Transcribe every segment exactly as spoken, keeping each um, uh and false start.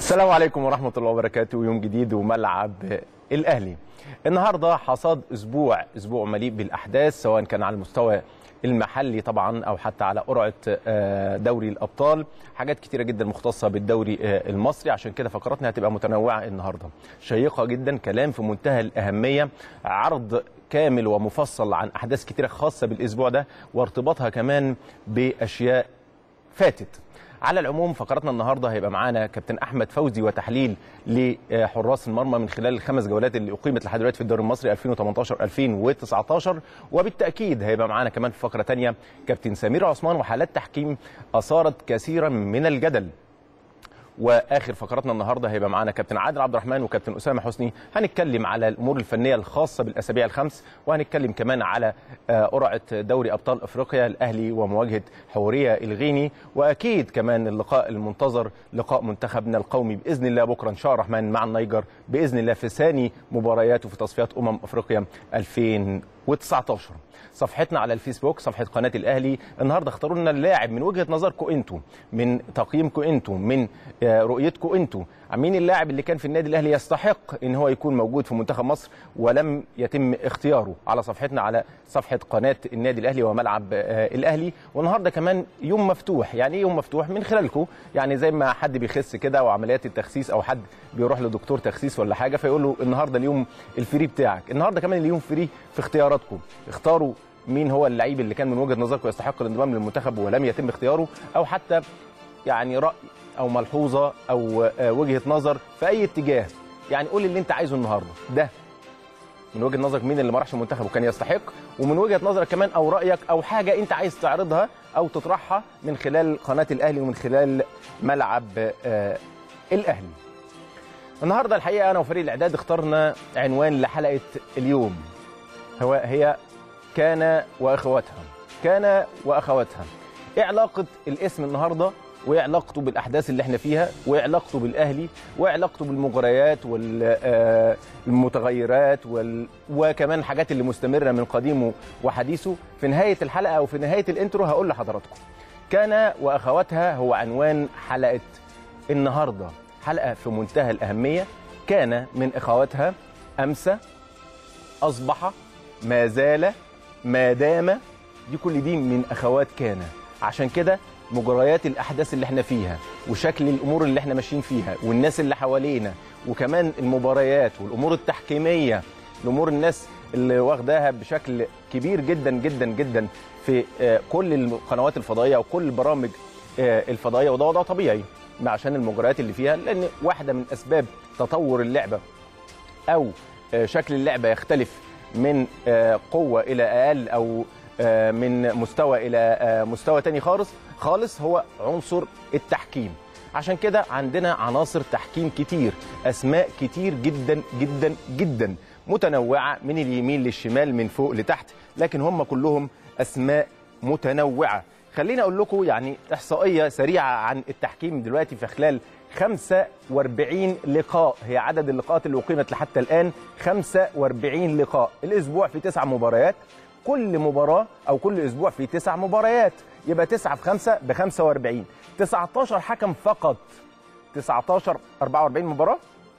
السلام عليكم ورحمة الله وبركاته. يوم جديد وملعب الأهلي. النهاردة حصاد أسبوع أسبوع مليء بالأحداث، سواء كان على المستوى المحلي طبعا أو حتى على قرعة دوري الأبطال. حاجات كتيرة جدا مختصة بالدوري المصري، عشان كده فقراتنا هتبقى متنوعة النهاردة، شيقة جدا، كلام في منتهى الأهمية، عرض كامل ومفصل عن أحداث كتيرة خاصة بالأسبوع ده وارتباطها كمان بأشياء فاتت. على العموم فقراتنا النهارده هيبقى معانا كابتن احمد فوزي وتحليل لحراس المرمى من خلال الخمس جولات اللي اقيمت لحد دلوقتي في الدوري المصري ألفين وتمنتاشر ألفين وتسعتاشر، وبالتاكيد هيبقى معانا كمان في فقره ثانيه كابتن سمير عثمان وحالات تحكيم اثارت كثيرا من الجدل. واخر فقراتنا النهارده هيبقى معانا كابتن عادل عبد الرحمن وكابتن اسامه حسني، هنتكلم على الامور الفنيه الخاصه بالاسابيع الخمس، وهنتكلم كمان على قرعه دوري ابطال افريقيا الاهلي ومواجهه حوريه الغيني، واكيد كمان اللقاء المنتظر لقاء منتخبنا القومي باذن الله بكره ان شاء الرحمن مع النيجر باذن الله في ثاني مبارياته في تصفيات امم افريقيا ألفين وتسعتاشر. صفحتنا على الفيسبوك صفحه قناه الاهلي، النهارده اختاروا لنا اللاعب من وجهه نظركم انتم، من تقييمكم انتم، من رؤيتكم انتم، مين اللاعب اللي كان في النادي الاهلي يستحق ان هو يكون موجود في منتخب مصر ولم يتم اختياره، على صفحتنا على صفحه قناه النادي الاهلي وملعب الاهلي. والنهارده كمان يوم مفتوح. يعني ايه يوم مفتوح؟ من خلالكم، يعني زي ما حد بيخس كده وعمليات التخسيس او حد بيروح لدكتور تخسيس ولا حاجه فيقول له النهارده اليوم الفري بتاعك، النهارده كمان اليوم فري في اختياراتكم. اختاروا مين هو اللعيب اللي كان من وجهه نظركم يستحق الانضمام للمنتخب ولم يتم اختياره، او حتى يعني راي او ملحوظه او وجهه نظر في اي اتجاه. يعني قول اللي انت عايزه النهارده، ده من وجهه نظرك مين اللي ما راحش المنتخب وكان يستحق، ومن وجهه نظرك كمان او رايك او حاجه انت عايز تعرضها او تطرحها من خلال قناه الاهلي ومن خلال ملعب آه الاهلي. النهارده الحقيقه انا وفريق الاعداد اخترنا عنوان لحلقه اليوم، هو هي كان واخواتها. كان واخواتها. ايه علاقه الاسم النهارده وايه علاقته بالاحداث اللي احنا فيها وايه علاقته بالاهلي وايه علاقته بالمغريات والمتغيرات وال... وكمان الحاجات اللي مستمره من قديمه وحديثه؟ في نهايه الحلقه او في نهايه الانترو هقول لحضراتكم. كان واخواتها هو عنوان حلقه النهارده، حلقه في منتهى الاهميه. كان من اخواتها، امسى، اصبح، ما زال، ما دام، دي كل دي من اخوات كان. عشان كده مجريات الاحداث اللي احنا فيها وشكل الامور اللي احنا ماشيين فيها والناس اللي حوالينا وكمان المباريات والامور التحكيميه، الامور الناس اللي واخداها بشكل كبير جدا جدا جدا في كل القنوات الفضائيه وكل البرامج الفضائيه، وده وضع طبيعي عشان المجريات اللي فيها، لان واحده من اسباب تطور اللعبه او شكل اللعبه يختلف من قوه الى اقل او من مستوى الى مستوى تاني خالص خالص هو عنصر التحكيم. عشان كده عندنا عناصر تحكيم كتير، اسماء كتير جدا جدا جدا متنوعه من اليمين للشمال من فوق لتحت، لكن هم كلهم اسماء متنوعه. خليني اقول لكم يعني احصائيه سريعه عن التحكيم دلوقتي. في خلال خمسة وأربعين لقاء، هي عدد اللقاءات اللي اقيمت لحتى الان خمسة وأربعين لقاء، الاسبوع في تسع مباريات، كل مباراه او كل اسبوع في تسع مباريات، يبقى تسعة في خمسة ب خمسة وأربعين. تسعتاشر حكم فقط، تسعتاشر أربعة وأربعين مباراه،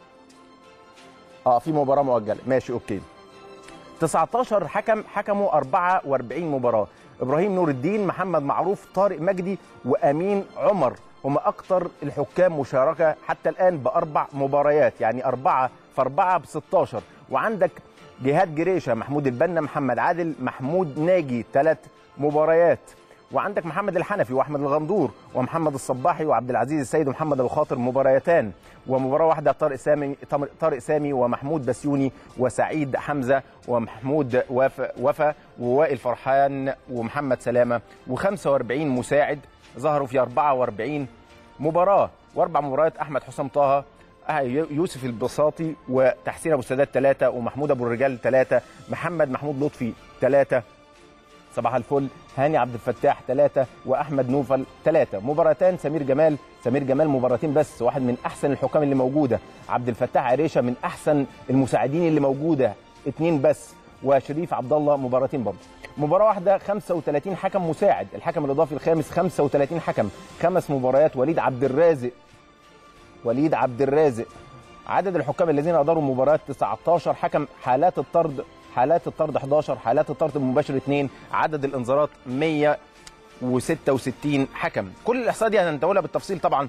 اه في مباراه مؤجله، ماشي اوكي. تسعتاشر حكم حكموا أربعة وأربعين مباراه، ابراهيم نور الدين، محمد معروف، طارق مجدي، وامين عمر، هم اكثر الحكام مشاركه حتى الان باربع مباريات، يعني أربعة في أربعة ب ستاشر. وعندك جهاد جريشه، محمود البنا، محمد عادل، محمود ناجي، ثلاث مباريات. وعندك محمد الحنفي واحمد الغندور ومحمد الصباحي وعبد العزيز السيد ومحمد الخاطر، مباريتان. ومباراه واحده طارق سامي طارق سامي ومحمود بسيوني وسعيد حمزه ومحمود وفا وفا ووائل فرحان ومحمد سلامه. وخمسة وأربعين مساعد ظهروا في أربعة وأربعين مباراه، واربع مباريات احمد حسام طه، يوسف البساطي وتحسين ابو السادات ثلاثه، ومحمود ابو الرجال ثلاثه، محمد محمود لطفي ثلاثه، صباح الفل، هاني عبد الفتاح ثلاثه، واحمد نوفل ثلاثه. مباراتان سمير جمال، سمير جمال مباراتين بس، واحد من احسن الحكام اللي موجوده. عبد الفتاح عريشه من احسن المساعدين اللي موجوده، اثنين بس. وشريف عبد الله مباراتين برضه. مباراه واحده خمسة وثلاثين حكم مساعد، الحكم الاضافي الخامس خمسة وثلاثين حكم، خمس مباريات. وليد عبد الرازق وليد عبد الرازق. عدد الحكام الذين اداروا مباراه تسعة عشر حكم. حالات الطرد حالات الطرد أحد عشر، حالات الطرد المباشر اثنين، عدد الانذارات مئة وستة وستين حكم. كل الاحصائيات دي هنتولى بالتفصيل طبعا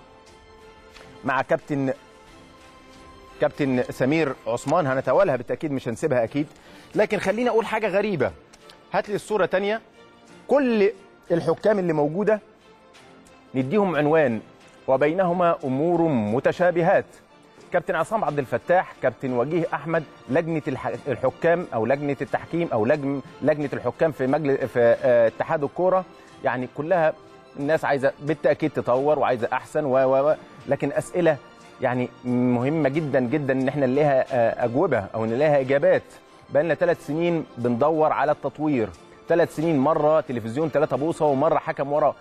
مع كابتن كابتن سمير عثمان، هنتوالها بالتاكيد مش هنسيبها اكيد. لكن خليني اقول حاجه غريبه، هات لي الصوره ثانيه. كل الحكام اللي موجوده نديهم عنوان وبينهما امور متشابهات. كابتن عصام عبد الفتاح، كابتن وجيه احمد، لجنه الحكام او لجنه التحكيم او لجنه لجنه الحكام في مجلس في اتحاد الكوره، يعني كلها الناس عايزه بالتاكيد تطور وعايزه احسن و و لكن اسئله يعني مهمه جدا جدا ان احنا نلاقيها اجوبه او نلاقيها اجابات. بقى لنا ثلاث سنين بندور على التطوير، ثلاث سنين مره تلفزيون ثلاثة بوصه ومره حكم ورا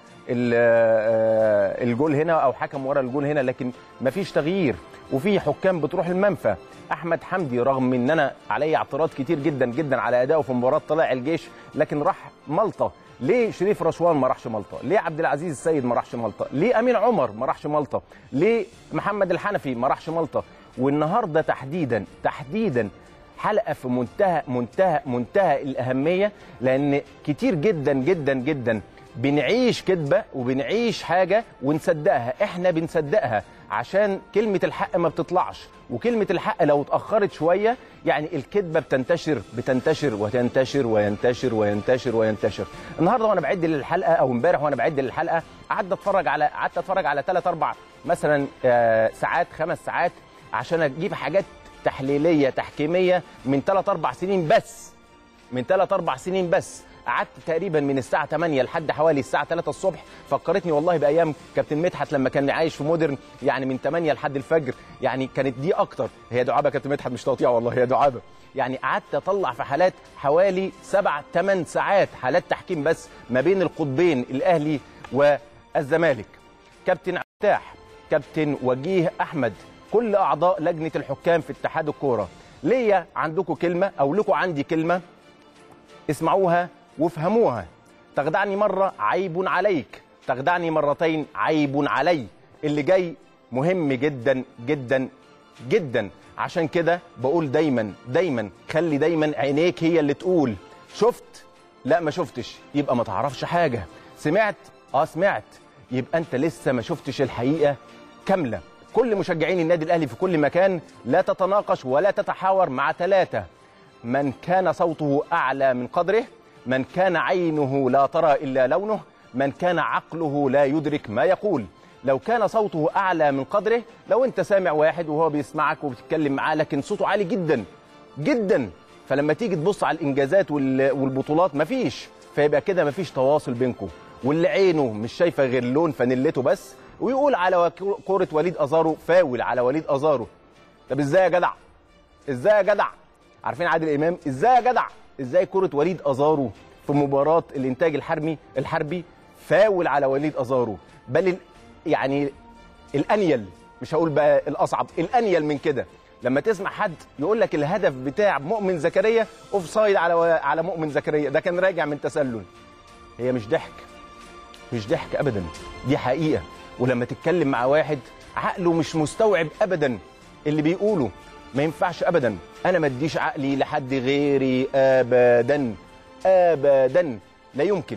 الجول هنا او حكم ورا الجول هنا، لكن مفيش تغيير. وفي حكام بتروح المنفى. احمد حمدي رغم ان انا علي اعتراض كتير جدا جدا على اداؤه في مباراه طلائع الجيش، لكن راح مالطا. ليه شريف رشوان ما راحش مالطا؟ ليه عبد العزيز السيد ما راحش مالطا؟ ليه امين عمر ما راحش مالطا؟ ليه محمد الحنفي ما راحش مالطا؟ والنهارده تحديدا تحديدا حلقه في منتهى منتهى منتهى الاهميه، لان كتير جدا جدا جدا بنعيش كذبه وبنعيش حاجه ونصدقها. احنا بنصدقها عشان كلمه الحق ما بتطلعش، وكلمه الحق لو اتاخرت شويه يعني الكذبه بتنتشر بتنتشر وتنتشر وينتشر وينتشر وينتشر. النهارده وانا بعد للحلقه او امبارح وانا بعد للحلقه قعدت اتفرج على قعدت اتفرج على ثلاث اربع مثلا ساعات خمس ساعات عشان اجيب حاجات تحليليه تحكيميه من ثلاث اربع سنين بس من ثلاث اربع سنين بس. قعدت تقريبا من الساعه ثمانية لحد حوالي الساعه ثلاثة الصبح. فكرتني والله بايام كابتن مدحت لما كان عايش في مودرن، يعني من ثمانية لحد الفجر، يعني كانت دي اكتر. هي دعابه كابتن مدحت مش تقطيع والله، هي دعابه. يعني قعدت اطلع في حالات حوالي سبع ثمان ساعات حالات تحكيم بس ما بين القطبين الاهلي والزمالك. كابتن عفتاح، كابتن وجيه احمد، كل اعضاء لجنه الحكام في اتحاد الكوره، ليا عندكم كلمه او لكم عندي كلمه، اسمعوها وافهموها. تخدعني مره عيب عليك، تخدعني مرتين عيب علي. اللي جاي مهم جدا جدا جدا، عشان كده بقول دايما دايما خلي دايما عينيك هي اللي تقول شفت، لا ما شفتش يبقى ما تعرفش حاجه، سمعت اه سمعت يبقى انت لسه ما شفتش الحقيقه كامله. كل مشجعين النادي الاهلي في كل مكان لا تتناقش ولا تتحاور مع ثلاثه: من كان صوته اعلى من قدره، من كان عينه لا ترى الا لونه، من كان عقله لا يدرك ما يقول. لو كان صوته اعلى من قدره، لو انت سامع واحد وهو بيسمعك وبتتكلم معاه لكن صوته عالي جدا جدا، فلما تيجي تبص على الانجازات والبطولات مفيش، فيبقى كده مفيش تواصل بينكم. واللي عينه مش شايفه غير لون فانيلته بس ويقول على كوره وليد ازارو فاول على وليد ازارو. طب ازاي يا جدع؟ ازاي يا جدع؟ عارفين عادل امام؟ ازاي يا جدع؟ ازاي كوره وليد ازارو في مباراه الانتاج الحربي الحربي فاول على وليد ازارو؟ بل يعني الانيل، مش هقول بقى الاصعب، الانيل من كده لما تسمع حد يقول لك الهدف بتاع مؤمن زكريا اوف سايد على على مؤمن زكريا، ده كان راجع من تسلل. هي مش ضحك، مش ضحك ابدا، دي حقيقه. ولما تتكلم مع واحد عقله مش مستوعب ابدا اللي بيقوله، ما ينفعش ابدا. انا ما اديش عقلي لحد غيري ابدا ابدا، لا يمكن.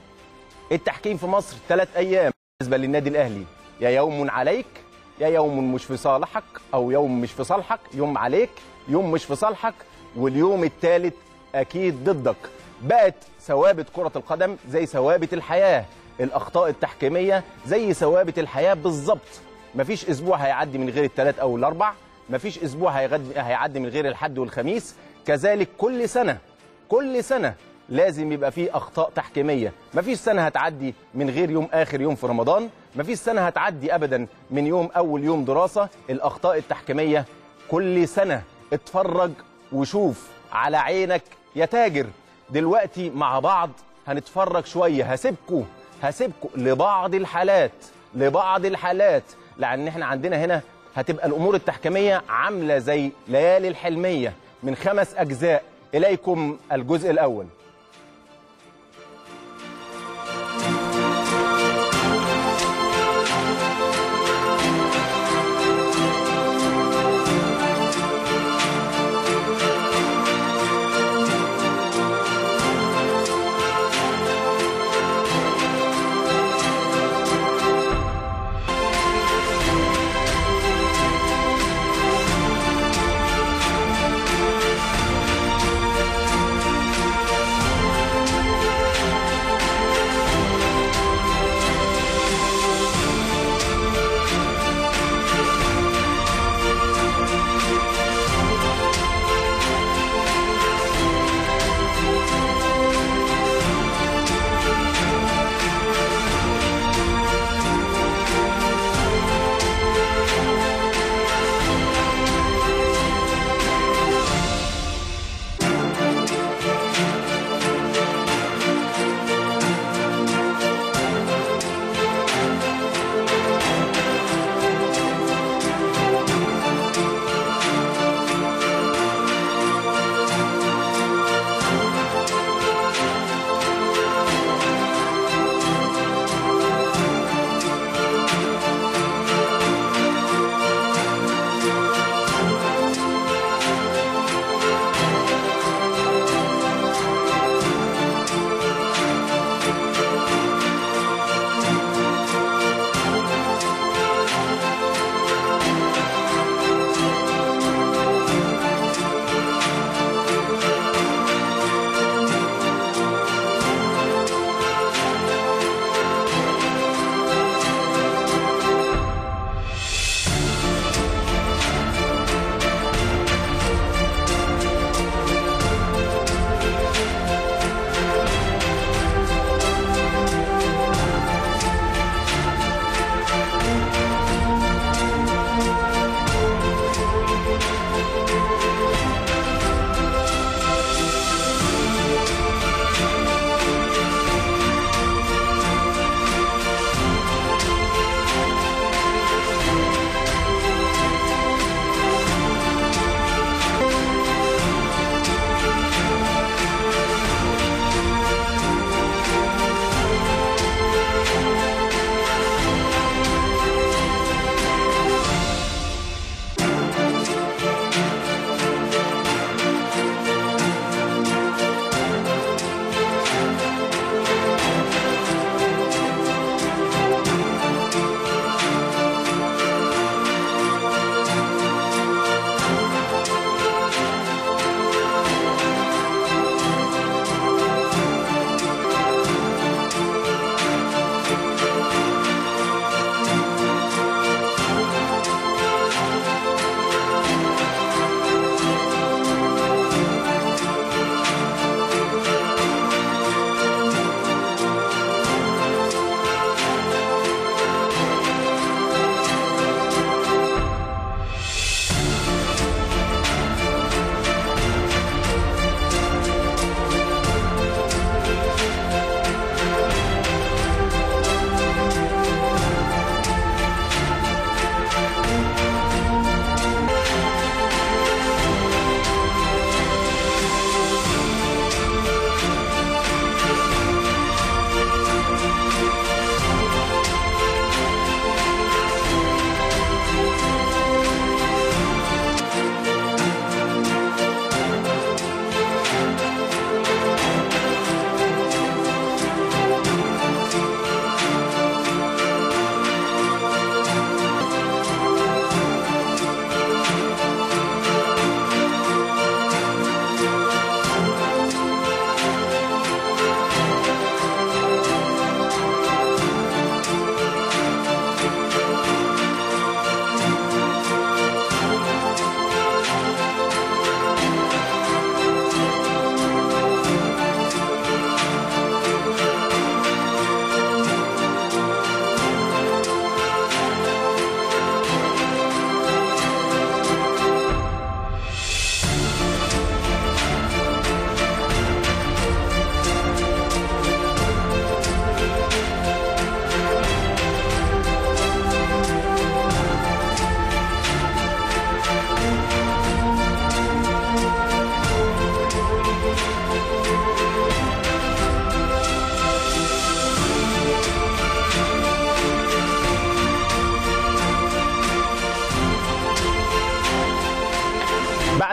التحكيم في مصر ثلاث ايام بالنسبه للنادي الاهلي: يا يوم عليك، يا يوم مش في صالحك، او يوم مش في صالحك، يوم عليك، يوم مش في صالحك، واليوم الثالث اكيد ضدك. بقت ثوابت كره القدم زي ثوابت الحياه، الاخطاء التحكيميه زي ثوابت الحياه بالظبط. مفيش اسبوع هيعدي من غير الثلاث او الاربع، مفيش اسبوع هيعدي من غير الحد والخميس. كذلك كل سنه كل سنه لازم يبقى فيه اخطاء تحكيميه. مفيش سنه هتعدي من غير يوم اخر يوم في رمضان، مفيش سنه هتعدي ابدا من يوم اول يوم دراسه. الاخطاء التحكيميه كل سنه. اتفرج وشوف على عينك يا تاجر. دلوقتي مع بعض هنتفرج شويه، هسيبكم هسيبكم لبعض الحالات لبعض الحالات لان احنا عندنا هنا هتبقى الامور التحكيميه عامله زي ليالي الحلميه من خمس اجزاء. اليكم الجزء الاول.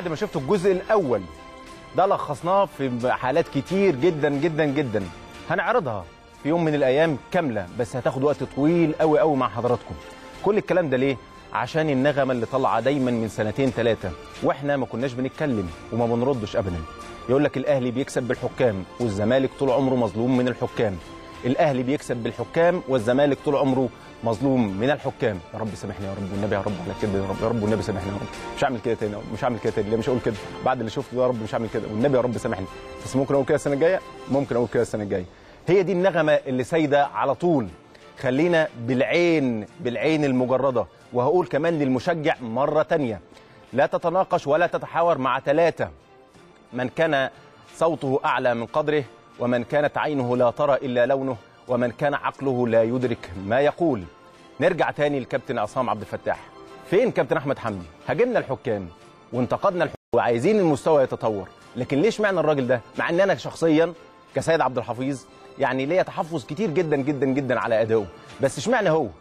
ما شفتوا الجزء الاول ده لخصناه في حالات كتير جدا جدا جدا، هنعرضها في يوم من الايام كامله، بس هتاخد وقت طويل قوي قوي مع حضراتكم. كل الكلام ده ليه؟ عشان النغمه اللي طالعه دايما من سنتين ثلاثه واحنا ما كناش بنتكلم وما بنردش ابدا. يقول لك الاهلي بيكسب بالحكام والزمالك طول عمره مظلوم من الحكام. الاهلي بيكسب بالحكام والزمالك طول عمره مظلوم من الحكام. يا رب سامحني يا رب والنبي، يا رب على كده يا رب، يا رب والنبي سامحني يا رب، مش هعمل كده تاني، مش هعمل كده تاني، ليه مش هقول كده بعد اللي شفته ده؟ يا رب مش هعمل كده والنبي، يا رب سامحني. بس ممكن اقول كده السنه الجايه، ممكن اقول كده السنه الجايه. هي دي النغمه اللي سايده على طول. خلينا بالعين بالعين المجرده. وهقول كمان للمشجع مره ثانيه، لا تتناقش ولا تتحاور مع ثلاثه: من كان صوته اعلى من قدره، ومن كانت عينه لا ترى الا لونه، ومن كان عقله لا يدرك ما يقول. نرجع تاني للكابتن عصام عبد الفتاح. فين كابتن احمد حمدي؟ هاجمنا الحكام وانتقدنا الحكام وعايزين المستوى يتطور، لكن ليش معنى الراجل ده؟ مع ان انا شخصيا كسيد عبد الحفيظ يعني ليا تحفظ كتير جدا جدا جدا على ادائه، بس اشمعنى هو؟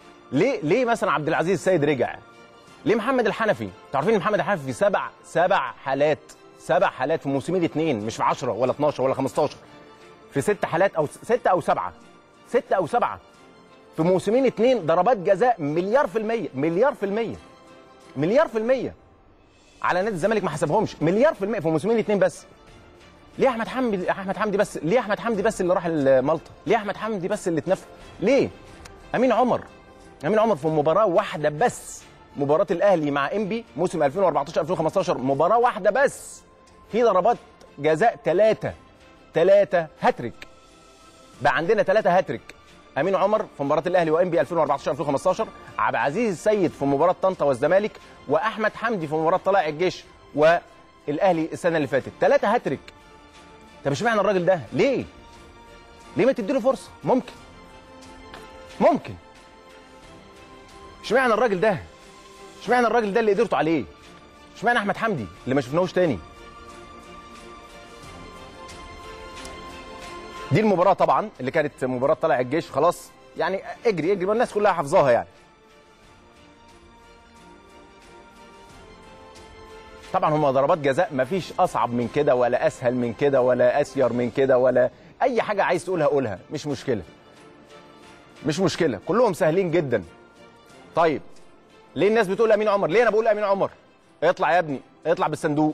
ليه ليه مثلا عبد العزيز السيد رجع؟ ليه محمد الحنفي؟ تعرفين محمد الحنفي في سبع سبع حالات سبع حالات في موسمين اثنين، مش في عشرة ولا اتناشر ولا خمستاشر، في ست حالات او ستة او سبعة ستة او سبعة في موسمين اثنين ضربات جزاء مليار في المية مليار في المية مليار في المية على نادي الزمالك ما حسبهمش، مليار في المية في موسمين اثنين بس. ليه احمد حمدي احمد حمدي بس؟ ليه احمد حمدي بس اللي راح المالطا؟ ليه احمد حمدي بس اللي اتنفى؟ ليه؟ امين عمر امين عمر في مباراه واحده بس، مباراه الاهلي مع انبي موسم ألفين وأربعتاشر ألفين وخمستاشر، مباراه واحده بس في ضربات جزاء ثلاثه ثلاثه هاتريك. بقى عندنا ثلاثه هاتريك: امين عمر في مباراه الاهلي وانبي ألفين وأربعتاشر ألفين وخمستاشر، عبد العزيز السيد في مباراه طنطا والزمالك، واحمد حمدي في مباراه طلائع الجيش والاهلي السنه اللي فاتت. ثلاثه هاتريك. طب اشمعنى الراجل ده؟ ليه؟ ليه ما تديله فرصه؟ ممكن ممكن اشمعنى الراجل ده؟ اشمعنى الراجل ده اللي قدرتوا عليه؟ اشمعنى احمد حمدي اللي ما شفناهوش تاني؟ دي المباراه طبعا اللي كانت مباراه طلائع الجيش، خلاص يعني اجري اجري والناس كلها حافظاها يعني. طبعا هم ضربات جزاء ما فيش اصعب من كده ولا اسهل من كده ولا اسير من كده ولا اي حاجه عايز تقولها قولها، مش مشكله مش مشكله، كلهم سهلين جدا. طيب ليه الناس بتقول امين عمر؟ ليه انا بقول امين عمر؟ اطلع يا ابني، اطلع بالصندوق،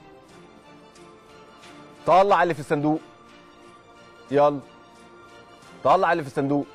طلع اللي في الصندوق، يلا طلع اللي في الصندوق.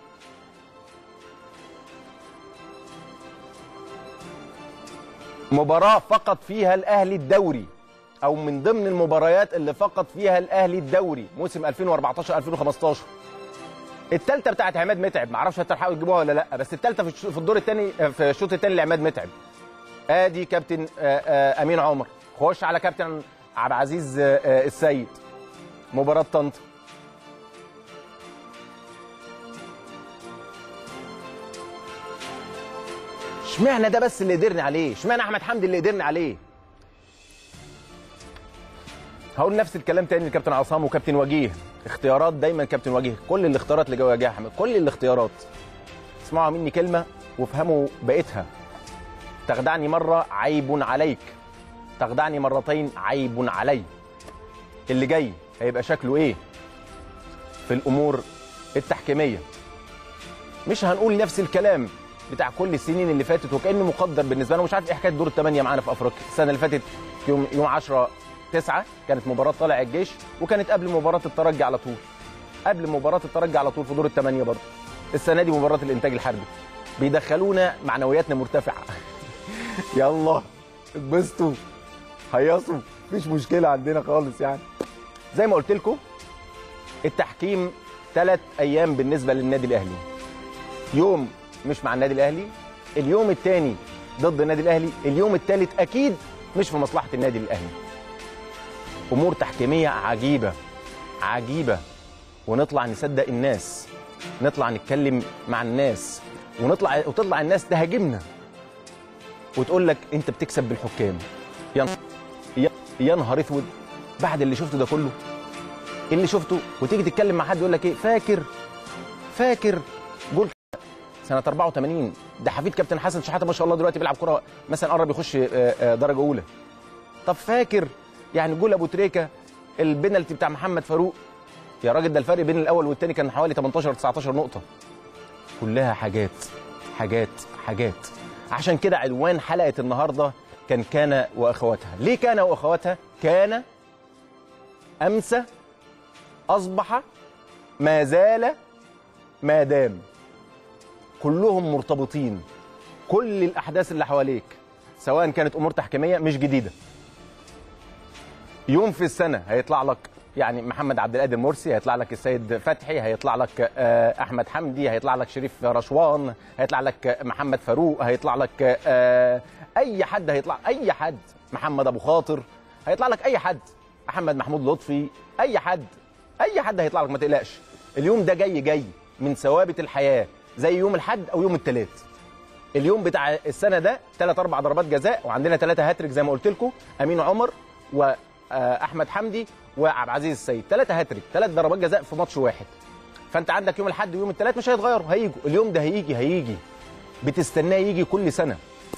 مباراة فقط فيها الأهلي الدوري، أو من ضمن المباريات اللي فقط فيها الأهلي الدوري موسم ألفين وأربعتاشر ألفين وخمستاشر. الثالثة بتاعت عماد متعب، معرفش هتلحقوا تجيبوها ولا لأ، بس الثالثة في الدور الثاني في الشوط الثاني لعماد متعب. آدي كابتن أمين عمر. خش على كابتن عبد العزيز السيد، مباراة طنطا. اشمعنى ده بس اللي قدرنا عليه؟ اشمعنى احمد حمدي اللي قدرنا عليه؟ هقول نفس الكلام تاني لكابتن عصام وكابتن وجيه. اختيارات دايما كابتن وجيه، كل الاختيارات اللي جوه وجيه احمد، كل الاختيارات. اسمعوا مني كلمه وافهموا بقيتها. تخدعني مره عيب عليك، تخدعني مرتين عيب علي. اللي جاي هيبقى شكله ايه في الامور التحكيميه؟ مش هنقول نفس الكلام بتاع كل السنين اللي فاتت وكأنه مقدر بالنسبه لنا. مش عارف ايه حكايه دور الثمانيه معانا في افريقيا. السنه اللي فاتت يوم يوم عشرة تسعة كانت مباراه طلائع الجيش، وكانت قبل مباراه الترجي على طول، قبل مباراه الترجي على طول في دور الثمانيه برضه. السنه دي مباراه الانتاج الحربي. بيدخلونا معنوياتنا مرتفعه. يلا اتبسطوا هيصوا، مفيش مشكله عندنا خالص يعني. زي ما قلت لكم التحكيم ثلاث ايام بالنسبه للنادي الاهلي. يوم مش مع النادي الاهلي، اليوم الثاني ضد النادي الاهلي، اليوم الثالث اكيد مش في مصلحه النادي الاهلي. امور تحكيميه عجيبه عجيبه، ونطلع نصدق الناس، نطلع نتكلم مع الناس، ونطلع وتطلع الناس تهاجمنا وتقول لك انت بتكسب بالحكام. يا يا نهار اسود، بعد اللي شفته ده كله، اللي شفته، وتيجي تتكلم مع حد يقول لك ايه؟ فاكر فاكر جول سنه أربعة وثمانين، ده حفيد كابتن حسن شحاته ما شاء الله دلوقتي بيلعب كره مثلا قرب يخش درجه اولى. طب فاكر يعني جول ابو تريكه البنالتي بتاع محمد فاروق؟ يا راجل ده الفرق بين الاول والثاني كان حوالي تمنتاشر تسعتاشر نقطه. كلها حاجات حاجات حاجات. عشان كده عنوان حلقه النهارده كان كان واخواتها. ليه كان واخواتها؟ كان، امسى، اصبح، ما زال، ما دام. كلهم مرتبطين. كل الاحداث اللي حواليك سواء كانت امور تحكيميه مش جديده. يوم في السنه هيطلع لك يعني محمد عبد القادر مرسي، هيطلع لك السيد فتحي، هيطلع لك احمد حمدي، هيطلع لك شريف رشوان، هيطلع لك محمد فاروق، هيطلع لك اي حد، هيطلع اي حد، محمد ابو خاطر، هيطلع لك اي حد، محمد محمود لطفي، اي حد اي حد هيطلع لك، ما تقلقش. اليوم ده جاي جاي من ثوابت الحياه، زي يوم الاحد او يوم الثلاث. اليوم بتاع السنه ده ثلاث اربع ضربات جزاء، وعندنا ثلاثه هاتريك زي ما قلت لكم، امين عمر واحمد حمدي وعبد العزيز السيد، ثلاثه هاتريك، ثلاث ضربات جزاء في ماتش واحد. فانت عندك يوم الاحد ويوم الثلاث مش هيتغيروا، هيجوا. اليوم ده هيجي هيجي بتستناه يجي كل سنه.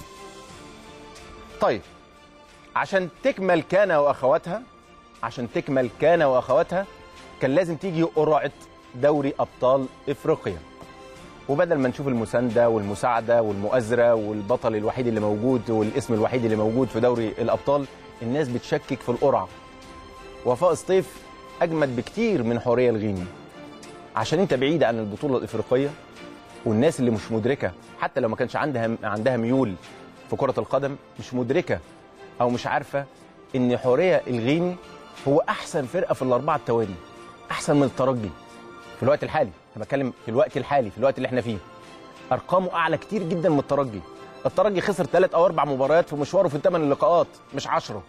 طيب عشان تكمل كان واخواتها، عشان تكمل كان واخواتها كان لازم تيجي قرعه دوري ابطال افريقيا. وبدل ما نشوف المسانده والمساعده والمؤازره والبطل الوحيد اللي موجود والاسم الوحيد اللي موجود في دوري الابطال، الناس بتشكك في القرعه. وفاء سطيف اجمد بكتير من حوريه الغيني، عشان انت بعيد عن البطوله الافريقيه. والناس اللي مش مدركه حتى لو ما كانش عندها عندها ميول في كره القدم، مش مدركه او مش عارفه ان حوريه الغيني هو احسن فرقه في الاربعه التوالي، احسن من الترجي في الوقت الحالي. انا بتكلم في الوقت الحالي، في الوقت اللي احنا فيه. ارقامه اعلى كتير جدا من الترجي. الترجي خسر ثلاث او اربع مباريات في مشواره في الثمان لقاءات، مش عشرة.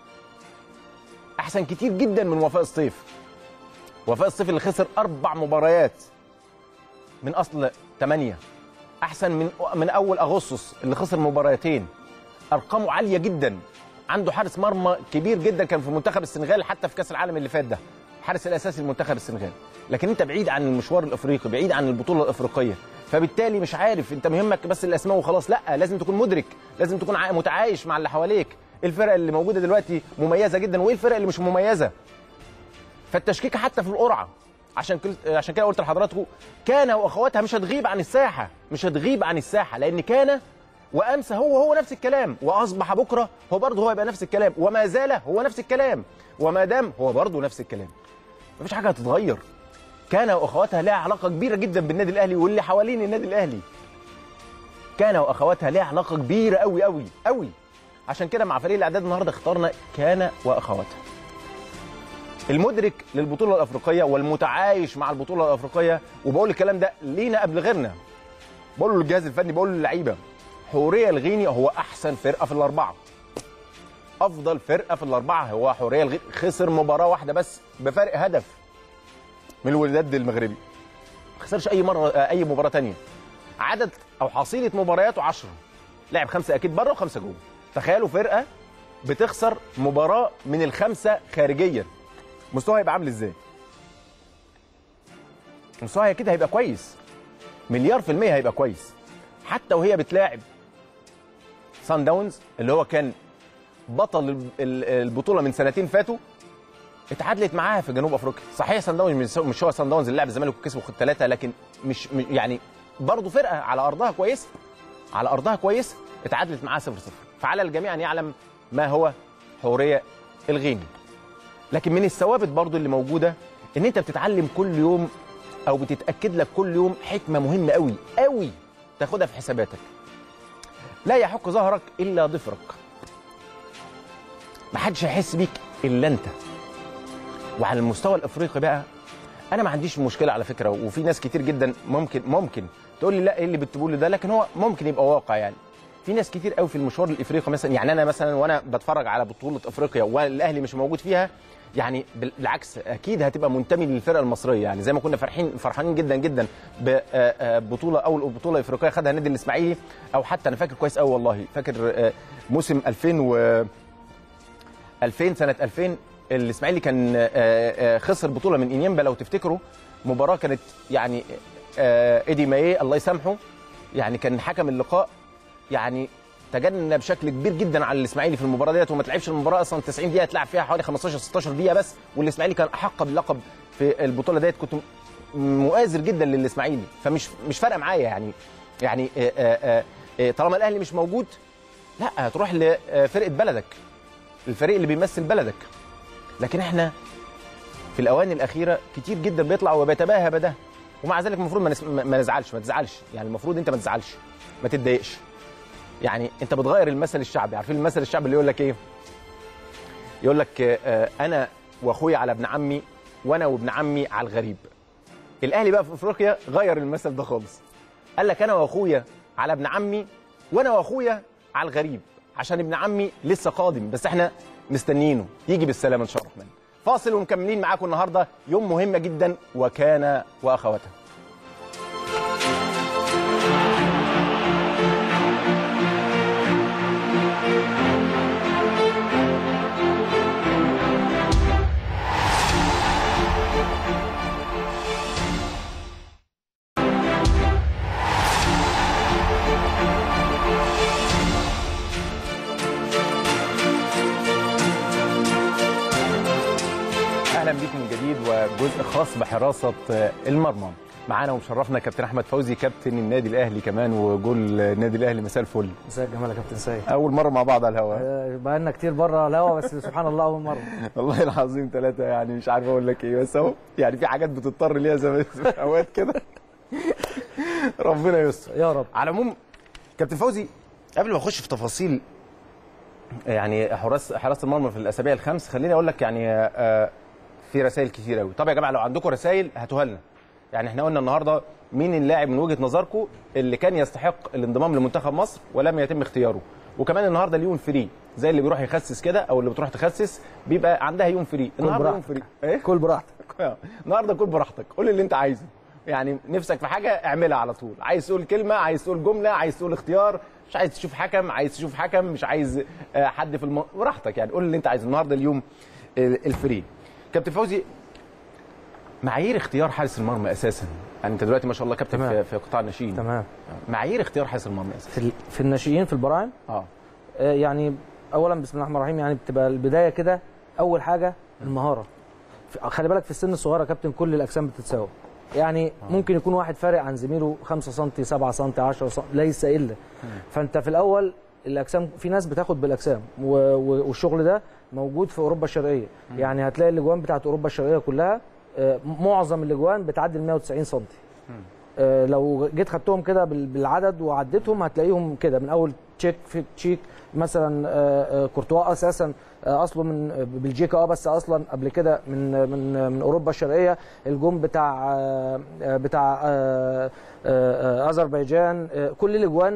احسن كتير جدا من وفاء سطيف. وفاء سطيف اللي خسر اربع مباريات من اصل ثمانيه، احسن من من اول اغسطس اللي خسر مباراتين. ارقامه عاليه جدا. عنده حارس مرمى كبير جدا كان في منتخب السنغال حتى في كاس العالم اللي فات ده، الحارس الاساسي لمنتخب السنغال. لكن انت بعيد عن المشوار الافريقي، بعيد عن البطوله الافريقيه، فبالتالي مش عارف. انت مهمك بس الاسماء وخلاص. لا، لازم تكون مدرك، لازم تكون متعايش مع اللي حواليك. الفرق اللي موجوده دلوقتي مميزه جدا، وايه الفرق اللي مش مميزه. فالتشكيك حتى في القرعه. عشان كل عشان كده قلت لحضراتكم كان واخواتها مش هتغيب عن الساحه، مش هتغيب عن الساحه، لان كان وامسى هو هو نفس الكلام، واصبح بكره هو برضه هو يبقى نفس الكلام، وما زال هو نفس الكلام، وما دام هو برضه نفس الكلام. مفيش حاجه هتتغير. كان واخواتها لها علاقه كبيره جدا بالنادي الاهلي واللي حوالين النادي الاهلي. كان واخواتها لها علاقه كبيره قوي قوي قوي. عشان كده مع فريق الاعداد النهارده اخترنا كان واخواتها. المدرك للبطوله الافريقيه والمتعايش مع البطوله الافريقيه، وبقول الكلام ده لينا قبل غيرنا. بقول للجهاز الفني، بقول للعيبه، حوريه الغيني هو احسن فرقه في الاربعه. افضل فرقه في الاربعه هو حوريه الغيني. خسر مباراه واحده بس بفرق هدف من الوداد المغربي. ما خسرش اي مره اي مباراه ثانيه. عدد او حصيله مبارياته عشرة. لعب خمسه اكيد بره وخمسه جوه. تخيلوا فرقه بتخسر مباراه من الخمسه خارجيا، مستواها هيبقى عامل ازاي؟ مستواها كده هيبقى كويس. مليار في المية هيبقى كويس. حتى وهي بتلاعب سان داونز اللي هو كان بطل البطوله من سنتين فاتوا، اتعادلت معاها في جنوب افريقيا. صحيح سان داونز مش هو سان داونز اللي لعب الزمالك وكسبوا ثلاثه، لكن مش يعني برضه فرقه على ارضها كويسه، على ارضها كويسه، اتعادلت معاها صفر صفر. فعلى الجميع ان يعلم ما هو حوريه الغيني. لكن من الثوابت برضه اللي موجوده ان انت بتتعلم كل يوم او بتتاكد لك كل يوم حكمه مهمه قوي قوي تاخدها في حساباتك. لا يحك ظهرك الا ضفرك. محدش هيحس بيك الا انت. وعلى المستوى الافريقي بقى انا ما عنديش مشكله على فكره، وفي ناس كتير جدا ممكن ممكن تقول لي لا ايه اللي بتقوله ده، لكن هو ممكن يبقى واقع. يعني في ناس كتير قوي في المشوار الافريقي مثلا، يعني انا مثلا وانا بتفرج على بطوله افريقيا والاهلي مش موجود فيها، يعني بالعكس اكيد هتبقى منتمي للفرقه المصريه. يعني زي ما كنا فرحين فرحانين جدا جدا ببطوله اول بطوله افريقيه خدها النادي الاسماعيلي، او حتى انا فاكر كويس قوي والله، فاكر موسم ألفين و ألفين سنه ألفين الاسماعيلي كان خسر بطوله من انيمبا لو تفتكروا. مباراه كانت يعني ايدي مايه الله يسامحه، يعني كان حكم اللقاء يعني تجنب بشكل كبير جدا على الاسماعيلي في المباراه ديت، وما تلعبش المباراه اصلا تسعين دقيقه، تلعب فيها حوالي خمستاشر ستاشر دقيقه بس، والاسماعيلي كان احق باللقب في البطوله ديت. كنت مؤازر جدا للاسماعيلي، فمش مش فارقه معايا يعني يعني آآ آآ طالما الاهلي مش موجود لا تروح لفرقه بلدك، الفريق اللي بيمثل بلدك. لكن احنا في الاواني الاخيره كتير جدا بيطلع وبيتباهى بده، ومع ذلك المفروض ما نزعلش، ما تزعلش يعني، المفروض انت ما تزعلش، ما تتضايقش. يعني انت بتغير المثل الشعبي. عارفين المثل الشعبي اللي يقول لك ايه؟ يقول لك آه انا واخويا على ابن عمي، وانا وابن عمي على الغريب. الاهلي بقى في افريقيا غير المثل ده خالص، قال لك انا واخويا على ابن عمي، وانا واخويا على الغريب، عشان ابن عمي لسه قادم بس احنا مستنيينه يجي بالسلامه ان شاء الله الرحمن. فاصل ومكملين معاكم النهارده، يوم مهم جدا، وكان واخواتها. اهلا بيكم من جديد وجزء خاص بحراسه المرمى. معانا ومشرفنا كابتن احمد فوزي، كابتن النادي الاهلي كمان وجول النادي الاهلي. مساء الفل. مساء الجمال يا كابتن سيد. اول مره مع بعض على الهواء. بقى لنا كتير بره على الهواء بس سبحان الله اول مره. والله العظيم ثلاثه، يعني مش عارف اقول لك ايه، بس اهو يعني في حاجات بتضطر ليها زي اوقات كده. ربنا يستر يا رب. على العموم كابتن فوزي، قبل ما اخش في تفاصيل يعني حراس حراسه المرمى في الاسابيع الخمس، خليني اقول لك يعني آه في رسائل كتير قوي. طب يا جماعه لو عندكم رسائل هاتوها لنا. يعني احنا قلنا النهارده مين اللاعب من وجهه نظركم اللي كان يستحق الانضمام لمنتخب مصر ولم يتم اختياره، وكمان النهارده اليوم فري زي اللي بيروح يخسس كده او اللي بتروح تخسس بيبقى عندها يوم فري. النهارده يوم فري، ايه كل براحتك. النهارده كل براحتك، قول اللي انت عايزه. يعني نفسك في حاجه اعملها على طول، عايز تقول كلمه، عايز تقول جمله، عايز تقول اختيار، مش عايز تشوف حكم، عايز تشوف حكم، مش عايز حد في الم... براحتك يعني، قول اللي انت عايزه. النهارده اليوم الفري. كابتن فوزي، معايير اختيار حارس المرمى اساسا، يعني انت دلوقتي ما شاء الله كابتن في, في قطاع الناشئين. تمام. معايير اختيار حارس المرمى اساسا في, في الناشئين في البراعم اه يعني اولا بسم الله الرحمن الرحيم، يعني بتبقى البدايه كده اول حاجه المهاره. خلي بالك في السن الصغير يا كابتن كل الاجسام بتتساوى، يعني آه. ممكن يكون واحد فارق عن زميله خمسة سم سبعة سم عشرة سم ليس الا. م. فانت في الاول الاجسام في ناس بتاخد بالاجسام، والشغل ده موجود في اوروبا الشرقيه. م. يعني هتلاقي الاجوان بتاعت اوروبا الشرقيه كلها معظم الاجوان بتعدي ال مية وتسعين سم. آه لو جيت خدتهم كده بالعدد وعديتهم هتلاقيهم كده من اول تشيك في تشيك مثلا. آه كورتوا اساسا آه اصله من بلجيكا اه بس اصلا قبل كده من من من اوروبا الشرقيه. الجون بتاع آه بتاع آه آه اذربيجان. آه كل الاجوان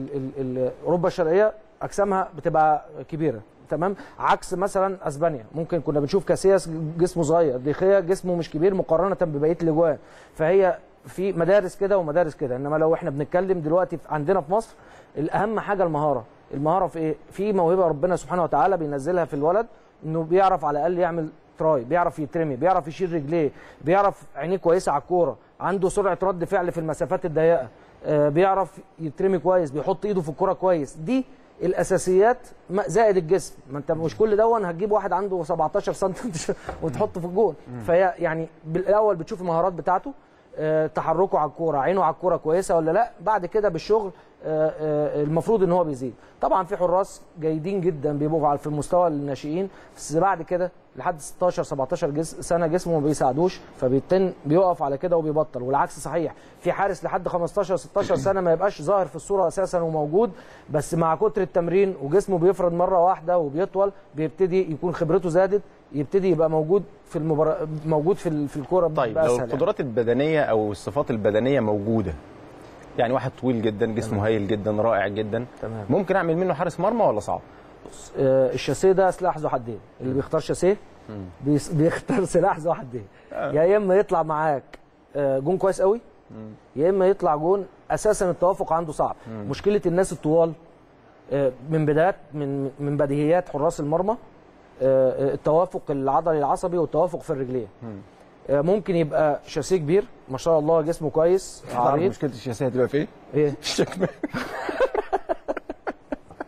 اوروبا الشرقيه اجسامها بتبقى كبيره، تمام. عكس مثلا اسبانيا، ممكن كنا بنشوف كاسياس جسمه صغير، ديخيا جسمه مش كبير مقارنه ببقيه الاجوان. فهي في مدارس كده ومدارس كده. انما لو احنا بنتكلم دلوقتي عندنا في مصر الاهم حاجه المهاره. المهاره في ايه؟ في موهبه ربنا سبحانه وتعالى بينزلها في الولد، انه بيعرف على الاقل يعمل تراي، بيعرف يترمي، بيعرف يشيل رجليه، بيعرف عينيه كويسه على الكوره، عنده سرعه رد فعل في المسافات الضيقه، آه بيعرف يترمي كويس، بيحط ايده في الكوره كويس. دي الاساسيات زائد الجسم. ما انت مش كل دون هتجيب واحد عنده سبعتاشر سم وتحطه في الجول. فهي يعني بالاول بتشوف المهارات بتاعته، أه تحركه على الكوره، عينه على الكوره كويسه ولا لا. بعد كده بالشغل أه أه المفروض ان هو بيزيد. طبعا في حراس جيدين جدا بيبقوا في المستوى الناشئين، بس بعد كده لحد ستاشر سبعتاشر جس سنه جسمه ما بيساعدوش، فبيتن بيقف على كده وبيبطل. والعكس صحيح، في حارس لحد خمستاشر ستاشر سنه ما يبقاش ظاهر في الصوره اساسا وموجود، بس مع كتر التمرين وجسمه بيفرد مره واحده وبيطول بيبتدي يكون خبرته زادت، يبتدي يبقى موجود في المبار... موجود في في الكوره. طيب لو القدرات يعني البدنيه او الصفات البدنيه موجوده، يعني واحد طويل جدا جسمه هايل جدا رائع جدا، تمام. ممكن اعمل منه حارس مرمى ولا صعب؟ بص آه الشاسيه ده سلاح ذو حدين. اللي بيختار شاسيه بيس... بيختار سلاح ذو حدين. آه. يا اما يطلع معاك آه جون كويس قوي، مم. يا اما يطلع جون اساسا التوافق عنده صعب. مم. مشكله الناس الطوال آه من بدايات من من بديهيات حراس المرمى آه التوافق العضلي العصبي والتوافق في الرجلين. آه ممكن يبقى شاسيه كبير ما شاء الله جسمه كويس عريض. مشكله الشاسيه هتبقى في ايه؟ ايه؟ الشكمان.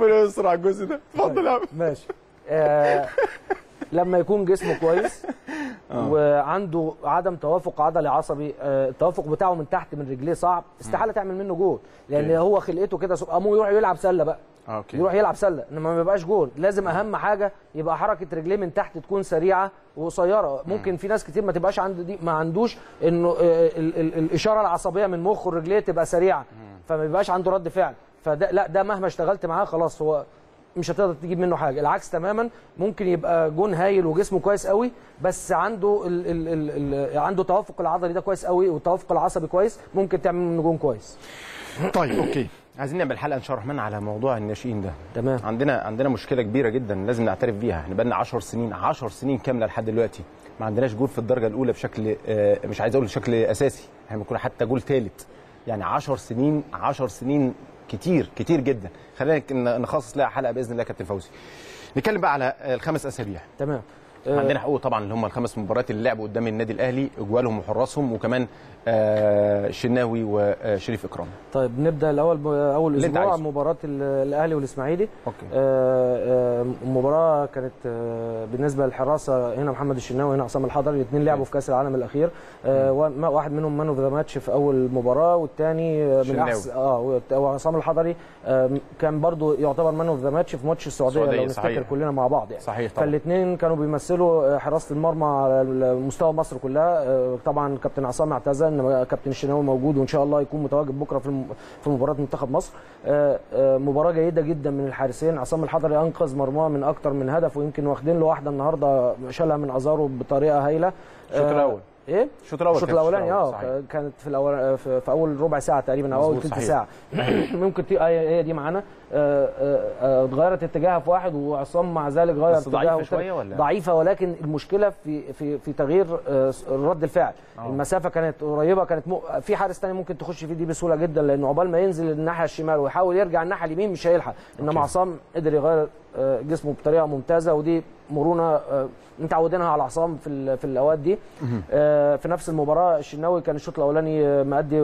ربنا يستر على الجزء ده. اتفضل يا عم. ماشي. آه لما يكون جسمه كويس وعنده عدم توافق عضلي عصبي، آه التوافق بتاعه من تحت من رجليه صعب، استحاله تعمل منه جول، لان أوكي. هو خلقته كده. قاموا يروح يلعب سله بقى، اوكي، يروح يلعب سله، انما ما يبقاش جول. لازم اهم حاجه يبقى حركه رجليه من تحت تكون سريعه وقصيره. ممكن في ناس كتير ما تبقاش عنده دي، ما عندوش انه آه ال ال الاشاره العصبيه من مخه لرجليه تبقى سريعه، فما يبقاش عنده رد فعل. فده لا، ده مهما اشتغلت معاه خلاص هو مش هتقدر تجيب منه حاجه. العكس تماما، ممكن يبقى جون هايل وجسمه كويس قوي، بس عنده ال ال ال ال عنده توافق العضلي ده كويس قوي والتوافق العصبي كويس، ممكن تعمل منه جون كويس. طيب اوكي، عايزين نعمل حلقه ان شاء الله الرحمن على موضوع الناشئين ده. تمام. عندنا عندنا مشكله كبيره جدا لازم نعترف بيها. احنا بقى لنا عشر سنين عشر سنين كامله لحد دلوقتي ما عندناش جول في الدرجه الاولى بشكل آه مش عايز اقول بشكل اساسي، احنا بنكون حتى جول ثالث. يعني عشر سنين عشر سنين كتير كتير جدا. خلينا نخصص لها حلقه باذن الله يا كابتن فوزي. نتكلم بقى على الخمس اسابيع. تمام. عندنا حقوق طبعا اللي هم الخمس مباريات اللي لعبوا قدام النادي الاهلي، اجوالهم وحراسهم، وكمان آه الشناوي وشريف اكرام. طيب نبدا الاول اول اسبوع مباراه الاهلي والاسماعيلي. اوكي. آه المباراه كانت آه بالنسبه للحراسه، هنا محمد الشناوي هنا عصام الحضري، الاثنين لعبوا في كاس العالم الاخير. آه واحد منهم مان اوف ذا ماتش في اول مباراه، والثاني من احسن اه وعصام الحضري آه كان برضو يعتبر مان اوف ذا ماتش في ماتش السعوديه لو نفتكر كلنا مع بعض يعني. صحيح طبعا. فالاثنين كانوا بيمثلوا حراسه المرمى على مستوى مصر كلها. طبعا كابتن عصام اعتزل، انما كابتن الشناوي موجود وان شاء الله يكون متواجد بكره في في مباراه منتخب مصر. مباراه جيده جدا من الحارسين. عصام الحضري انقذ مرماه من اكتر من هدف، ويمكن واخدين له واحده النهارده شالها من ازارو بطريقه هايله. الشوط الاول ايه الشوط الاول الشوط الاولاني اه كانت في الاول في اول ربع ساعه تقريبا او اول ثلث ساعه. ممكن تي هي دي معانا اتغيرت اتجاهها في واحد، وعصام مع ذلك غير اتجاهه شويه ولا ضعيفه، ولكن المشكله في في في تغيير رد الفعل. أوه. المسافه كانت قريبه، كانت م... في حارس ثاني ممكن تخش فيه دي بسهوله جدا، لانه عقبال ما ينزل الناحيه الشمال ويحاول يرجع الناحيه اليمين مش هيلحق، انما عصام قدر يغير جسمه بطريقه ممتازه، ودي مرونه متعودينها على عصام في في الاوقات دي. في نفس المباراه الشناوي كان الشوط الاولاني مادي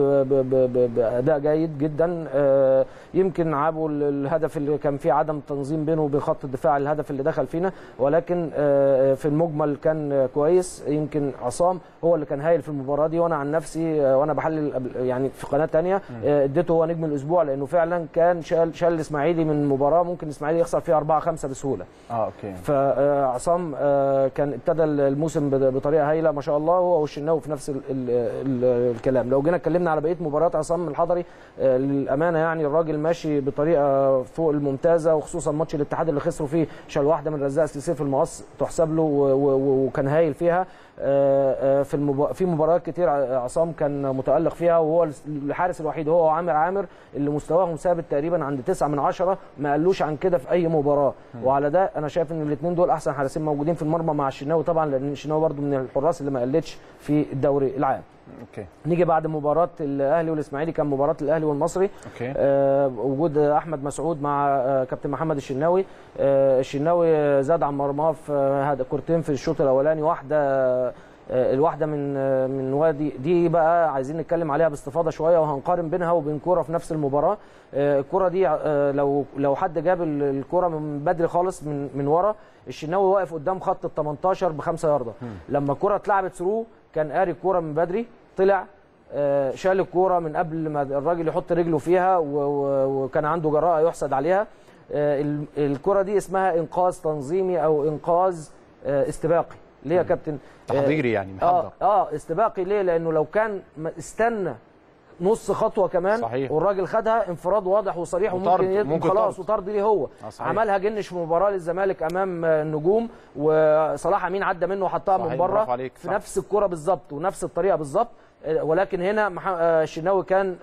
باداء جيد جدا. يمكن عابوا الهدف اللي كان فيه عدم تنظيم بينه وبين خط الدفاع، الهدف اللي دخل فينا، ولكن في المجمل كان كويس. يمكن عصام هو اللي كان هايل في المباراه دي، وانا عن نفسي وانا بحلل يعني في قناه ثانيه اديته هو نجم الاسبوع، لانه فعلا كان شال شال الاسماعيلي من مباراه ممكن الاسماعيلي يخسر فيها أربعة خمسة بسهوله. اه اوكي. فعصام كان ابتدى الموسم بطريقه هايله ما شاء الله، هو والشناوي في نفس ال ال ال الكلام. لو جينا اتكلمنا على بقيه مباريات عصام الحضري، للامانه يعني الراجل ماشي بطريقه فوق الممتازه، وخصوصا ماتش الاتحاد اللي خسروا فيه شال واحده من رزاق سيسي في المقص تحسب له، وكان هايل فيها. في المب... في مباريات كتير عصام كان متالق فيها، وهو الحارس الوحيد هو وعامر عامر اللي مستواهم ثابت تقريبا عند تسعة من عشرة، ما قالوش عن كده في اي مباراه. وعلى ده انا شايف ان الاثنين دول احسن حارسين موجودين في المرمى مع الشناوي طبعا، لان الشناوي برده من الحراس اللي ما قلتش في الدوري العام. اوكي. نيجي بعد مباراه الاهلي والاسماعيلي، كان مباراه الاهلي والمصري. اوكي. آه وجود احمد مسعود مع آه كابتن محمد الشناوي. آه الشناوي زاد عن مرماه في هذا كورتين في الشوط الاولاني، واحده آه الواحده من آه من وادي دي بقى عايزين نتكلم عليها باستفاضه شويه، وهنقارن بينها وبين كوره في نفس المباراه. آه الكوره دي آه لو لو حد جاب الكوره من بدري خالص من من ورا، الشناوي واقف قدام خط ال تمنتاشر بخمسة ياردة. لما الكوره اتلعبت ثرو كان قاري الكوره من بدري، طلع شال الكوره من قبل ما الراجل يحط رجله فيها، وكان عنده جراءه يحسد عليها. الكوره دي اسمها انقاذ تنظيمي او انقاذ استباقي. ليه يا كابتن؟ تحضيري يعني محضر. اه اه استباقي. ليه؟ لانه لو كان استنى نص خطوه كمان صحيح. والراجل خدها انفراد واضح وصريح وممكن ممكن خلاص وطرد ليه هو. آه عملها جنش في مباراه للزمالك امام النجوم، وصلاح امين عدى منه وحطها من بره في صح. نفس الكره بالظبط ونفس الطريقه بالظبط، ولكن هنا الشناوي كان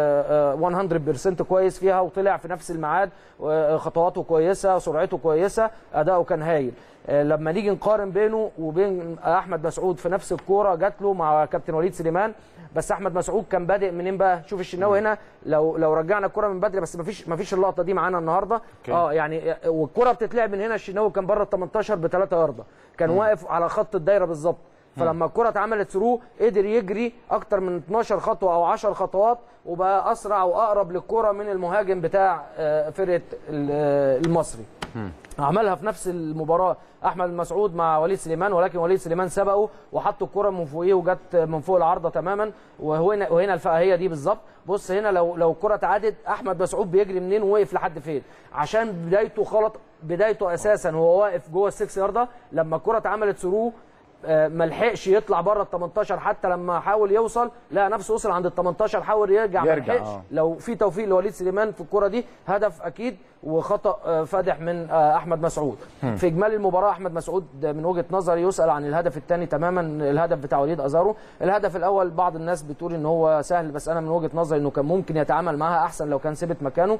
مية بالمية كويس فيها، وطلع في نفس الميعاد، خطواته كويسه، سرعته كويسه، اداؤه كان هايل. لما نيجي نقارن بينه وبين احمد مسعود في نفس الكوره جات له مع كابتن وليد سليمان، بس احمد مسعود كان بادئ منين بقى؟ شوف الشناوي هنا لو لو رجعنا الكوره من بدري، بس ما فيش ما فيش اللقطه دي معانا النهارده. okay. اه يعني والكوره بتتلعب من هنا، الشناوي كان بره ال تمنتاشر بثلاثة ياردة، كان م. واقف على خط الدايره بالظبط. فلما الكره اتعملت ثرو قدر يجري اكتر من اتناشر خطوه او عشر خطوات وبقى اسرع واقرب للكره من المهاجم بتاع فرقه المصري. عملها في نفس المباراه احمد مسعود مع وليد سليمان، ولكن وليد سليمان سبقه وحط الكره من فوقيه وجت من فوق العارضه تماما. وهنا وهنا الفئه هي دي بالظبط. بص هنا لو لو الكره اتعادت احمد مسعود بيجري منين ووقف لحد فين، عشان بدايته غلط. بدايته اساسا هو واقف جوه السكس يارده، لما الكره اتعملت ثرو ما لحقش يطلع بره ال تمنتاشر، حتى لما حاول يوصل لقى نفسه وصل عند ال تمنتاشر، حاول يرجع ما لحقش. لو في توفيق لوليد سليمان في الكره دي هدف اكيد، وخطا فادح من احمد مسعود. في اجمالي المباراه احمد مسعود من وجهه نظري يسال عن الهدف الثاني تماما، الهدف بتاع وليد ازارو. الهدف الاول بعض الناس بتقول ان هو سهل، بس انا من وجهه نظري انه كان ممكن يتعامل معاها احسن لو كان ثبت مكانه،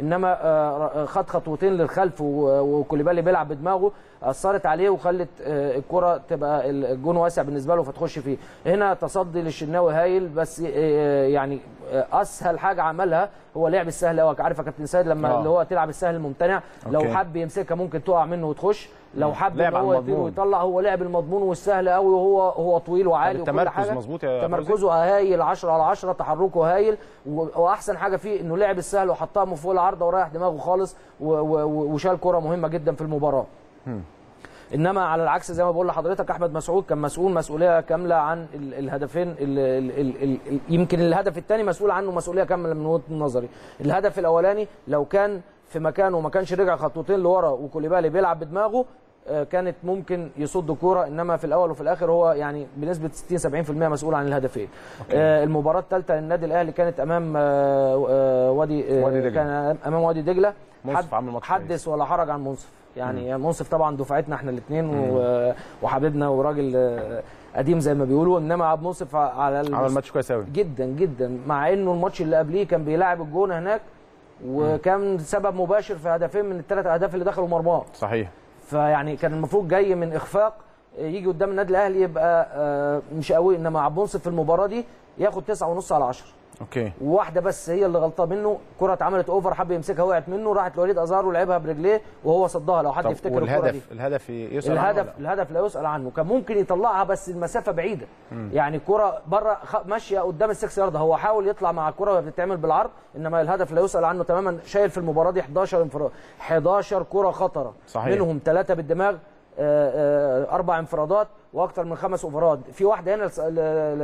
انما خد خطوتين للخلف وكوليبالي بيلعب بدماغه اثرت عليه وخلت الكره تبقى الجون واسع بالنسبه له فتخش فيه. هنا تصدي للشناوي هايل، بس يعني اسهل حاجه عملها هو لعب السهل قوي. عارف يا كابتن سيد لما أوه. اللي هو تلعب السهل الممتنع، لو أوكي. حب يمسكها ممكن تقع منه وتخش، لو حب ان هو يطير ويطلع، هو لعب المضمون والسهل قوي، وهو هو طويل وعالي وكل حاجه. مظبوط يا تمركزه هايل عشرة على عشرة، تحركه هايل، واحسن حاجه فيه انه لعب السهل وحطها من فوق العارضه وريح دماغه خالص وشال كره مهمه جدا في المباراه. هم. انما على العكس زي ما بقول لحضرتك احمد مسعود كان مسؤول مسؤوليه كامله عن الهدفين. ال ال ال ال يمكن الهدف الثاني مسؤول عنه مسؤوليه كامله من وجهه نظري. الهدف الاولاني لو كان في مكانه وما كانش رجع خطوتين لورا وكوليبالي بيلعب بدماغه كانت ممكن يصد كوره، انما في الاول وفي الاخر هو يعني بنسبه ستين سبعين في المية مسؤول عن الهدفين. آه المباراه الثالثه للنادي الاهلي كانت امام آه آه وادي آه وادي كان امام وادي دجله. حد حدث ولا حرج عن منصف، يعني منصف طبعا دفعتنا احنا الاثنين وحبيبنا وراجل قديم زي ما بيقولوا، انما عبد منصف على عمل ماتش كويس قوي جدا جدا، مع انه الماتش اللي قبليه كان بيلاعب الجونه هناك وكان سبب مباشر في هدفين من الثلاث اهداف اللي دخلوا مرماه. صحيح. فيعني كان المفروض جاي من اخفاق يجي قدام النادي الاهلي يبقى مش قوي، انما عبد منصف في المباراه دي ياخد تسعة ونص على عشرة. اوكي. وواحده بس هي اللي غلطه منه، كره اتعملت اوفر حب يمسكها وقعت منه، راحت لوليد ازارو ولعبها برجليه وهو صدها. لو حد يفتكر الكره دي الهدف يسأل الهدف عنه الهدف لا يسأل عنه، كان ممكن يطلعها بس المسافه بعيده. مم. يعني الكره بره ماشيه قدام السكس يارده، هو حاول يطلع مع الكره وهي بتتعمل بالعرض، انما الهدف لا يسأل عنه تماما. شايل في المباراه دي حداشر انفراد، حداشر كره خطره. صحيح. منهم ثلاثه بالدماغ، اربع انفرادات واكثر من خمس اوفرات. في واحده هنا ل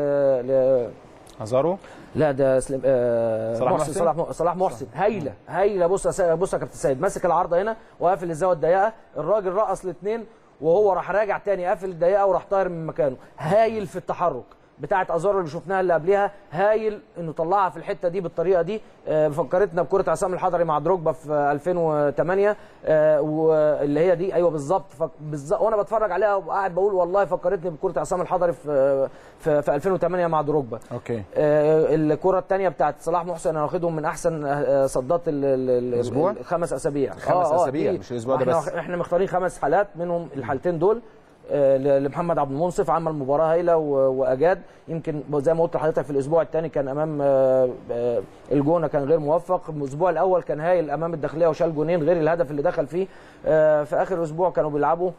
ل ازارو، لا ده سلم... آه صلاح محسن صلاح محسن, صلاح محسن. هايله هايله. بص بص يا كابتن سيد، ماسك العارضه هنا وقافل الزاويه الضيقه، الراجل رقص الاثنين وهو راح راجع تاني قافل الضيقه وراح طاير من مكانه. هايل في التحرك بتاعه ازارو اللي شفناها اللي قبلها، هايل انه طلعها في الحته دي بالطريقه دي. آه فكرتنا بكره عصام الحضري مع دروجبا في ألفين وثمانية، آه واللي هي دي ايوه بالظبط. بالظبط وانا بتفرج عليها وقاعد بقول والله فكرتني بكره عصام الحضري في في, في ألفين وثمانية مع دروجبا. اوكي. آه الكره الثانيه بتاعه صلاح محسن انا واخدهم من احسن آه صدات الاسبوع خمس اسابيع. خمس آه اسابيع مش الاسبوع ده بس. احنا مختارين خمس حالات منهم الحالتين دول لمحمد عبد المنصف، عمل مباراه هايله واجاد. يمكن زي ما قلت لحضرتك في الاسبوع الثاني كان امام الجونه كان غير موفق، الاسبوع الاول كان هايل امام الداخليه وشال جونين غير الهدف اللي دخل فيه. في اخر الاسبوع كانوا بيلعبوا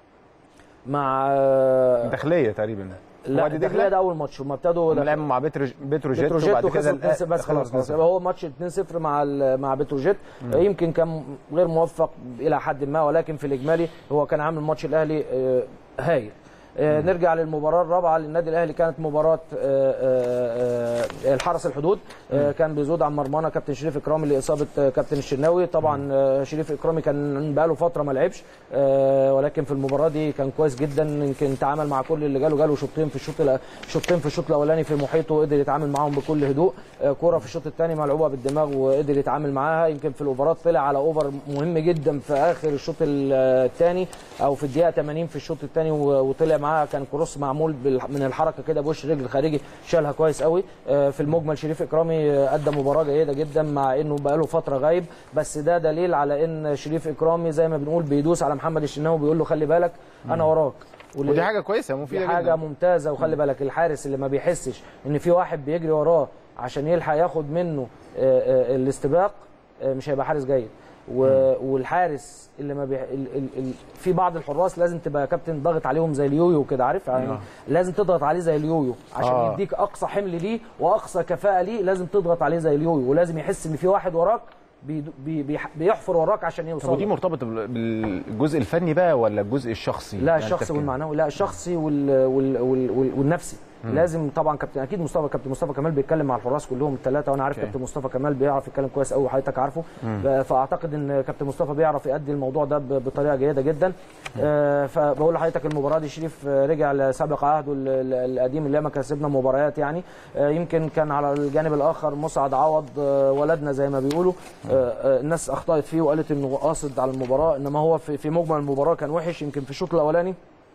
مع الداخليه تقريبا. لا الداخليه ده اول ماتش هم ابتدوا لعبوا مع بتروجيت بتروجيت وبعد كده بس خلاص هو ماتش اتنين صفر مع مع بتروجيت. يمكن كان غير موفق الى حد ما، ولكن في الاجمالي هو كان عامل ماتش الاهلي هايل. آه نرجع للمباراه الرابعه للنادي الاهلي، كانت مباراه آه آه آه الحرس الحدود. آه كان بيزود عن مرمانا كابتن شريف اكرامي لاصابه آه كابتن الشناوي. طبعا آه شريف اكرامي كان بقاله فتره ما لعبش، آه ولكن في المباراه دي كان كويس جدا. يمكن تعامل مع كل اللي جاله جاله شوطين في الشوط شوطين في الشوط الاولاني في محيطه وقدر يتعامل معاهم بكل هدوء. آه كوره في الشوط الثاني ملعوبه بالدماغ وقدر يتعامل معاها. يمكن في الاوفرات طلع على اوفر مهم جدا في اخر الشوط الثاني او في الدقيقه ثمانين في الشوط الثاني وطلع معاها، كان كروس معمول من الحركه كده بوش رجل خارجي شالها كويس قوي. في المجمل شريف اكرامي ادى مباراه جيده جدا مع انه بقاله فتره غايب، بس ده دليل على ان شريف اكرامي زي ما بنقول بيدوس على محمد الشناوي بيقول له خلي بالك انا وراك. ودي حاجه كويسه مفيده جدا، حاجه ممتازه. وخلي بالك الحارس اللي ما بيحسش ان في واحد بيجري وراه عشان يلحق ياخد منه الاستباق مش هيبقى حارس جيد. و... والحارس اللي ما بي... ال... ال... ال... في بعض الحراس لازم تبقى كابتن ضاغط عليهم زي اليويو كده، عارف يعني آه. لازم تضغط عليه زي اليويو عشان آه. يديك اقصى حمل ليه واقصى كفاءه ليه، لازم تضغط عليه زي اليويو، ولازم يحس ان في واحد وراك بي... بي... بيحفر وراك عشان يوصل. ودي مرتبطه بالجزء الفني بقى ولا الجزء الشخصي؟ لا يعني الشخصي والمعنوي، لا الشخصي وال... وال... وال... وال... والنفسي. مم. لازم طبعا كابتن اكيد مصطفى كابتن مصطفى كمال بيتكلم مع الحراس كلهم الثلاثه، وانا عارف okay. كابتن مصطفى كمال بيعرف يتكلم كويس قوي وحضرتك عارفه. مم. فاعتقد ان كابتن مصطفى بيعرف يؤدي الموضوع ده بطريقه جيده جدا. آه فبقول لحضرتك المباراه دي شريف رجع لسابق عهده القديم اللي ما كسبنا مباريات يعني. آه يمكن كان على الجانب الاخر مسعد عوض آه ولدنا زي ما بيقولوا. آه آه الناس اخطات فيه وقالت انه قاصد على المباراه، انما هو في, في مجمل المباراه كان وحش. يمكن في الشوط الاولاني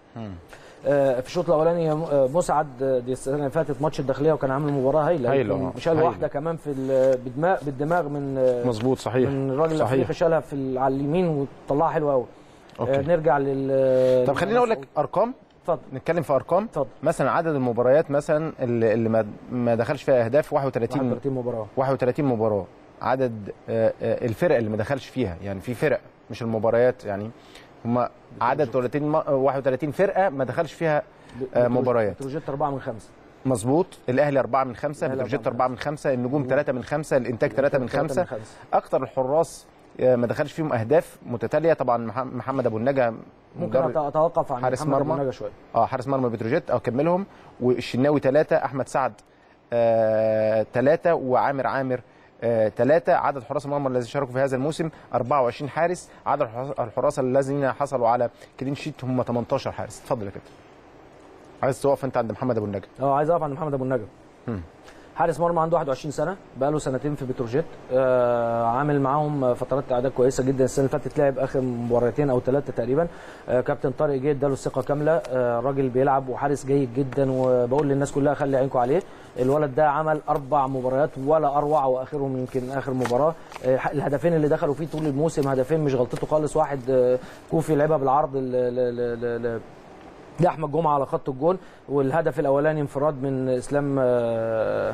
في الشوط الاولاني مسعد دي السنه اللي فاتت ماتش الداخليه وكان عامل مباراه هايله هايله شال واحده كمان في بالدماغ بالدماغ من مظبوط صحيح من الراجل الافريقي شالها في على اليمين وطلعها حلوه قوي. نرجع لل طب خليني اقول لك ارقام. اتفضل نتكلم في ارقام. اتفضل. مثلا عدد المباريات مثلا اللي, اللي ما ما دخلش فيها اهداف واحد وثلاثين واحد وثلاثين مباراه واحد وثلاثين مباراه. عدد الفرق اللي ما دخلش فيها، يعني في فرق مش المباريات، يعني هم عدد ثلاثين واحد وثلاثين فرقه ما دخلش فيها مباريات. بتروجيت أربعة من خمسة مظبوط. الاهلي أربعة من خمسة، بتروجيت أربعة من خمسة، النجوم ثلاثة من خمسة، الانتاج ثلاثة من خمسة. اكثر الحراس ما دخلش فيهم اهداف متتاليه طبعا محمد ابو النجا. ممكن اتوقف عن حارس مرمى ابو النجا شويه. اه حارس مرمى بتروجيت او كملهم، والشناوي ثلاثه، احمد سعد ثلاثه، آه وعامر عامر ثلاثة. آه عدد حراس المرمى الذين شاركوا في هذا الموسم أربعة وعشرين حارس. عدد الحراس الذين حصلوا على كلين شيت هم ثمانية عشر حارس. اتفضل يا كابتن. عايز تقف انت عند محمد ابو النجا؟ اه عايز اقف عند محمد ابو النجا. حارس مرمى عنده واحد وعشرين سنه، بقى له سنتين في بتروجيت. آه عامل معاهم فترات اعداد كويسه جدا. السنه اللي فاتت لعب اخر مباراتين او ثلاثه تقريبا. آه كابتن طارق جه اداله الثقه كامله. آه راجل بيلعب وحارس جيد جدا، وبقول للناس كلها خلي عينكم عليه. الولد ده عمل اربع مباريات ولا اروع، واخرهم يمكن اخر مباراه. آه الهدفين اللي دخلوا فيه طول الموسم هدفين مش غلطته خالص. واحد آه كوفي لعبها بالعرض ل ل ل ده احمد جمعه على خط الجول، والهدف الاولاني انفراد من اسلام. آآ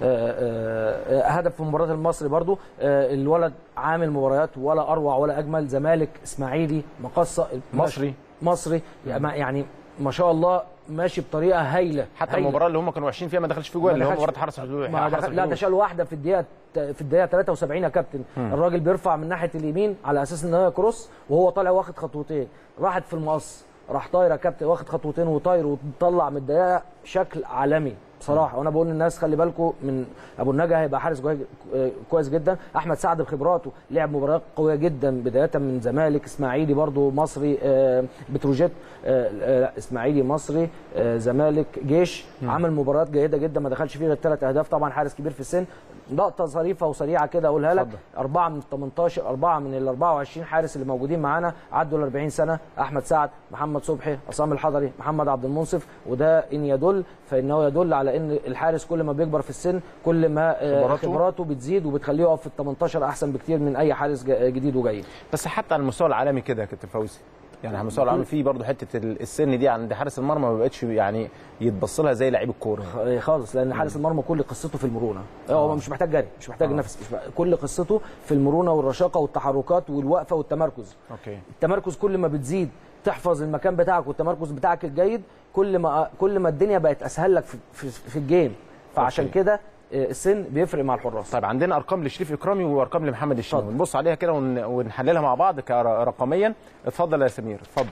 آآ هدف في مباراه المصري برضو. الولد عامل مباريات ولا اروع ولا اجمل. زمالك، اسماعيلي، مقصه، مصري مصري يعني ما شاء الله ماشي بطريقه هايله. حتى هايلة. المباراه اللي هم كانوا وحشين فيها ما دخلش في جول، اللي هو مباراه حرس الحدود. لا ده شال واحده في الدقيقه في الدقيقه ثلاثة وسبعين يا كابتن. م. الراجل بيرفع من ناحيه اليمين على اساس ان هي كروس، وهو طالع واخد خطوتين، راحت في المقص، راح طاير يا كابتن واخد خطوتين وطاير وطلع من الدقيقه شكل عالمي بصراحه. وانا بقول للناس خلي بالكم من ابو النجا، هيبقى حارس كويس جدا. احمد سعد بخبراته لعب مباريات قويه جدا بدايه من زمالك، اسماعيلي برضو، مصري، بتروجيت، اسماعيلي، مصري، زمالك، جيش. م. عمل مباريات جيده جدا ما دخلش فيه غير ثلاث اهداف. طبعا حارس كبير في السن. لقطه ظريفه وسريعه كده اقولها لك. أربعة من ثمانية عشر، أربعة من ال أربعة وعشرين حارس اللي موجودين معانا عدوا ال أربعين سنه. احمد سعد، محمد صبحي، عصام الحضري، محمد عبد المنصف. وده ان يدل فانه يدل على ان الحارس كل ما بيكبر في السن كل ما خبراته, خبراته بتزيد وبتخليه يقف في ال ثمانية عشر احسن بكتير من اي حارس جديد وجاي. بس حتى على المستوى العالمي كده يا كابتن فوزي، يعني على المستوى العالمي في برضه حته السن دي عند حارس المرمى ما بقتش يعني يتبص لها زي لعيب الكوره خالص، لان حارس المرمى كل قصته في المرونه. هو مش محتاج جري، مش محتاج آه. نفس، مش محتاج. كل قصته في المرونه والرشاقه والتحركات والوقفه والتمركز. اوكي. التمركز كل ما بتزيد تحفظ المكان بتاعك والتمركز بتاعك الجيد، كل ما كل ما الدنيا بقت اسهل لك في في, في الجيم. فعشان كده السن بيفرق مع الحراس. طيب عندنا ارقام لشريف اكرامي وارقام لمحمد الشناوي، نبص عليها كده ونحللها مع بعض رقميا. اتفضل يا سمير، اتفضل.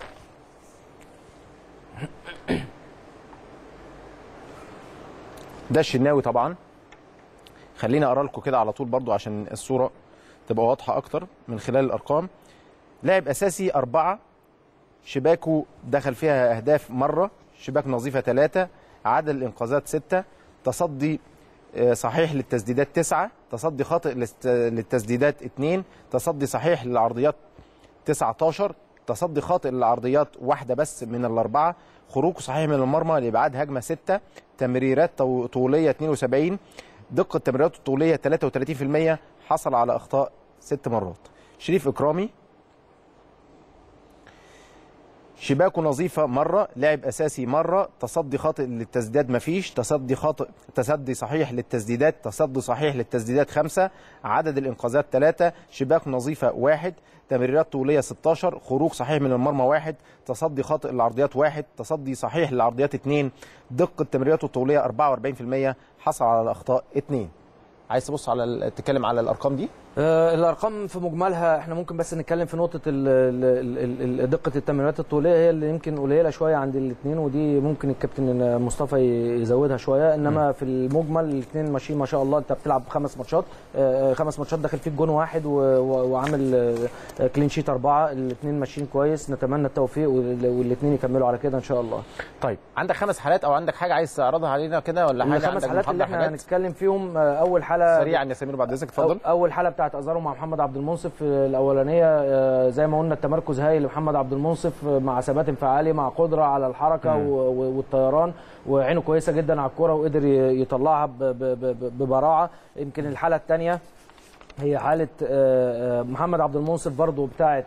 ده الشناوي طبعا. خليني اقرا لكم كده على طول برضو عشان الصوره تبقى واضحه اكتر من خلال الارقام. لاعب اساسي أربعة، شباكه دخل فيها اهداف مره، شباك نظيفه ثلاثة، عدد الانقاذات ستة، تصدي صحيح للتسديدات تسعة، تصدي خاطئ للتسديدات اثنين، تصدي صحيح للعرضيات تسعة عشر، تصدي خاطئ للعرضيات واحده بس من الاربعه، خروج صحيح من المرمى لابعاد هجمه ستة، تمريرات طوليه اثنين وسبعين، دقه تمريرات الطوليه ثلاثة وثلاثين بالمئة، حصل على اخطاء ست مرات. شريف اكرامي شباكه نظيفه مره، لعب اساسي مره، تصدي خاطئ للتسديدات مفيش، تصدي خاطئ تصدي صحيح للتسديدات، تصدي صحيح للتسديدات خمسه، عدد الانقاذات ثلاثه، شباك نظيفه واحد، تمريرات طوليه ستاشر، خروج صحيح من المرمى واحد، تصدي خاطئ للعرضيات واحد، تصدي صحيح للعرضيات اثنين، دقه تمريراته الطوليه أربعة وأربعين بالمية، حصل على الاخطاء اثنين. عايز تبص على تتكلم على الارقام دي؟ آه الارقام في مجملها احنا ممكن بس نتكلم في نقطه ال ال ال دقه التمريرات الطوليه هي اللي يمكن قليله شويه عند الاثنين، ودي ممكن الكابتن مصطفى يزودها شويه، انما م. في المجمل الاثنين ماشيين ما شاء الله. انت بتلعب خمس ماتشات آه خمس ماتشات داخل فيك جون واحد وعامل آه كلين شيت اربعه، الاثنين ماشيين كويس، نتمنى التوفيق والاثنين يكملوا على كده ان شاء الله. طيب عندك خمس حالات او عندك حاجه عايز تعرضها علينا كده ولا حاجه؟ الخمس حالات اللي احنا هنتكلم فيهم اول حاله سريعا يا سمير بعد اذنك اتفضل. اول حاله بتاعت ازارو مع محمد عبد المنصف الاولانيه زي ما قلنا التمركز هايل لمحمد عبد المنصف مع ثبات انفعالي مع قدره على الحركه م. والطيران وعينه كويسه جدا على الكره وقدر يطلعها ببراعه. يمكن الحاله الثانيه هي حاله محمد عبد المنصف برضو بتاعت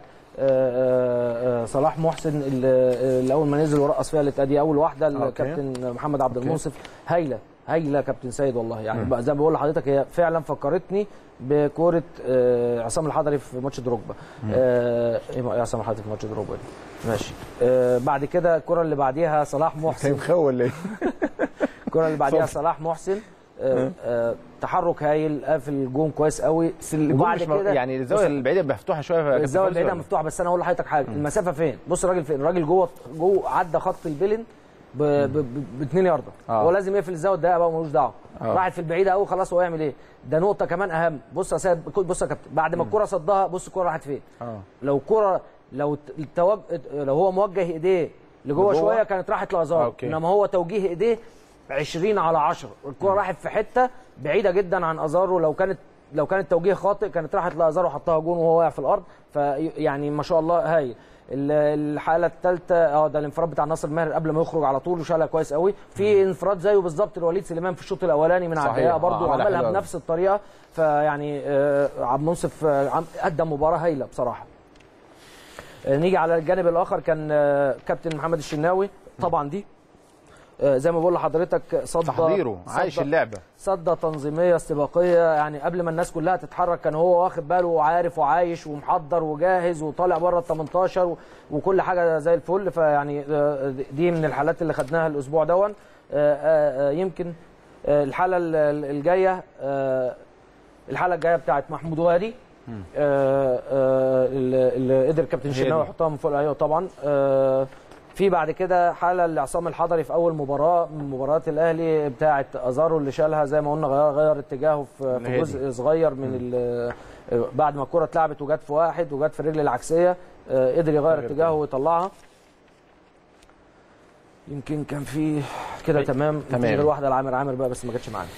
صلاح محسن اللي اول ما نزل ورقص فيها الاتادي اول واحده الكابتن محمد عبد المنصف هايله هايله كابتن سيد والله يعني م. زي ما بقول لحضرتك هي فعلا فكرتني بكوره عصام الحضري في ماتش دروجبا. ايه آه عصام الحضري في ماتش دروجبا دي ماشي. آه بعد كده الكره اللي بعديها صلاح محسن مخول ايه الكره اللي بعديها صلاح محسن آه آه تحرك هايل قافل الجون كويس قوي. وبعد كده يعني الزاويه البعيده مفتوحه شويه. الزاويه البعيده مفتوحه بس انا اقول لحضرتك حاجه م. المسافه فين؟ بص الراجل فين؟ الراجل جوه جوه عدى خط البلن ب اتنين ياردة. آه. هو لازم يقفل الزاويه الضيقه بقى ملوش دعوه. آه. راحت في البعيده قوي خلاص هو يعمل ايه؟ ده نقطه كمان اهم. بص يا سيد بص يا كابتن بعد ما الكره صدها بص الكره راحت فين؟ آه. لو الكره لو التوج... لو هو موجه ايديه لجوه شويه كانت راحت لازار، انما هو توجيه ايديه عشرين على عشرة الكره راحت في حته بعيده جدا عن ازارو. لو كانت لو كان التوجيه خاطئ كانت راحت لازارو وحطها جون وهو واقع في الارض. فيعني ما شاء الله هايل. الحاله الثالثه اه ده الانفراد بتاع ناصر ماهر قبل ما يخرج على طول وشالها كويس قوي. في انفراد زيه بالظبط لوليد سليمان في الشوط الاولاني من على الدقيقه برضه آه عملها بنفس الطريقه. فيعني آه عبد المنصف آه قدم مباراه هايله بصراحه. آه نيجي على الجانب الاخر كان آه كابتن محمد الشناوي طبعا دي آه زي ما بقول لحضرتك صد تحضيره عايش اللعبه صده تنظيميه استباقيه يعني قبل ما الناس كلها تتحرك كان هو واخد باله وعارف وعايش ومحضر وجاهز وطالع بره ال تمنتاشر وكل حاجه زي الفل. فيعني دي من الحالات اللي خدناها الاسبوع دون. يمكن الحاله الجايه الحاله الجايه بتاعت محمود وادي اللي قدر كابتن شناوي يحطها من فوق. ايوه طبعا. في بعد كده حاله لعصام الحضري في اول مباراه من مباريات الاهلي بتاعه ازارو اللي شالها زي ما قلنا غير, غير اتجاهه في جزء صغير من بعد ما الكره اتلعبت وجت في واحد وجت في الرجل العكسيه قدر يغير اتجاهه ويطلعها. يمكن كان في كده تمام تمام غير واحده لعامر عامر بقى بس ما جاتش معانا.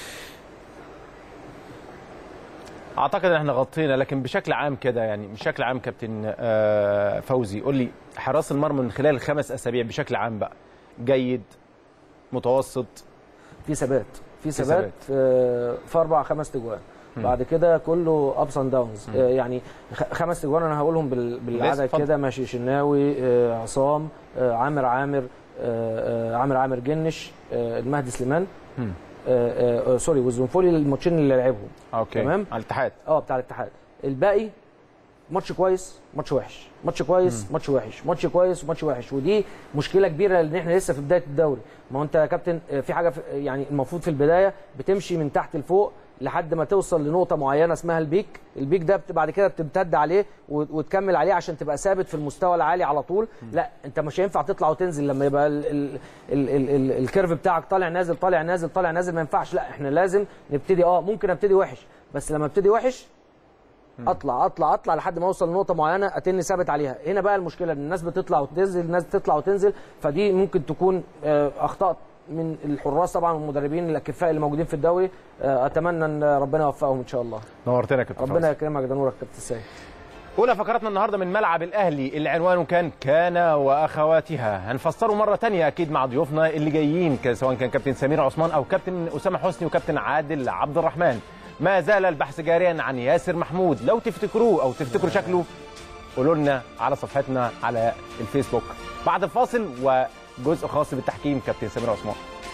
اعتقد ان احنا غطينا لكن بشكل عام كده يعني بشكل عام كابتن فوزي قول لي حراس المرمى من خلال الخمس اسابيع بشكل عام بقى جيد متوسط في ثبات في ثبات في, في اربع خمس تجوان بعد كده كله ابس اند داونز يعني خمس تجوان انا هقولهم بالعدد كده ماشي شناوي عصام عامر عامر عامر عامر جنش المهدي سليمان آه آه سوري والزنفولي الماتشين اللي لعبهم. اوكي تمام على الاتحاد اه بتاع الاتحاد. الباقي ماتش كويس ماتش وحش ماتش كويس مم. ماتش وحش ماتش كويس وماتش وحش ودي مشكله كبيره لان احنا لسه في بدايه الدوري. ما هو انت يا كابتن في حاجه في يعني المفروض في البدايه بتمشي من تحت لفوق لحد ما توصل لنقطه معينه اسمها البيك. البيك ده بعد كده بتمتد عليه وتكمل عليه عشان تبقى ثابت في المستوى العالي على طول. م. لا انت مش هينفع تطلع وتنزل لما يبقى ال ال ال ال ال الكيرف بتاعك طالع نازل طالع نازل طالع نازل ما ينفعش. لا احنا لازم نبتدي اه ممكن ابتدي وحش بس لما ابتدي وحش اطلع اطلع اطلع لحد ما اوصل لنقطه معينه اتني ثابت عليها. هنا بقى المشكله ان الناس بتطلع وتنزل الناس بتطلع وتنزل فدي ممكن تكون اخطاء من الحراس طبعا والمدربين الاكفاء اللي موجودين في الدوري. اتمنى ان ربنا يوفقهم ان شاء الله. نورتنا يا كابتن ربنا يكرمك ده نورك كابتن سيد. اولى فقراتنا النهارده من ملعب الاهلي اللي عنوانه كان كان واخواتها. هنفسره مره ثانيه اكيد مع ضيوفنا اللي جايين سواء كان كابتن سمير عثمان او كابتن اسامه حسني وكابتن عادل عبد الرحمن. ما زال البحث جاريا عن ياسر محمود لو تفتكروه او تفتكروا شكله قولوا لنا على صفحتنا على الفيسبوك. بعد الفاصل وجزء خاص بالتحكيم كابتن سمير عثمان.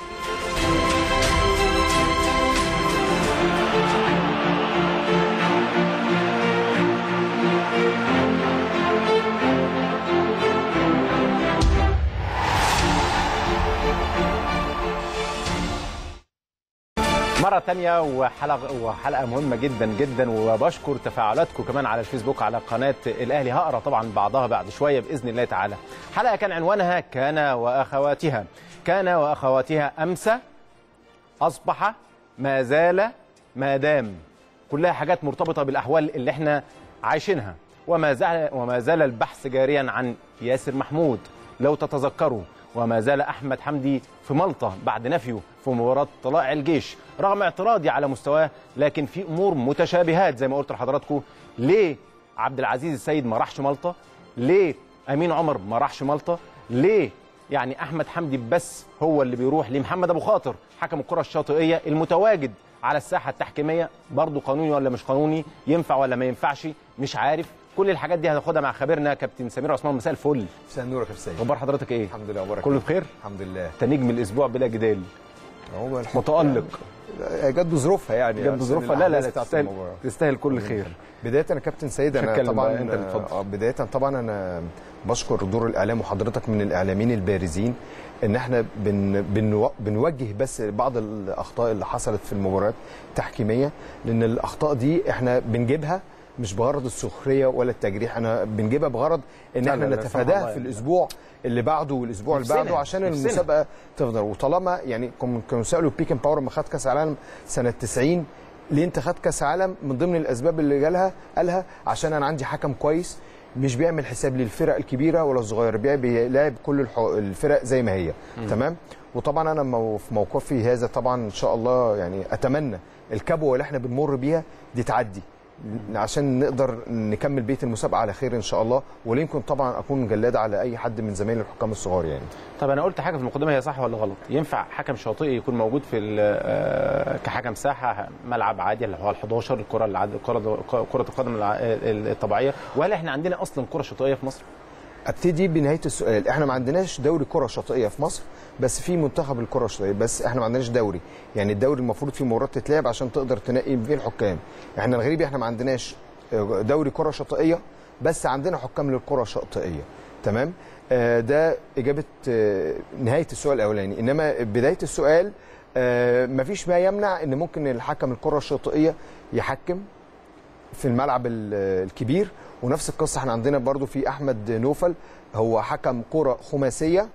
مرة تانية وحلقة وحلقة مهمة جدا جدا، وبشكر تفاعلاتكم كمان على الفيسبوك على قناة الأهلي. هقرا طبعا بعضها بعد شوية بإذن الله تعالى. حلقة كان عنوانها كان وأخواتها. كان وأخواتها أمسى، أصبح، ما زال، ما دام. كلها حاجات مرتبطة بالأحوال اللي احنا عايشينها. وما زال وما زال البحث جاريا عن ياسر محمود لو تتذكروا، وما زال أحمد حمدي في ملطة بعد نفيه في مباراة طلائع الجيش رغم اعتراضي على مستواه، لكن في أمور متشابهات زي ما قلت لحضراتكم. ليه عبد العزيز السيد ما راحش ملطة؟ ليه أمين عمر ما راحش ملطة؟ ليه يعني أحمد حمدي بس هو اللي بيروح؟ لمحمد أبو خاطر حكم الكرة الشاطئية المتواجد على الساحة التحكيمية برضه قانوني ولا مش قانوني؟ ينفع ولا ما ينفعش؟ مش عارف. كل الحاجات دي هناخدها مع خبيرنا كابتن سمير عثمان. مساء الفل. مساء النور يا كابتن سيد. اخبار حضرتك ايه؟ الحمد لله. اخبارك كله بخير؟ الحمد لله. انت نجم الاسبوع بلا جدال. هو متألق. جد ظروفها يعني. جد ظروفها. لا لا لا تستاهل تستاهل كل خير. بداية انا كابتن سيد انا طبعا انت بتفضل. بداية طبعا انا بشكر دور الاعلام وحضرتك من الاعلاميين البارزين ان احنا بن بن بنوجه بس بعض الاخطاء اللي حصلت في المباريات التحكيميه، لان الاخطاء دي احنا بنجيبها مش بغرض السخريه ولا التجريح، انا بنجيبها بغرض ان احنا نتفاداها في الاسبوع اللي بعده والاسبوع اللي بعده عشان المسابقه تفضل. وطالما يعني كانوا سالوا بيكن باور لما خد كاس العالم سنه تسعين ليه انت خد كاس عالم، من ضمن الاسباب اللي جالها قالها عشان انا عندي حكم كويس مش بيعمل حساب للفرق الكبيره ولا الصغيره، بيلاعب كل الفرق زي ما هي. م. تمام. وطبعا انا في موقفي هذا طبعا ان شاء الله يعني اتمنى الكبوه اللي احنا بنمر بيها دي تعدي عشان نقدر نكمل بيت المسابقه على خير ان شاء الله، ولا يمكن طبعا اكون جلاد على اي حد من زمايلي الحكام الصغار يعني. طب انا قلت حاجه في المقدمه، هي صح ولا غلط؟ ينفع حكم شاطئي يكون موجود في كحكم ساحه ملعب عادي اللي هو ال حداشر الكره العاديه كره كره القدم الطبيعيه، وهل احنا عندنا اصلا كره شاطئيه في مصر؟ ابتدي بنهايه السؤال. احنا ما عندناش دوري كره شاطئيه في مصر، بس في منتخب الكره الشاطئيه، بس احنا ما عندناش دوري. يعني الدوري المفروض فيه مباريات تتلعب عشان تقدر تنقي فيه الحكام. احنا الغريب احنا ما عندناش دوري كره شاطئيه، بس عندنا حكام للكره الشاطئيه. تمام. آه ده اجابه آه نهايه السؤال الاولاني. انما بدايه السؤال آه ما فيش ما يمنع ان ممكن الحكم الكره الشاطئيه يحكم في الملعب الكبير. ونفس القصه احنا عندنا برضو في احمد نوفل، هو حكم كره خماسيه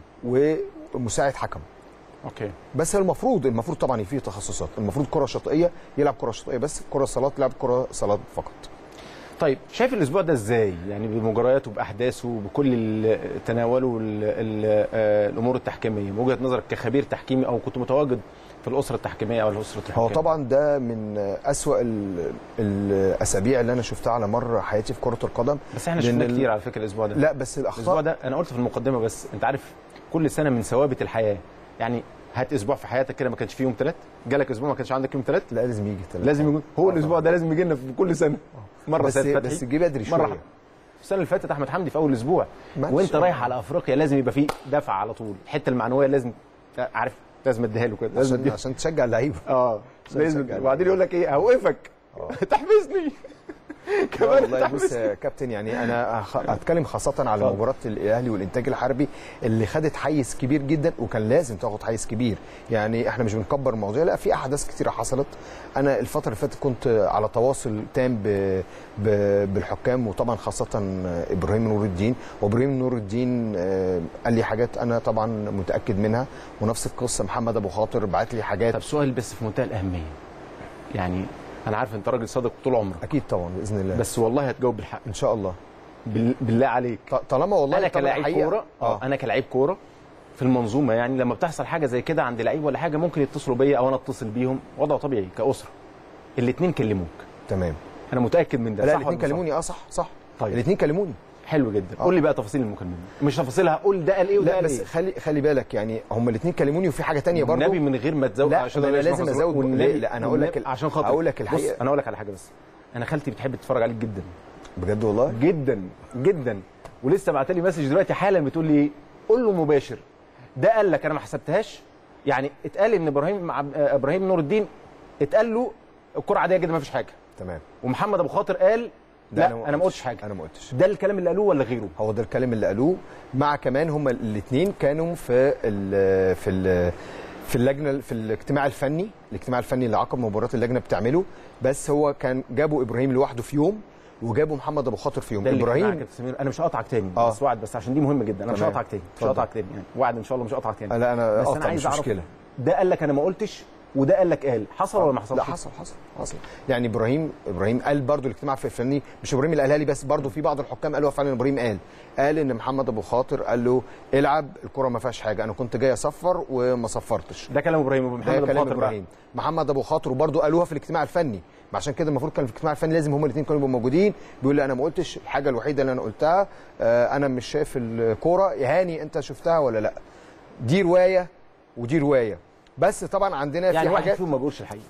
ومساعد حكم. اوكي. بس المفروض المفروض طبعا في تخصصات، المفروض كره شاطئيه يلعب كره شاطئيه بس، كره صالات يلعب كره صالات فقط. طيب شايف الاسبوع ده ازاي؟ يعني بمجرياته باحداثه بكل تناوله الامور التحكيميه، بوجهه نظرك كخبير تحكيمي او كنت متواجد في الاسره التحكيميه او الاسره الحكام؟ هو طبعا ده من اسوأ الاسابيع اللي انا شفتها على مر حياتي في كره القدم. بس احنا شفنا كتير على فكره الاسبوع ده. لا بس الاخطاء الاسبوع ده انا قلت في المقدمه، بس انت عارف كل سنه من ثوابت الحياه، يعني هات اسبوع في حياتك كده ما كانش فيه يوم ثلاث، جالك اسبوع ما كانش عندك يوم ثلاث. لا لازم يجي ثلاث، لازم يجي. هو آه الاسبوع ده لازم يجي لنا في كل سنه. مره بس بس جه بدري شويه. مره السنه اللي فاتت احمد حمدي في اول اسبوع وانت رايح على افريقيا لازم يبقى فيه دفع على طول، الحته المعنويه لازم عارف لازم اديها له كده، لازم عشان, عشان تشجع اللعيبه. اه لازم. وبعدين يقول لك ايه، هوقفك تحفزني كمان. والله بص يا كابتن، يعني انا هتكلم خاصه على مباراه الاهلي والانتاج الحربي اللي خدت حيز كبير جدا، وكان لازم تاخد حيز كبير. يعني احنا مش بنكبر المواضيع، لا في احداث كتيره حصلت. انا الفتره اللي فاتت كنت على تواصل تام ب... ب... بالحكام، وطبعا خاصه ابراهيم نور الدين. وابراهيم نور الدين قال لي حاجات انا طبعا متاكد منها، ونفس القصه محمد ابو خاطر بعت لي حاجات. طب سؤال بس في منتهى الاهميه، يعني انا عارف انت راجل صادق طول عمرك. اكيد طبعا باذن الله، بس والله هتجاوب بالحق ان شاء الله. بالله عليك. طالما والله انا كلاعب كوره اه انا كلاعب كوره في المنظومه، يعني لما بتحصل حاجه زي كده عند لعيب ولا حاجه ممكن يتصلوا بيا او انا اتصل بيهم، وضع طبيعي كاسره. الاثنين كلموك. تمام. انا متاكد من ده. لا الاثنين كلموني. اه صح صح. طيب الاثنين كلموني. حلو جدا. قول لي بقى تفاصيل المكالمه، مش تفاصيلها، قول ده قال ايه وده قال ايه. لا بس خلي خلي بالك، يعني هم الاثنين كلموني وفي حاجه ثانيه برضه. النبي من غير ما تزود. لا عشان انا لازم ازود. لا انا اقول لك عشان خاطر اقول لك الحقيقه. انا اقول لك على حاجه، بس انا خالتي بتحب تتفرج عليك جدا. بجد والله جدا جدا. ولسه بعت لي مسج دلوقتي حالا بتقول لي قول له مباشر ده قال لك انا ما حسبتهاش. يعني اتقال ان ابراهيم مع ابراهيم نور الدين اتقال له الكره عاديه جدا ما فيش حاجه تمام، ومحمد ابو خاطر قال لا انا, أنا ما قلتش حاجه. انا ما قلتش. ده الكلام اللي قالوه ولا غيره؟ هو ده الكلام اللي قالوه، مع كمان هما الاثنين كانوا في ال في ال في اللجنه في الاجتماع الفني الاجتماع الفني اللي عقب مباراه اللجنه بتعمله. بس هو كان جابوا ابراهيم لوحده في يوم وجابوا محمد ابو خاطر في يوم. ابراهيم انا مش هقطعك تاني آه. بس وعد، بس عشان دي مهمه جدا. انا مش هقطعك تاني مش هقطعك تاني يعني وعد ان شاء الله مش هقطعك تاني. لا انا بس انا عايز اعرف مشكلة. ده قال لك انا ما قلتش وده قال لك قال حصل ولا ما حصلش؟ لا حصل حصل حصل. يعني ابراهيم ابراهيم قال برضو الاجتماع في الفني، مش ابراهيم اللي قالها لي بس، برضو في بعض الحكام قالوا فعلا ابراهيم قال قال ان محمد ابو خاطر قال له العب الكره ما فيهاش حاجه، انا كنت جاي اصفر وما صفرتش. ده كلام ابراهيم ومحمد ابو خاطر ابراهيم محمد ابو خاطر برضو قالوها في الاجتماع الفني. عشان كده المفروض كان في الاجتماع الفني لازم هما الاثنين كانوا يبقوا موجودين. بيقول لي انا ما قلتش الحاجه الوحيده اللي انا قلتها آه انا مش شايف الكوره. يا هاني انت شفتها ولا لا؟ دي روايه ودي روايه. بس طبعا عندنا يعني في واحد حاجات فيهم ما بيقولش الحقيقه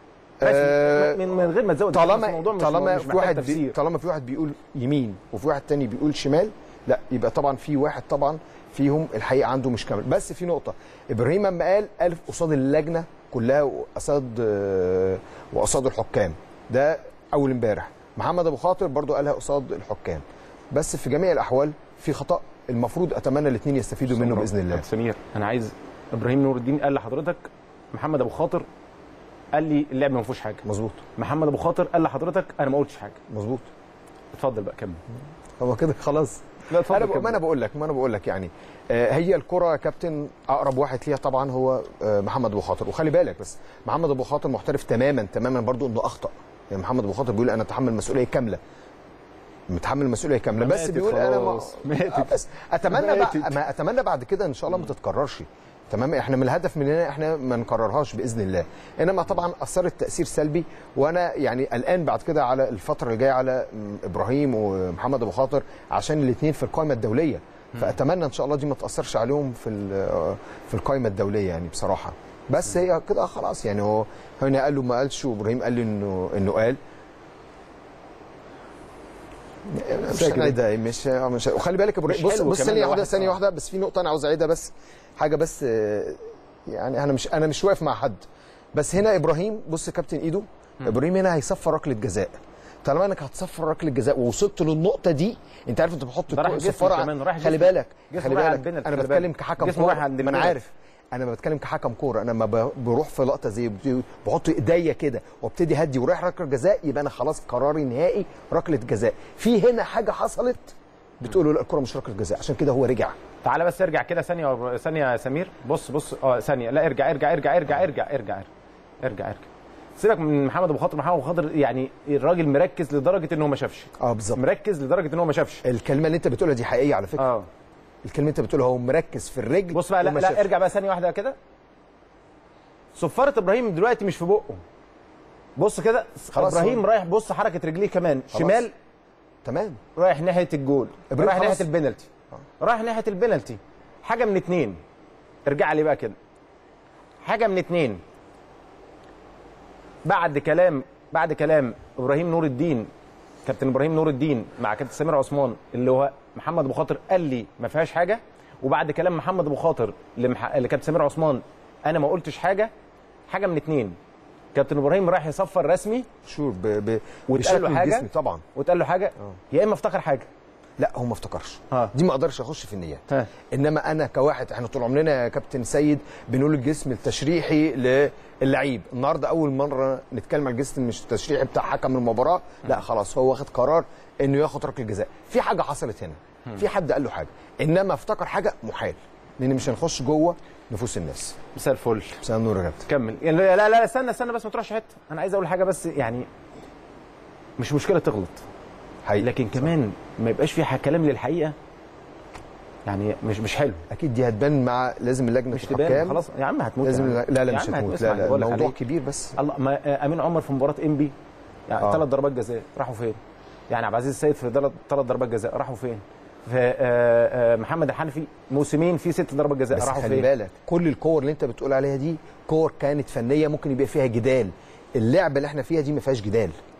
آه من, من غير ما تزود طالما الموضوع مش طالما مش في واحد تفسير. طالما في واحد بيقول يمين وفي واحد تاني بيقول شمال، لا يبقى طبعا في واحد طبعا فيهم الحقيقه عنده مش كامل. بس في نقطه ابراهيم لما قال قال قصاد اللجنه كلها وقصاد وقصاد الحكام، ده اول امبارح. محمد ابو خاطر برضو قالها قصاد الحكام. بس في جميع الاحوال في خطا المفروض اتمنى الاثنين يستفيدوا منه باذن الله. سمير انا عايز ابراهيم نور الدين قال لحضرتك محمد ابو خاطر قال لي اللعب ما فيهوش حاجه. مظبوط. محمد ابو خاطر قال لحضرتك انا ما قلتش حاجه. مظبوط. اتفضل بقى كمل. هو كده خلاص. لا اتفضل. انا ما انا بقول لك ما انا بقول لك يعني آه هي الكره يا كابتن اقرب واحد ليها طبعا هو آه محمد ابو خاطر. وخلي بالك بس محمد ابو خاطر محترف تماما تماما برضو انه اخطا. يعني محمد ابو خاطر بيقول انا اتحمل مسؤوليه كامله متحمل المسؤوليه كامله. بس بيقول انا ما بس اتمنى بقى ما اتمنى بعد كده ان شاء الله ما تتكررش. تمام. احنا من الهدف مننا احنا ما نكررهاش باذن الله. انما طبعا اثرت تاثير سلبي وانا يعني قلقان بعد كده على الفتره اللي جايه على ابراهيم ومحمد ابو خاطر عشان الاثنين في القائمه الدوليه. فاتمنى ان شاء الله دي ما تاثرش عليهم في في القائمه الدوليه يعني بصراحه. بس هي كده خلاص يعني هو هنا قال له ما قالش وابراهيم قال لي انه انه قال مش هنعيدها مش مش وخلي بالك ابراهيم بص بص ثانيه واحده ثانيه واحده بس في نقطه انا عاوز اعيدها بس حاجه بس يعني انا مش انا مش واقف مع حد. بس هنا ابراهيم بص كابتن ايدو ابراهيم هنا هيصفر ركله جزاء. طالما انك هتصفر ركله جزاء ووصلت للنقطه دي انت عارف انت بتحط الصفاره. خلي بالك خلي بالك انا بتكلم كحكم كوره ما انا عارف انا ما بتكلم كحكم كوره. انا لما بروح في لقطه زي بحط ايديا كده وابتدي هدي ورايح ركله جزاء يبقى انا خلاص قراري نهائي ركله جزاء. في هنا حاجه حصلت بتقول له لا الكوره مش ركله جزاء عشان كده هو رجع. تعالى بس ارجع كده ثانيه ثانيه يا سمير. بص بص اه ثانيه لا ارجع ارجع ارجع ارجع ارجع ارجع ارجع ارجع سيبك من محمد ابو خاطر. محمد ابو خاطر يعني الراجل مركز لدرجه ان هو ما شافش. اه بالظبط مركز لدرجه ان هو ما شافش. الكلمه اللي انت بتقولها دي حقيقيه على فكره. اه الكلمه اللي انت بتقولها هو مركز في الرجل. بص بقى لا, لا ارجع بقى ثانيه واحده كده. صفاره ابراهيم دلوقتي مش في بقه. بص كده ابراهيم رايح بص حركه رجليه كمان خلاص. شمال تمام رايح ناحيه الجول رايح خلاص. ناحيه البنالتي آه. رايح ناحيه البنالتي. حاجه من اتنين ارجع لي بقى كده. حاجه من اتنين بعد كلام بعد كلام ابراهيم نور الدين كابتن ابراهيم نور الدين مع كابتن سمير عثمان اللي هو محمد ابو خاطر قال لي ما فيهاش حاجه. وبعد كلام محمد ابو خاطر لمح... لكابتن سمير عثمان انا ما قلتش حاجه. حاجه من اتنين كابتن ابراهيم راح يصفر رسمي شور ب... ب... وتقال له حاجه طبعا وتقال له حاجه أوه. يا اما افتكر حاجه. لا هو ما افتكرش ها. دي ما اقدرش اخش في النيات. ها. انما انا كواحد احنا طول عمرنا يا كابتن سيد بنقول الجسم التشريحي للعيب. النهارده اول مره نتكلم عن الجسم مش التشريحي بتاع حكم المباراه. لا خلاص هو واخد قرار انه ياخد ركله جزاء. في حاجه حصلت هنا في حد قال له حاجه انما افتكر حاجه محال لان مش هنخش جوه نفوس الناس. مساء الفل. مساء النور يا كابتن. كمل. لا لا لا استنى استنى بس ما تروحش حته. انا عايز اقول حاجه بس يعني مش مشكله تغلط حقيقي. لكن كمان ما يبقاش في كلام للحقيقه يعني مش مش حلو. اكيد دي هتبان مع لازم اللجنه مش تبان خلاص يا عم هتموت. لازم يعني. لا لا مش هتموت. لا لا الموضوع كبير بس. الله ما امين عمر في مباراه انبي يعني ثلاث آه. ضربات جزاء راحوا فين؟ يعني عبد العزيز السيد في ثلاث ضربات جزاء راحوا فين؟ في محمد الحنفي موسمين في ست ضربات جزاء راحوا فين؟ بس خلي بالك كل الكور اللي انت بتقول عليها دي كور كانت فنيه ممكن يبقى فيها جدال. اللعبه اللي احنا فيها دي ما فيهاش جدال.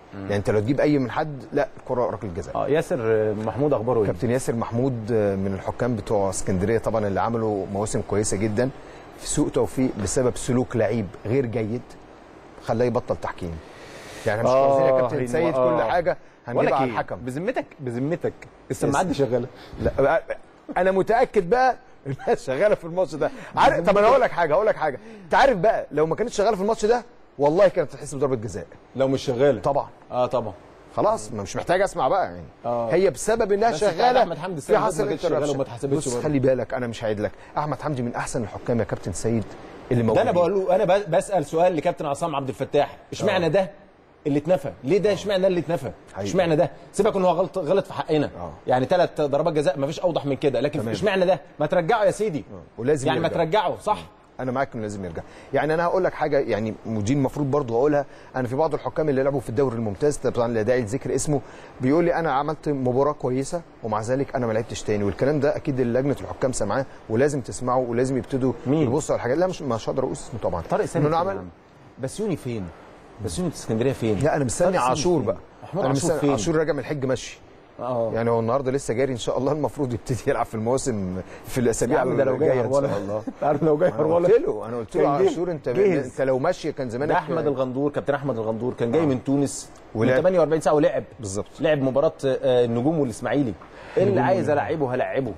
يعني انت لو تجيب اي من حد لا الكره ركله جزاء. اه ياسر محمود اخباره ايه؟ كابتن ياسر محمود من الحكام بتوع اسكندريه طبعا اللي عملوا مواسم كويسه جدا، في سوء توفيق بسبب سلوك لعيب غير جيد خلاه يبطل تحكيم. يعني مش عايزين يا كابتن سيد آه. كل حاجه هنجيبها على الحكم. بذمتك بذمتك السماعات دي شغاله؟ لا انا متاكد بقى انها شغاله في الماتش ده. عارف طب انا هقول لك حاجه هقول لك حاجه انت عارف بقى لو ما كانتش شغاله في الماتش ده والله كانت تتحسب ضربه جزاء. لو مش شغاله طبعا اه طبعا خلاص مش محتاج اسمع بقى يعني آه. هي بسبب انها شغاله. احمد حمدي في حصل ما شغاله وما اتحسبتش. بص خلي بالك انا مش هعيد لك، احمد حمدي من احسن الحكام يا كابتن سيد اللي موجود. ده انا بقول له انا بسال سؤال لكابتن عصام عبد الفتاح، اشمعنى ده اللي اتنفى؟ ليه ده اشمعنى ده اللي اتنفى؟ اشمعنى ده؟ سيبك ان هو غلط غلط في حقنا أوه. يعني ثلاث ضربات جزاء ما فيش اوضح من كده، لكن اشمعنى ده؟ ما ترجعه يا سيدي. أوه. ولازم يعني يرجع. ما ترجعه صح؟ انا معاك انه لازم يرجع. يعني انا هقول لك حاجه يعني ودي المفروض برضو اقولها، انا في بعض الحكام اللي لعبوا في الدوري الممتاز طبعا لا داعي لذكر اسمه بيقول لي انا عملت مباراه كويسه ومع ذلك انا ما لعبتش تاني، والكلام ده اكيد لجنه الحكام سامعاه ولازم تسمعه ولازم يبتدوا يبصوا على الحاجات. لا مش مش هقدر اقول اسمه طبعا. طارق سامي عمل بسيوني فين؟ بسيوني في اسكندريه فين؟ لا انا مستني عاشور بقى. انا مستني عاشور راجع من الحج مشي. اه يعني هو النهارده لسه جاري ان شاء الله، المفروض يبتدي يلعب في المواسم في الاسابيع اللي لو جاي ان شاء الله. عارف لو جاي هرولة. قلت له انا قلت له عاشور انت انت لو ماشي كان زمانك. ده احمد الغندور كابتن احمد الغندور كان جاي آه. من تونس من ثمانية وأربعين ساعه ولعب بالظبط، لعب مباراه النجوم والاسماعيلي. اللي عايز العبه هلعبه.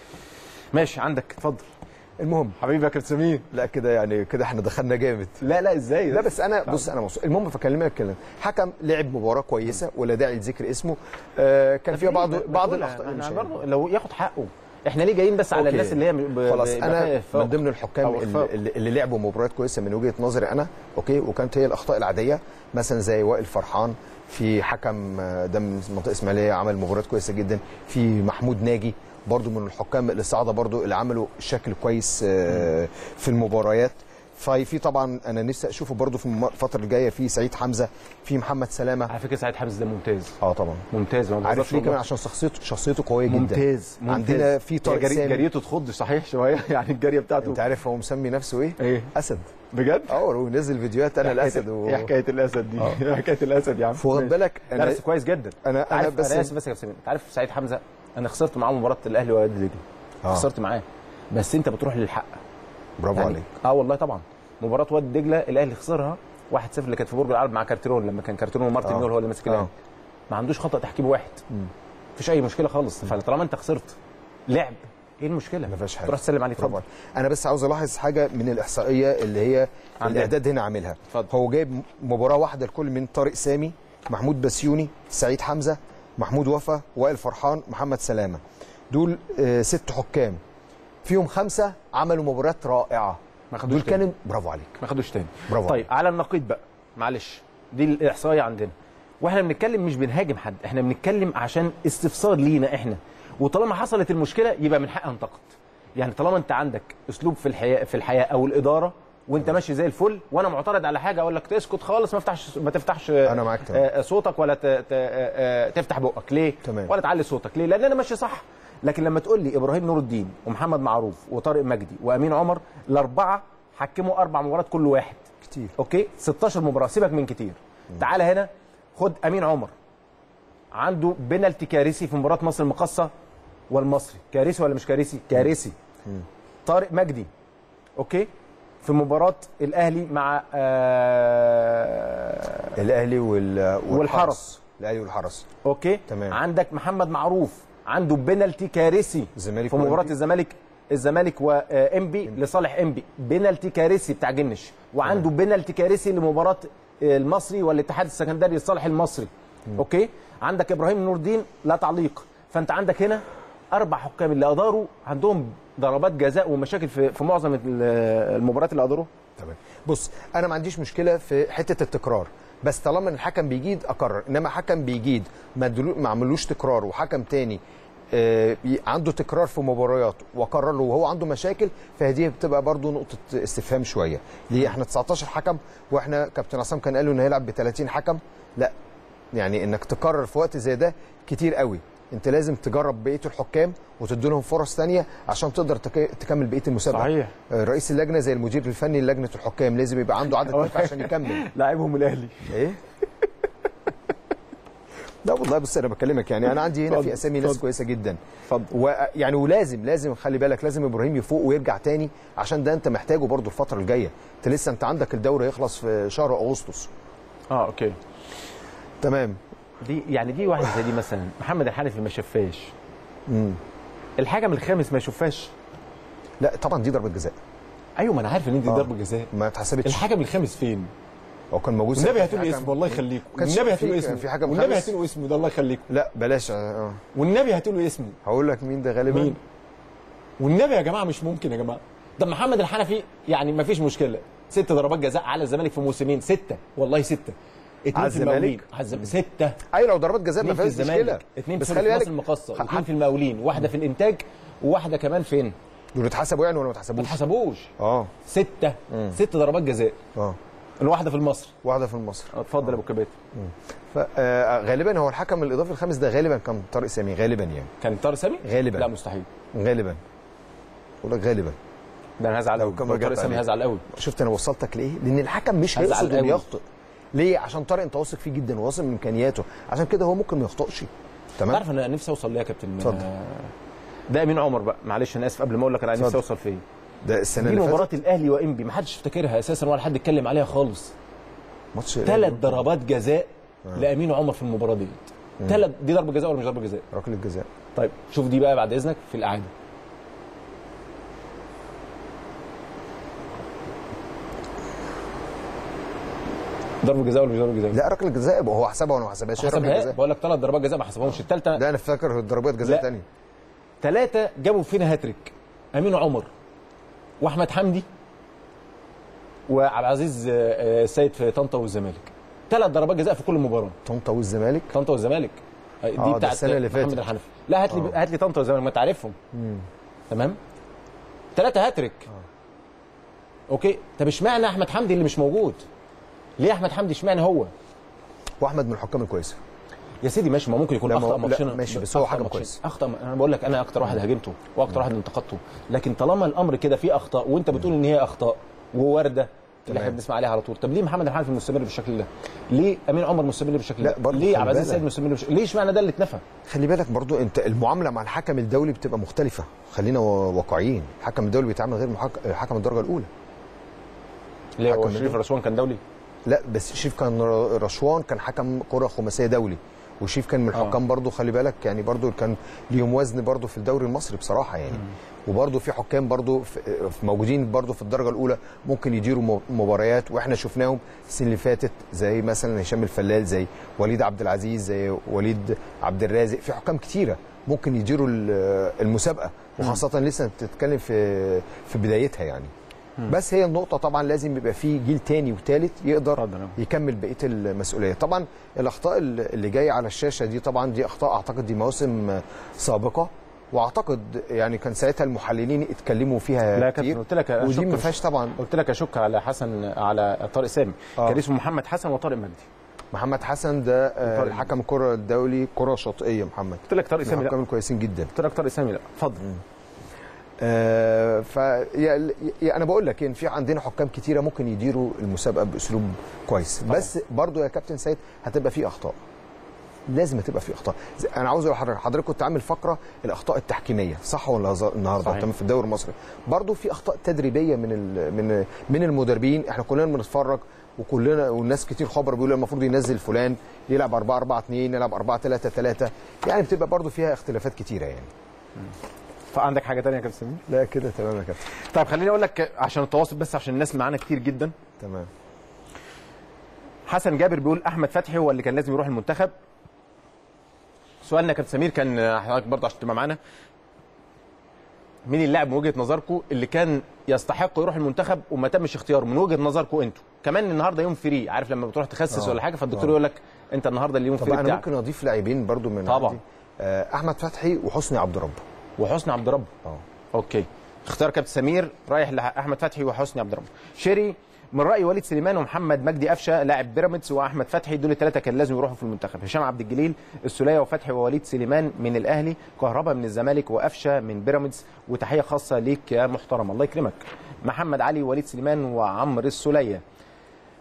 ماشي عندك اتفضل. المهم حبيبي يا كابتن سمير، لا كده يعني كده احنا دخلنا جامد. لا لا ازاي لا بس انا بص انا مبسوط. المهم فكلمك الكلام حكم لعب مباراه كويسه ولا داعي لذكر اسمه. آه كان فيها بعض بعض الاخطاء. انا برضه لو ياخد حقه احنا ليه جايين بس على أوكي. الناس اللي هي ب... خلاص انا من ضمن الحكام اللي, اللي لعبوا مباريات كويسه من وجهه نظري انا اوكي، وكانت هي الاخطاء العاديه مثلا زي وائل فرحان، في حكم ده من منطقه اسماعيليه عمل مباريات كويسه جدا، في محمود ناجي برضو من الحكام اللي صعده برضو اللي عملوا شكل كويس في المباريات. ففي طبعا انا نفسي اشوفه برضو في الفتره الجايه في سعيد حمزه، في محمد سلامه. على فكره سعيد حمزه ده ممتاز. اه طبعا ممتاز. عارف ليه كمان؟ عشان شخصيته شخصيته قويه جدا. ممتاز. ممتاز. عندنا في طارق جري... سامي جريته تخض صحيح شويه يعني الجريه بتاعته. انت عارف هو مسمي نفسه ايه؟ ايه؟ اسد. بجد؟ اه ونزل فيديوهات انا الاسد. و... ايه حكايه الاسد دي؟ ايه حكايه الاسد يا عم؟ واخد بالك انا بس كويس جدا. انا انا بس انا اسف بس يا كابتن، انت عارف سعيد حمزه انا خسرت معاه مباراه الاهلي ووادي دجله. آه. خسرت معاه بس انت بتروح للحق. برافو يعني عليك. اه والله طبعا مباراه وادي دجله الاهلي خسرها واحد صفر اللي كانت في برج العرب مع كارتيرون لما كان كارتيرون ومارتن آه. ميول هو اللي ماسك الاهلي. ما عندوش خطا تحكيم واحد. مفيش اي مشكله خالص. فطالما انت خسرت لعب ايه المشكله؟ ما فيش حاجه. تروح تسلم عليه. اتفضل. انا بس عاوز الاحظ حاجه من الاحصائيه اللي هي الاعداد هنا عاملها. هو جايب مباراه واحده الكل من طارق سامي، محمود بسيوني، سعيد حمزه، محمود وفا، وائل فرحان، محمد سلامه. دول آه ست حكام فيهم خمسه عملوا مباريات رائعه. ما خدوش دول تاني. كانوا برافو عليك. ما خدوش تاني. برافو طيب على النقيض بقى معلش دي الاحصائيه عندنا واحنا بنتكلم مش بنهاجم حد، احنا بنتكلم عشان استفسار لينا احنا، وطالما حصلت المشكله يبقى من حقها ننتقد. يعني طالما انت عندك اسلوب في الحياه في الحياه او الاداره وانت ماشي زي الفل وانا معترض على حاجه اقول لك تسكت خالص، ما تفتحش ما تفتحش انا معاك تمام. صوتك ولا تفتح بقك ليه؟ تمام. ولا تعلي صوتك ليه؟ لان انا ماشي صح. لكن لما تقول لي ابراهيم نور الدين ومحمد معروف وطارق مجدي وامين عمر الاربعه حكموا اربع مباريات كل واحد كتير اوكي ستاشر مباراه، سيبك من كتير. م. تعال هنا خد امين عمر عنده بنالتي كارثي في مباراه مصر المقاصه والمصري، كارثي ولا مش كارثي؟ كارثي. طارق مجدي اوكي في مباراه الاهلي مع آه الاهلي وال... والحرس الاهلي والحرس اوكي تمام. عندك محمد معروف عنده بنالتي كارثي في مباراه الزمالك الزمالك وانبي لصالح انبي، بنالتي كارثي بتاع جنش، وعنده بنالتي كارثي لمباراه المصري والاتحاد السكندري لصالح المصري. م. اوكي عندك ابراهيم نور الدين لا تعليق. فانت عندك هنا اربع حكام اللي اداروا عندهم ضربات جزاء ومشاكل في في معظم المباريات اللي اداروها. تمام. بص انا ما عنديش مشكله في حته التكرار، بس طالما الحكم بيجيد اكرر، انما حكم بيجيد ما عملوش تكرار وحكم تاني آه عنده تكرار في مباريات وقرر له وهو عنده مشاكل، فهذه بتبقى برضو نقطه استفهام شويه. ليه احنا تسعتاشر حكم واحنا كابتن عصام كان قال له انه هيلعب ب تلاتين حكم؟ لا، يعني انك تكرر في وقت زي ده كتير قوي. انت لازم تجرب بقيه الحكام وتدي لهم فرص ثانيه عشان تقدر تك... تكمل بقيه المسابقه. صحيح. رئيس اللجنه زي المدير الفني للجنه الحكام لازم يبقى عنده عدد كافي عشان يكمل. لاعبهم الاهلي ايه لا والله بص انا بكلمك يعني انا عندي هنا في اسامي ناس كويسه جدا اتفضل. ويعني ولازم لازم خلي بالك لازم ابراهيم يفوق ويرجع تاني عشان ده انت محتاجه برضو الفتره الجايه. انت لسه انت عندك الدوري يخلص في شهر اغسطس. اه اوكي تمام. دي يعني دي واحده زي دي مثلا محمد الحنفي ما شافهاش. امم الحكم الخامس ما يشوفهاش. لا طبعا دي ضربه جزاء. ايوه ما انا عارف ان دي آه. ضربه جزاء. ما اتحسبتش. الحكم الخامس فين؟ هو كان موجود. والنبي هاتوا لي اسمه الله يخليكم. والنبي هاتوا لي اسمه. في حكم والنبي هاتوا له اسمه ده الله يخليكم. لا بلاش اه والنبي هاتوا له اسمه. هقول لك مين ده غالبا. مين؟ والنبي يا جماعه مش ممكن يا جماعه. ده محمد الحنفي يعني ما فيش مشكله. ست ضربات جزاء على الزمالك في موسمين، سته والله سته. اثنين في المقاولين على الزمالك سته. ايوه لو ضربات جزاء ما فيهاش مشكله. اثنين في مصر المقاصه، واثنين في المقاولين، واحده في الانتاج وواحده كمان فين؟ دول اتحسبوا يعني ولا ما ما اتحسبوش؟ اتحسبوش. اه سته مم. ست ضربات جزاء. اه الواحده في المصري. واحده في المصري. اتفضل يا ابو كباتن. فغالبا هو الحكم الاضافي الخامس ده غالبا كان طارق سامي غالبا يعني. كان طارق سامي؟ غالبا. لا مستحيل. غالبا. بقول لك غالبا. ده انا هزعل قوي. طارق سامي هزعل قوي. شفت انا وصلتك لايه؟ لان الحكم مش هيقصد انه يخطئ. ليه؟ عشان طارق انت واثق فيه جدا وواثق من امكانياته، عشان كده هو ممكن ما يخطئش. تمام؟ عارف انا نفسي اوصل ليه يا كابتن؟ اتفضل. ده امين عمر بقى، معلش انا اسف قبل ما اقول لك انا نفسي اوصل فين. ده السنه دي اللي فاتت مباراه الاهلي وانبي ما حدش افتكرها اساسا ولا حد اتكلم عليها خالص. ماتش ثلاث ضربات جزاء آه. لامين عمر في المباراه ديت. ثلاث دي ضربه جزاء ولا مش ضربه جزاء؟ ركله جزاء. طيب شوف دي بقى بعد اذنك في الاعاده. ضربه جزاء ولا مش ضربه جزاء؟ لا ركله جزاء هو حسبها ولا ما حسبهاش؟ حسبها. بقول لك ثلاث ضربات جزاء ما حسبهمش. الثالثه لا انا فاكر ضربات جزاء ثانيه. ثلاثه جابوا فينا هاتريك. امين عمر واحمد حمدي وعبد العزيز السيد في طنطا والزمالك. ثلاث ضربات جزاء في كل مباراه. طنطا والزمالك؟ طنطا والزمالك. دي آه بتاعت السنه اللي فاتت. محمد الحنفي. لا هات لي هات لي طنطا والزمالك ما تعرفهم. تمام؟ ثلاثه هاتريك. آه. اوكي، طب اشمعنى احمد حمدي اللي مش موجود؟ ليه احمد حمدي اشمعنى هو؟ واحمد من الحكام الكويسه. يا سيدي ماشي، ما ممكن يكون اخطا ماتشين. ماشي بس هو حكم كويس. اخطا، انا بقول لك انا اكتر واحد هاجمته واكتر واحد انتقدته، لكن طالما الامر كده فيه اخطاء وانت بتقول ان هي اخطاء ووارده اللي احنا بنسمع عليها على طول، طب ليه محمد الحنفي مستمر بالشكل ده؟ ليه امين عمر مستمر بالشكل ده؟ ليه عبد العزيز السيد مستمر بالشكل؟ ليه اشمعنى ده اللي اتنفى؟ خلي بالك برضو انت المعامله مع الحكم الدولي بتبقى مختلفه، خلينا واقعيين، الحكم الدولي بيتعامل غير محك... حكم الدرجه الاولى. ليه هو شريف رشوان كان دولي؟ لا بس شريف كان رشوان كان حكم كره خماسيه دولي، وشريف كان من الحكام آه. برضو خلي بالك يعني برضو كان ليهم وزن برضو في الدوري المصري بصراحه يعني. مم. وبرضو في حكام برضو في موجودين برضو في الدرجه الاولى ممكن يديروا مباريات، واحنا شفناهم السنه اللي فاتت زي مثلا هشام الفلال، زي وليد عبد العزيز، زي وليد عبد الرازق، في حكام كتيره ممكن يديروا المسابقه، وخاصه لسه بتتكلم في في بدايتها يعني. مم. بس هي النقطة طبعا لازم يبقى في جيل تاني وتالت يقدر يكمل بقية المسؤولية. طبعا الأخطاء اللي جاية على الشاشة دي طبعا دي أخطاء أعتقد دي مواسم سابقة، واعتقد يعني كان ساعتها المحللين اتكلموا فيها لا كتير. قلت لك ودي ما فيهاش طبعا. قلت لك اشك على حسن على طارق سامي. آه. كان اسمه محمد حسن وطارق مجدي. محمد حسن ده آه الحكم الكرة الدولي كرة شاطئية محمد. قلت لك طارق سامي لا. حكام كويسين جدا. قلت لك طارق سامي لا. اتفضل. آه ف انا بقول لك ان في عندنا حكام كتيره ممكن يديروا المسابقه باسلوب كويس طبعا. بس برضو يا كابتن سيد هتبقى في اخطاء، لازم تبقى في اخطاء. انا عاوز اقول لحضرتك حضرتك كنت عامل فقره الاخطاء التحكيميه صح ولا النهارده تمام في الدوري المصري، برضو في اخطاء تدريبيه من من من المدربين، احنا كلنا بنتفرج وكلنا والناس كتير خبر بيقولوا المفروض ينزل فلان يلعب أربعة أربعة اثنين يلعب أربعة ثلاثة ثلاثة، يعني بتبقى برضو فيها اختلافات كتيره يعني. م. فعندك حاجه ثانيه يا كابتن سمير؟ لا كده تمام يا كابتن. طيب خليني اقول لك عشان التواصل بس عشان الناس معانا كتير جدا. تمام. حسن جابر بيقول احمد فتحي هو اللي كان لازم يروح المنتخب. سؤالنا يا كابتن سمير كان حضرتك برضه عشان تبقى معانا، مين اللاعب من وجهه نظركم اللي كان يستحق يروح المنتخب وما تمش اختياره من وجهه نظركم انتوا؟ كمان النهارده يوم فري، عارف لما بتروح تخسس ولا حاجه فالدكتور يقول لك انت النهارده اليوم فري بتاعك. طب انا ممكن اضيف لاعبين برضه من طبعا عندي. احمد فتحي وحسني عبد رب. وحسني عبد رب اه اوكي، اختار كابتن سمير رايح لاحمد فتحي وحسني عبد رب. شيري من راي وليد سليمان ومحمد مجدي قفشه لاعب بيراميدز واحمد فتحي، دول الثلاثه كان لازم يروحوا في المنتخب. هشام عبد الجليل السوليه وفتحي ووليد سليمان من الاهلي، كهربا من الزمالك وقفشه من بيراميدز، وتحيه خاصه ليك يا محترم الله يكرمك. محمد علي ووليد سليمان وعمرو السوليه.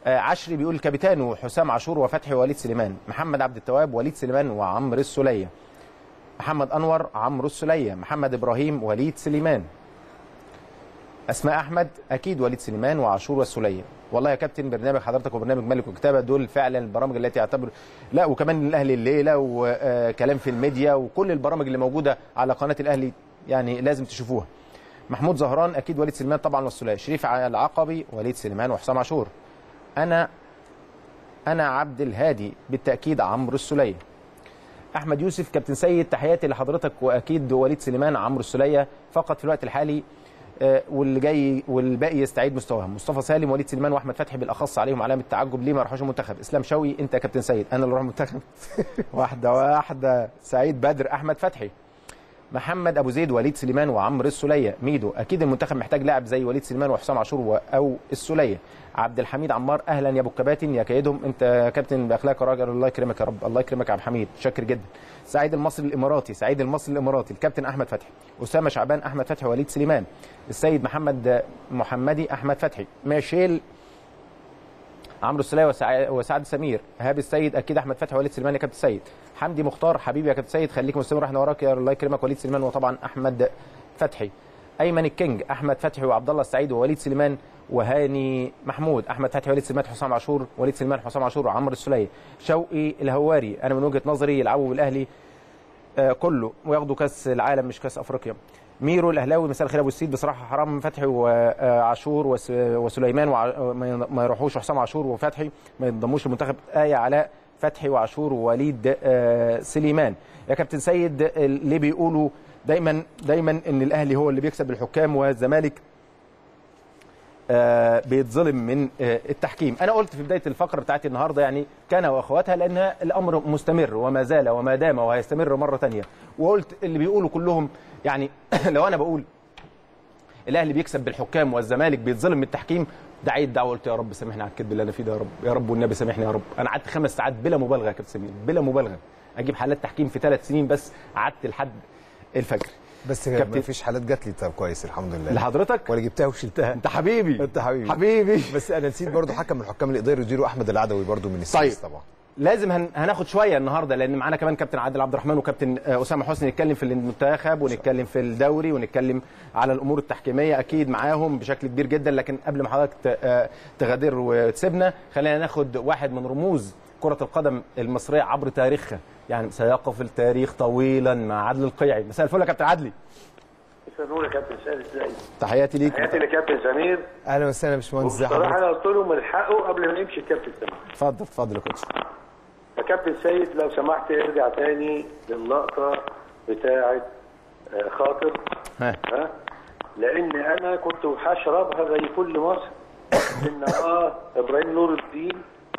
آه عشري بيقول كابيتانو حسام عاشور وفتحي ووليد سليمان. محمد عبد التواب وليد سليمان وعمرو السوليه. محمد انور عمرو السوليه. محمد ابراهيم وليد سليمان. اسماء احمد اكيد وليد سليمان وعاشور والسوليه. والله يا كابتن برنامج حضرتك وبرنامج ملك وكتابه دول فعلا البرامج التي يعتبر لا، وكمان الاهلي الليله وكلام في الميديا وكل البرامج اللي موجوده على قناه الاهلي يعني لازم تشوفوها. محمود زهران اكيد وليد سليمان طبعا والسوليه. شريف العقبي وليد سليمان وحسام عاشور. انا انا عبد الهادي بالتاكيد عمرو السوليه. احمد يوسف كابتن سيد تحياتي لحضرتك واكيد وليد سليمان عمرو السوليه فقط في الوقت الحالي واللي جاي والباقي يستعيد مستواهم. مصطفى سالم وليد سليمان واحمد فتحي بالاخص عليهم علامه تعجب ليه ما راحوش المنتخب. اسلام شوقي انت يا كابتن سيد انا اللي اروح المنتخب واحده واحده. سعيد بدر احمد فتحي. محمد ابو زيد وليد سليمان وعمرو السوليه. ميدو اكيد المنتخب محتاج لاعب زي وليد سليمان وحسام عاشور او السوليه. عبد الحميد عمار اهلا يا ابو الكباتن يا كيدهم انت يا كابتن باخلاقك يا راجل الله يكرمك يا رب. الله يكرمك يا عبد الحميد شاكر جدا. سعيد المصري الاماراتي. سعيد المصري الاماراتي. الكابتن احمد فتحي. اسامه شعبان احمد فتحي وليد سليمان. السيد محمد محمدي احمد فتحي. ماشيل عمرو السوليه وسعد سمير. ايهاب السيد اكيد احمد فتحي وليد سليمان يا كابتن سيد. حمدي مختار حبيبي يا كابتن سيد خليك مستمر احنا وراك يا الله يكرمك وليد سليمان وطبعا احمد فتحي. ايمن الكينج احمد فتحي وعبد الله السعيد ووليد سليمان وهاني محمود. احمد فتحي وليد سليمان حسام عاشور وليد سليمان حسام عاشور وعمرو السوليه. شوقي الهواري انا من وجهه نظري يلعبوا بالاهلي آه كله وياخدوا كاس العالم مش كاس افريقيا. ميرو الاهلاوي مساء الخير ابو السيد بصراحه حرام فتحي وعاشور وسليمان ما يروحوش وحسام عاشور وفتحي ما ينضموش للمنتخب. ايه علاء فتحي وعاشور ووليد آه سليمان. يا كابتن سيد اللي بيقولوا دايما دايما ان الاهلي هو اللي بيكسب الحكام والزمالك آه بيتظلم من آه التحكيم. انا قلت في بدايه الفقره بتاعتي النهارده يعني كان واخواتها لان الامر مستمر وما زال وما دام وهيستمر مره ثانيه. وقلت اللي بيقولوا كلهم يعني لو انا بقول الاهلي بيكسب بالحكام والزمالك بيتظلم من التحكيم دعيت دعوه قلت يا رب سامحني على الكذب اللي انا فيه ده يا رب يا رب والنبي سامحني يا رب. انا قعدت خمس ساعات بلا مبالغه يا كابتن سمير بلا مبالغه اجيب حالات تحكيم في ثلاث سنين بس قعدت لحد الفجر بس ما فيش حالات جات لي. طب كويس الحمد لله لحضرتك ولا جبتها وشلتها. انت حبيبي انت حبيبي حبيبي. بس انا نسيت برضو حكم من الحكام اللي قدروا يديروا احمد العدوي برضو من السيس. طيب. طبعا لازم هن... هناخد شويه النهارده لان معانا كمان كابتن عادل عبد الرحمن وكابتن اسامه حسني نتكلم في المنتخب ونتكلم في الدوري ونتكلم على الامور التحكيميه اكيد معاهم بشكل كبير جدا. لكن قبل ما حضرتك تغادر وتسيبنا خلينا ناخد واحد من رموز كره القدم المصريه عبر تاريخها يعني سيقف التاريخ طويلا مع عادل القيعي. مساء الفل يا كابتن عدلي. مساء النور يا كابتن سامي ازاي؟ تحياتي ليك. تحياتي لكابتن سمير. اهلا وسهلا يا باشمهندس ازي حضرتك؟ بصراحه انا قلت له من حقه قبل ما نمشي الكابتن سمير. اتفضل اتفضل يا كوتش. يا كابتن سيد لو سمحت ارجع تاني للقطه بتاعه خاطر ها ها لان انا كنت هشربها زي كل مصر ان اه ابراهيم نور الدين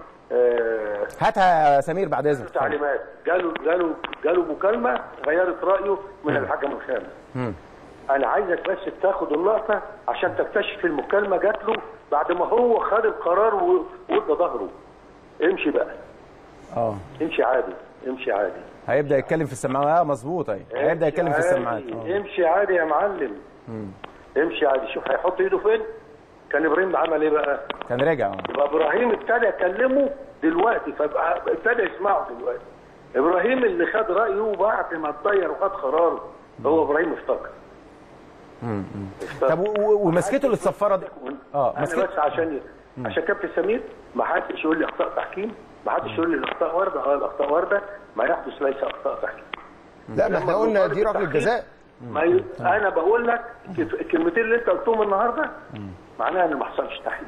آه هاتها يا سمير بعد اذنك. تعليمات جاله جاله جاله مكالمه غيرت رايه من الحكم الخامس. انا عايزك بس تاخد اللقطه عشان تكتشف المكالمه جات له بعد ما هو خد القرار وادى ظهره. امشي بقى اه امشي عادي امشي عادي. هيبدا يتكلم في السماعات. اه مظبوط اهي هيبدا يتكلم في السماعات. امشي عادي يا معلم. مم. امشي عادي. شوف هيحط ايده فين. كان ابراهيم عمل ايه بقى؟ كان رجع. يبقى ابراهيم ابتدى يكلمه دلوقتي فبقى ابتدى يسمعه دلوقتي. ابراهيم اللي خد رايه بعد ما اتغير وخد قراره هو ابراهيم افتكر. امم طب ومسكته اللي اتصفرت دي اه انا بس عشان مم. عشان كابتن سمير ما حدش يقول لي اخطاء تحكيم ما حدش يقول لي الاخطاء وارده. اه الاخطاء وارده ما يحدث ليس اخطاء تحكيم. لا ما احنا قلنا دي ركله جزاء. ما ي... انا بقول لك الكلمتين اللي انت قلتهم النهارده معناها ان ما حصلش تحقيق.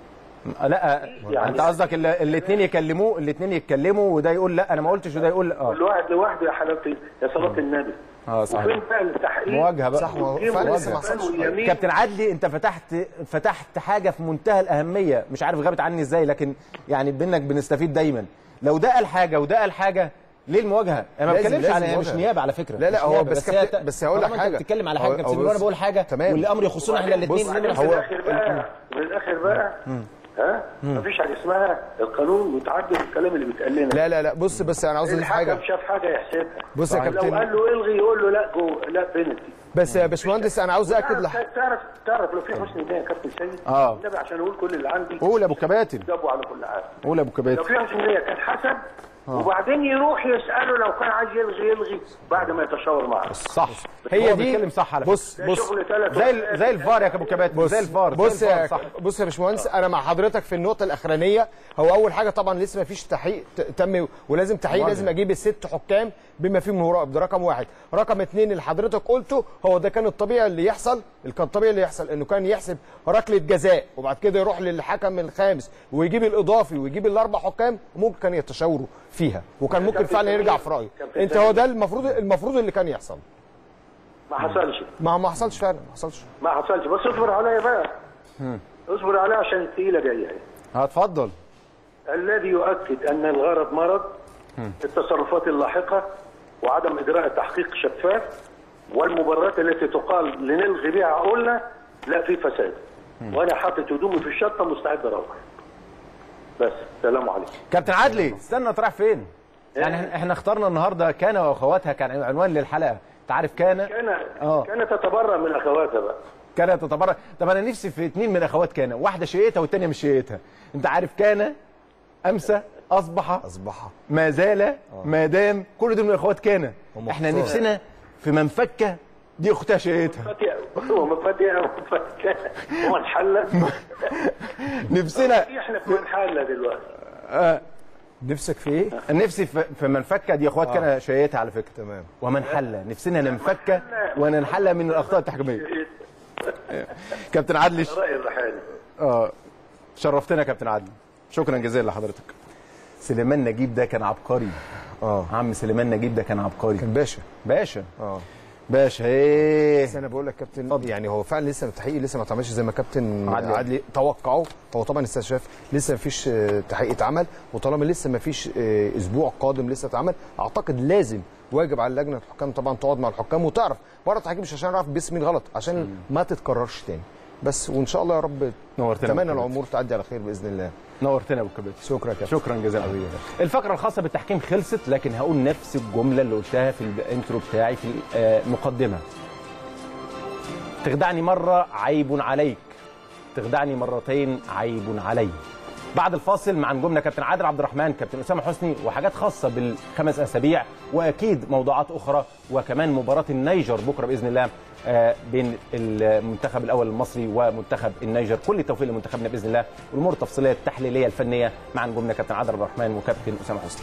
لا يعني انت قصدك الاثنين يكلموه الاثنين يتكلموا وده يقول لا انا ما قلتش وده يقول اه كل واحد لوحده يا حبيبتي يا صلاه النبي. اه صحيح. وفين بقى التحقيق؟ مواجهه بقى. صح مواجهه. كابتن عدلي انت فتحت فتحت حاجه في منتهى الاهميه مش عارف غابت عني ازاي لكن يعني بينك بنستفيد دايما. لو ده قال حاجه وده قال حاجه ليه المواجهه؟ انا ما بتكلمش على مش نيابه على فكره. لا لا هو بس بس, بس هقول لك حاجه. انت بتتكلم على حاجه كابتن وانا بقول حاجه والامر يخصنا احنا الاثنين. هو من الاخر بقى من الاخر بقى ها مفيش حاجه اسمها القانون متعدد الكلام اللي بيتقال لنا. لا لا لا بص بس انا عاوز اقول حاجه. الحكم شاف حاجه يحسبها. بص يا كابتن لو قال له الغي يقول له لا جو لا بينالتي. بس يا باشمهندس انا عاوز اكد لح... تعرف تعرف لو في حسن نيه يا كابتن سيد اه النبي عشان اقول كل اللي عندي قول يا ابو كباتن جابوا على كل حاجه. قول يا ابو كباتن لو في حسن نيه كان حسب وبعدين يروح يساله لو كان عايز يلغي يلغي بعد ما يتشاور معاه. صح هي دي بيتكلم صح على بص بص زي زي الفار يا ابو كباتن زي الفار بص يا صح. بص يا باشمهندس انا مع حضرتك في النقطه الاخرانيه. هو اول حاجه طبعا لسه ما فيش تحقيق تم ولازم تحقيق لازم اجيب الست حكام بما فيهم مراقب. ده رقم واحد. رقم اثنين اللي حضرتك قلته هو ده كان الطبيعي اللي يحصل. اللي كان الطبيعي اللي يحصل انه كان يحسب ركله جزاء وبعد كده يروح للحكم الخامس ويجيب الاضافي ويجيب الاربع حكام وممكن كان يتشاوروا فيها وكان ممكن فعلا يرجع في رايه. انت هو ده المفروض المفروض اللي كان يحصل. ما حصلش. ما ما حصلش فعلا ما حصلش. ما حصلش بس اصبر عليا بقى. اصبر عليا عشان الثقيله جايه اهي. هتفضل. الذي يؤكد ان الغرض مرض التصرفات اللاحقه وعدم اجراء تحقيق شفاف والمبررات التي تقال لنلغي بها عقولنا لا في فساد. وانا حاطط هدومي في الشنطه مستعد اروح. بس سلام عليكم. كابتن عدلي استنى تروح فين؟ يعني احنا اخترنا النهارده كان واخواتها كان عنوان للحلقه. انت عارف كان كان اه كانت تتبرأ من اخواتها بقى. كانت تتبرأ. طب انا نفسي في اثنين من اخوات كان واحده شيئتها والثانيه مش شيئتها. انت عارف كان امسى اصبح اصبح ما زال ما دام كل دول من اخوات كان. احنا نفسنا في منفكه دي اختها شيئتها ومفاتيح ومفاتيح ومنحله. نفسنا احنا في منحله دلوقتي. آه. نفسك في ايه؟ نفسي في منفكه دي اخوات آه. كان شيئتها على فكره. تمام. ومنحله نفسنا ننفكه وننحله من الاخطاء التحكيميه. كابتن عدلي راي الرحالي. اه شرفتنا كابتن عدلي. شكرا جزيلا لحضرتك. سليمان نجيب ده كان عبقري. اه عم سليمان نجيب ده كان عبقري. كان باشا باشا اه باشا. ايه بس انا بقول لك كابتن فضل. يعني هو فعلا لسه التحقيق لسه ما اتعملش زي ما كابتن عدلي, عدلي توقعوا. هو طبعا لسه شاف لسه ما فيش تحقيق اتعمل وطالما لسه ما فيش اسبوع قادم لسه اتعمل اعتقد لازم واجب على لجنه الحكام طبعا تقعد مع الحكام وتعرف بره التحكيم مش عشان نعرف باسم مين غلط عشان م. ما تتكررش تاني بس وان شاء الله يا رب نورتنا. اتمنى الامور تعدي على خير باذن الله. نورتنا يا ابو كباتن. شكرا كابتن. شكرا جزيلا. الفقره الخاصه بالتحكيم خلصت لكن هقول نفس الجمله اللي قلتها في الانترو بتاعي في المقدمه. تخدعني مره عيب عليك تخدعني مرتين عيب علي. بعد الفاصل مع نجومنا كابتن عادل عبد الرحمن كابتن اسامه حسني وحاجات خاصه بالخمس اسابيع واكيد موضوعات اخرى وكمان مباراه النيجر بكره باذن الله بين المنتخب الاول المصري ومنتخب النيجر. كل التوفيق لمنتخبنا باذن الله والامور التفصيليه التحليليه الفنيه مع نجومنا كابتن عادل عبد الرحمن وكابتن اسامه حسني.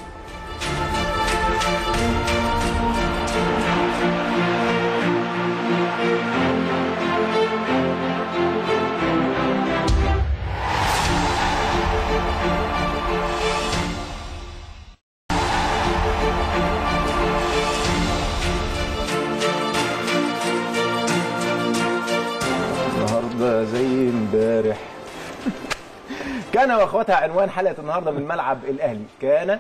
زي امبارح. كان واخواتها عنوان حلقه النهارده من ملعب الاهلي. كان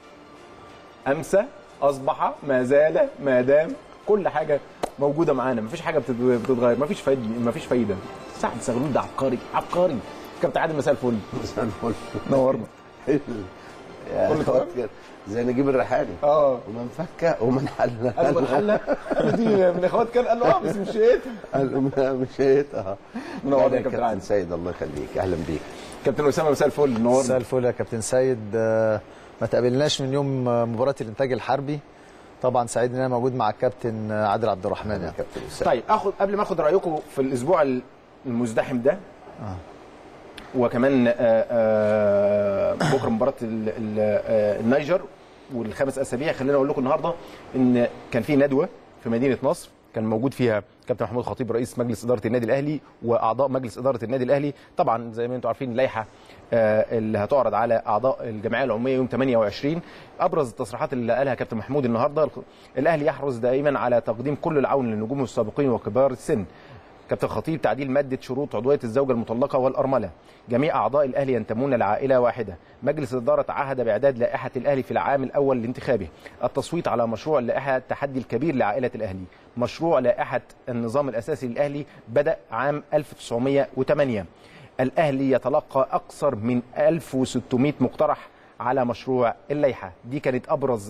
امسى اصبح ما زال ما دام كل حاجه موجوده معانا مفيش حاجه بتتغير مفيش فايده مفيش فايده. سعد زغلول ده عبقري عبقري. كابتن عادل مساء الفل. مساء الفل. نورنا. كل طبعا زي نجيب الريحاني اه ومنفكه ومنحله. قال منحله دي من اخوات كان قال له اه بس مش شيتها. قال له مش شيتها. نورنا يا كابتن عادل. سيد الله يخليك اهلا بيك. كابتن اسامه مساء الفل. نورنا. مساء الفل يا كابتن سيد. ما تقابلناش من يوم مباراه الانتاج الحربي. طبعا سعيد ان انا موجود مع الكابتن عادل عبد الرحمن يعني. كابتن طيب اخد قبل ما اخد رايكم في الاسبوع المزدحم ده آه. وكمان آآ آآ بكره مباراه النيجر والخمس اسابيع. خلينا اقول لكم النهارده ان كان في ندوه في مدينه نصر كان موجود فيها كابتن محمود خطيب رئيس مجلس اداره النادي الاهلي واعضاء مجلس اداره النادي الاهلي. طبعا زي ما انتم عارفين اللائحه اللي هتعرض على اعضاء الجمعيه العموميه يوم ثمانية وعشرين. ابرز التصريحات اللي قالها كابتن محمود النهارده الاهلي يحرص دائما على تقديم كل العون للنجوم السابقين وكبار السن. كابتن خطيب تعديل ماده شروط عضويه الزوجه المطلقه والارمله. جميع اعضاء الاهلي ينتمون لعائله واحده. مجلس الاداره تعهد باعداد لائحه الاهلي في العام الاول لانتخابه. التصويت على مشروع اللائحه التحدي الكبير لعائله الاهلي. مشروع لائحه النظام الاساسي للاهلي بدا عام ألف وتسعمائة وثمانية. الاهلي يتلقى اكثر من ألف وستمائة مقترح على مشروع اللائحه. دي كانت ابرز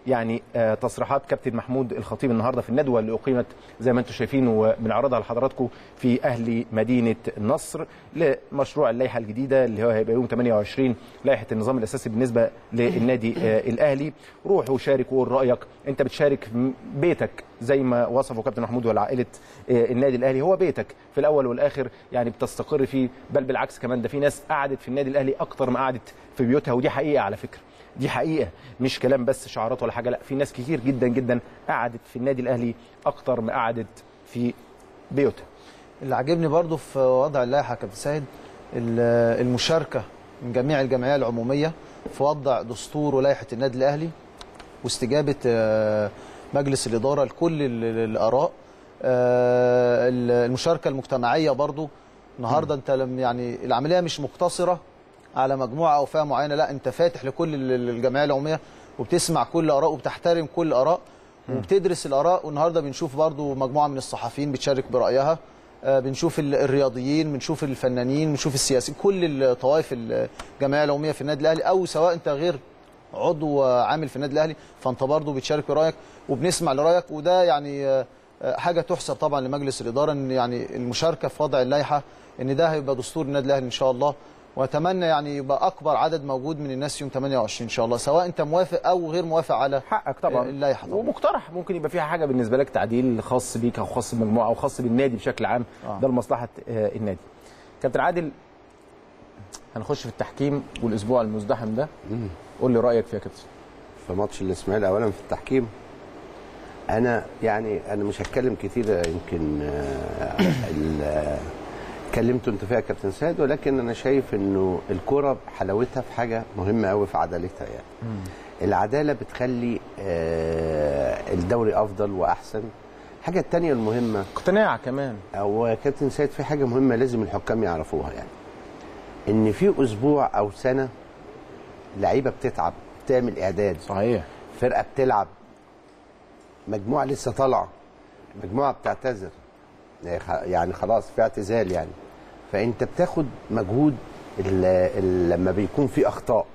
يعني آه تصريحات كابتن محمود الخطيب النهارده في الندوه اللي اقيمت زي ما انتم شايفين وبنعرضها لحضراتكم في اهل مدينه النصر لمشروع اللائحه الجديده اللي هو هيبقى يوم ثمانية وعشرين لائحه النظام الاساسي بالنسبه للنادي آه الاهلي. روح وشارك وقول رايك، انت بتشارك في بيتك زي ما وصفه كابتن محمود والعائله آه النادي الاهلي، هو بيتك في الاول والاخر، يعني بتستقر فيه، بل بالعكس كمان ده في ناس قعدت في النادي الاهلي اكتر ما قعدت في بيوتها، ودي حقيقه على فكره، دي حقيقه مش كلام بس شعارات ولا حاجه، لا في ناس كتير جدا جدا قعدت في النادي الاهلي اكتر ما قعدت في بيوتها. اللي عاجبني برضو في وضع اللائحه يا كابتن سيد المشاركه من جميع الجمعيه العموميه في وضع دستور ولائحه النادي الاهلي واستجابه مجلس الاداره لكل الاراء. المشاركه المجتمعيه برضو النهارده انت لم يعني العمليه مش مقتصره على مجموعه او فئه معينه، لا انت فاتح لكل الجمعيه العموميه وبتسمع كل اراء وبتحترم كل اراء وبتدرس الاراء. والنهارده بنشوف برضو مجموعه من الصحفيين بتشارك برايها، بنشوف الرياضيين، بنشوف الفنانين، بنشوف السياسيين، كل الطوائف الجمعيه العموميه في النادي الاهلي، او سواء انت غير عضو عامل في النادي الاهلي فانت برضو بتشارك برايك وبنسمع لرايك. وده يعني حاجه تحسب طبعا لمجلس الاداره ان يعني المشاركه في وضع اللائحه ان ده هيبقى دستور النادي الاهلي ان شاء الله. واتمنى يعني يبقى اكبر عدد موجود من الناس يوم ثمانية وعشرين ان شاء الله، سواء انت موافق او غير موافق على حقك طبعا اللائحه طبعا. ومقترح ممكن يبقى فيها حاجه بالنسبه لك تعديل خاص بيك او خاص بالمجموعه او خاص بالنادي بشكل عام، آه. ده لمصلحه النادي. كابتن عادل، هنخش في التحكيم والاسبوع المزدحم ده، قول لي رايك فيها يا كابتن. في ماتش الاسماعيلي اولا في التحكيم، انا يعني انا مش هتكلم كتير، يمكن اتكلمتوا انتوا فيها يا كابتن سيد، ولكن انا شايف انه الكوره حلاوتها في حاجه مهمه قوي في عدالتها. يعني مم. العداله بتخلي الدوري افضل واحسن. الحاجه الثانيه المهمه اقتناع كمان، او يا كابتن سيد في حاجه مهمه لازم الحكام يعرفوها، يعني ان في اسبوع او سنه لعيبه بتتعب، بتعمل اعداد، صحيح، فرقه بتلعب، مجموعه لسه طالعه، مجموعه بتعتذر، يعني خلاص في اعتزال، يعني فانت بتاخد مجهود ال ال لما بيكون في اخطاء.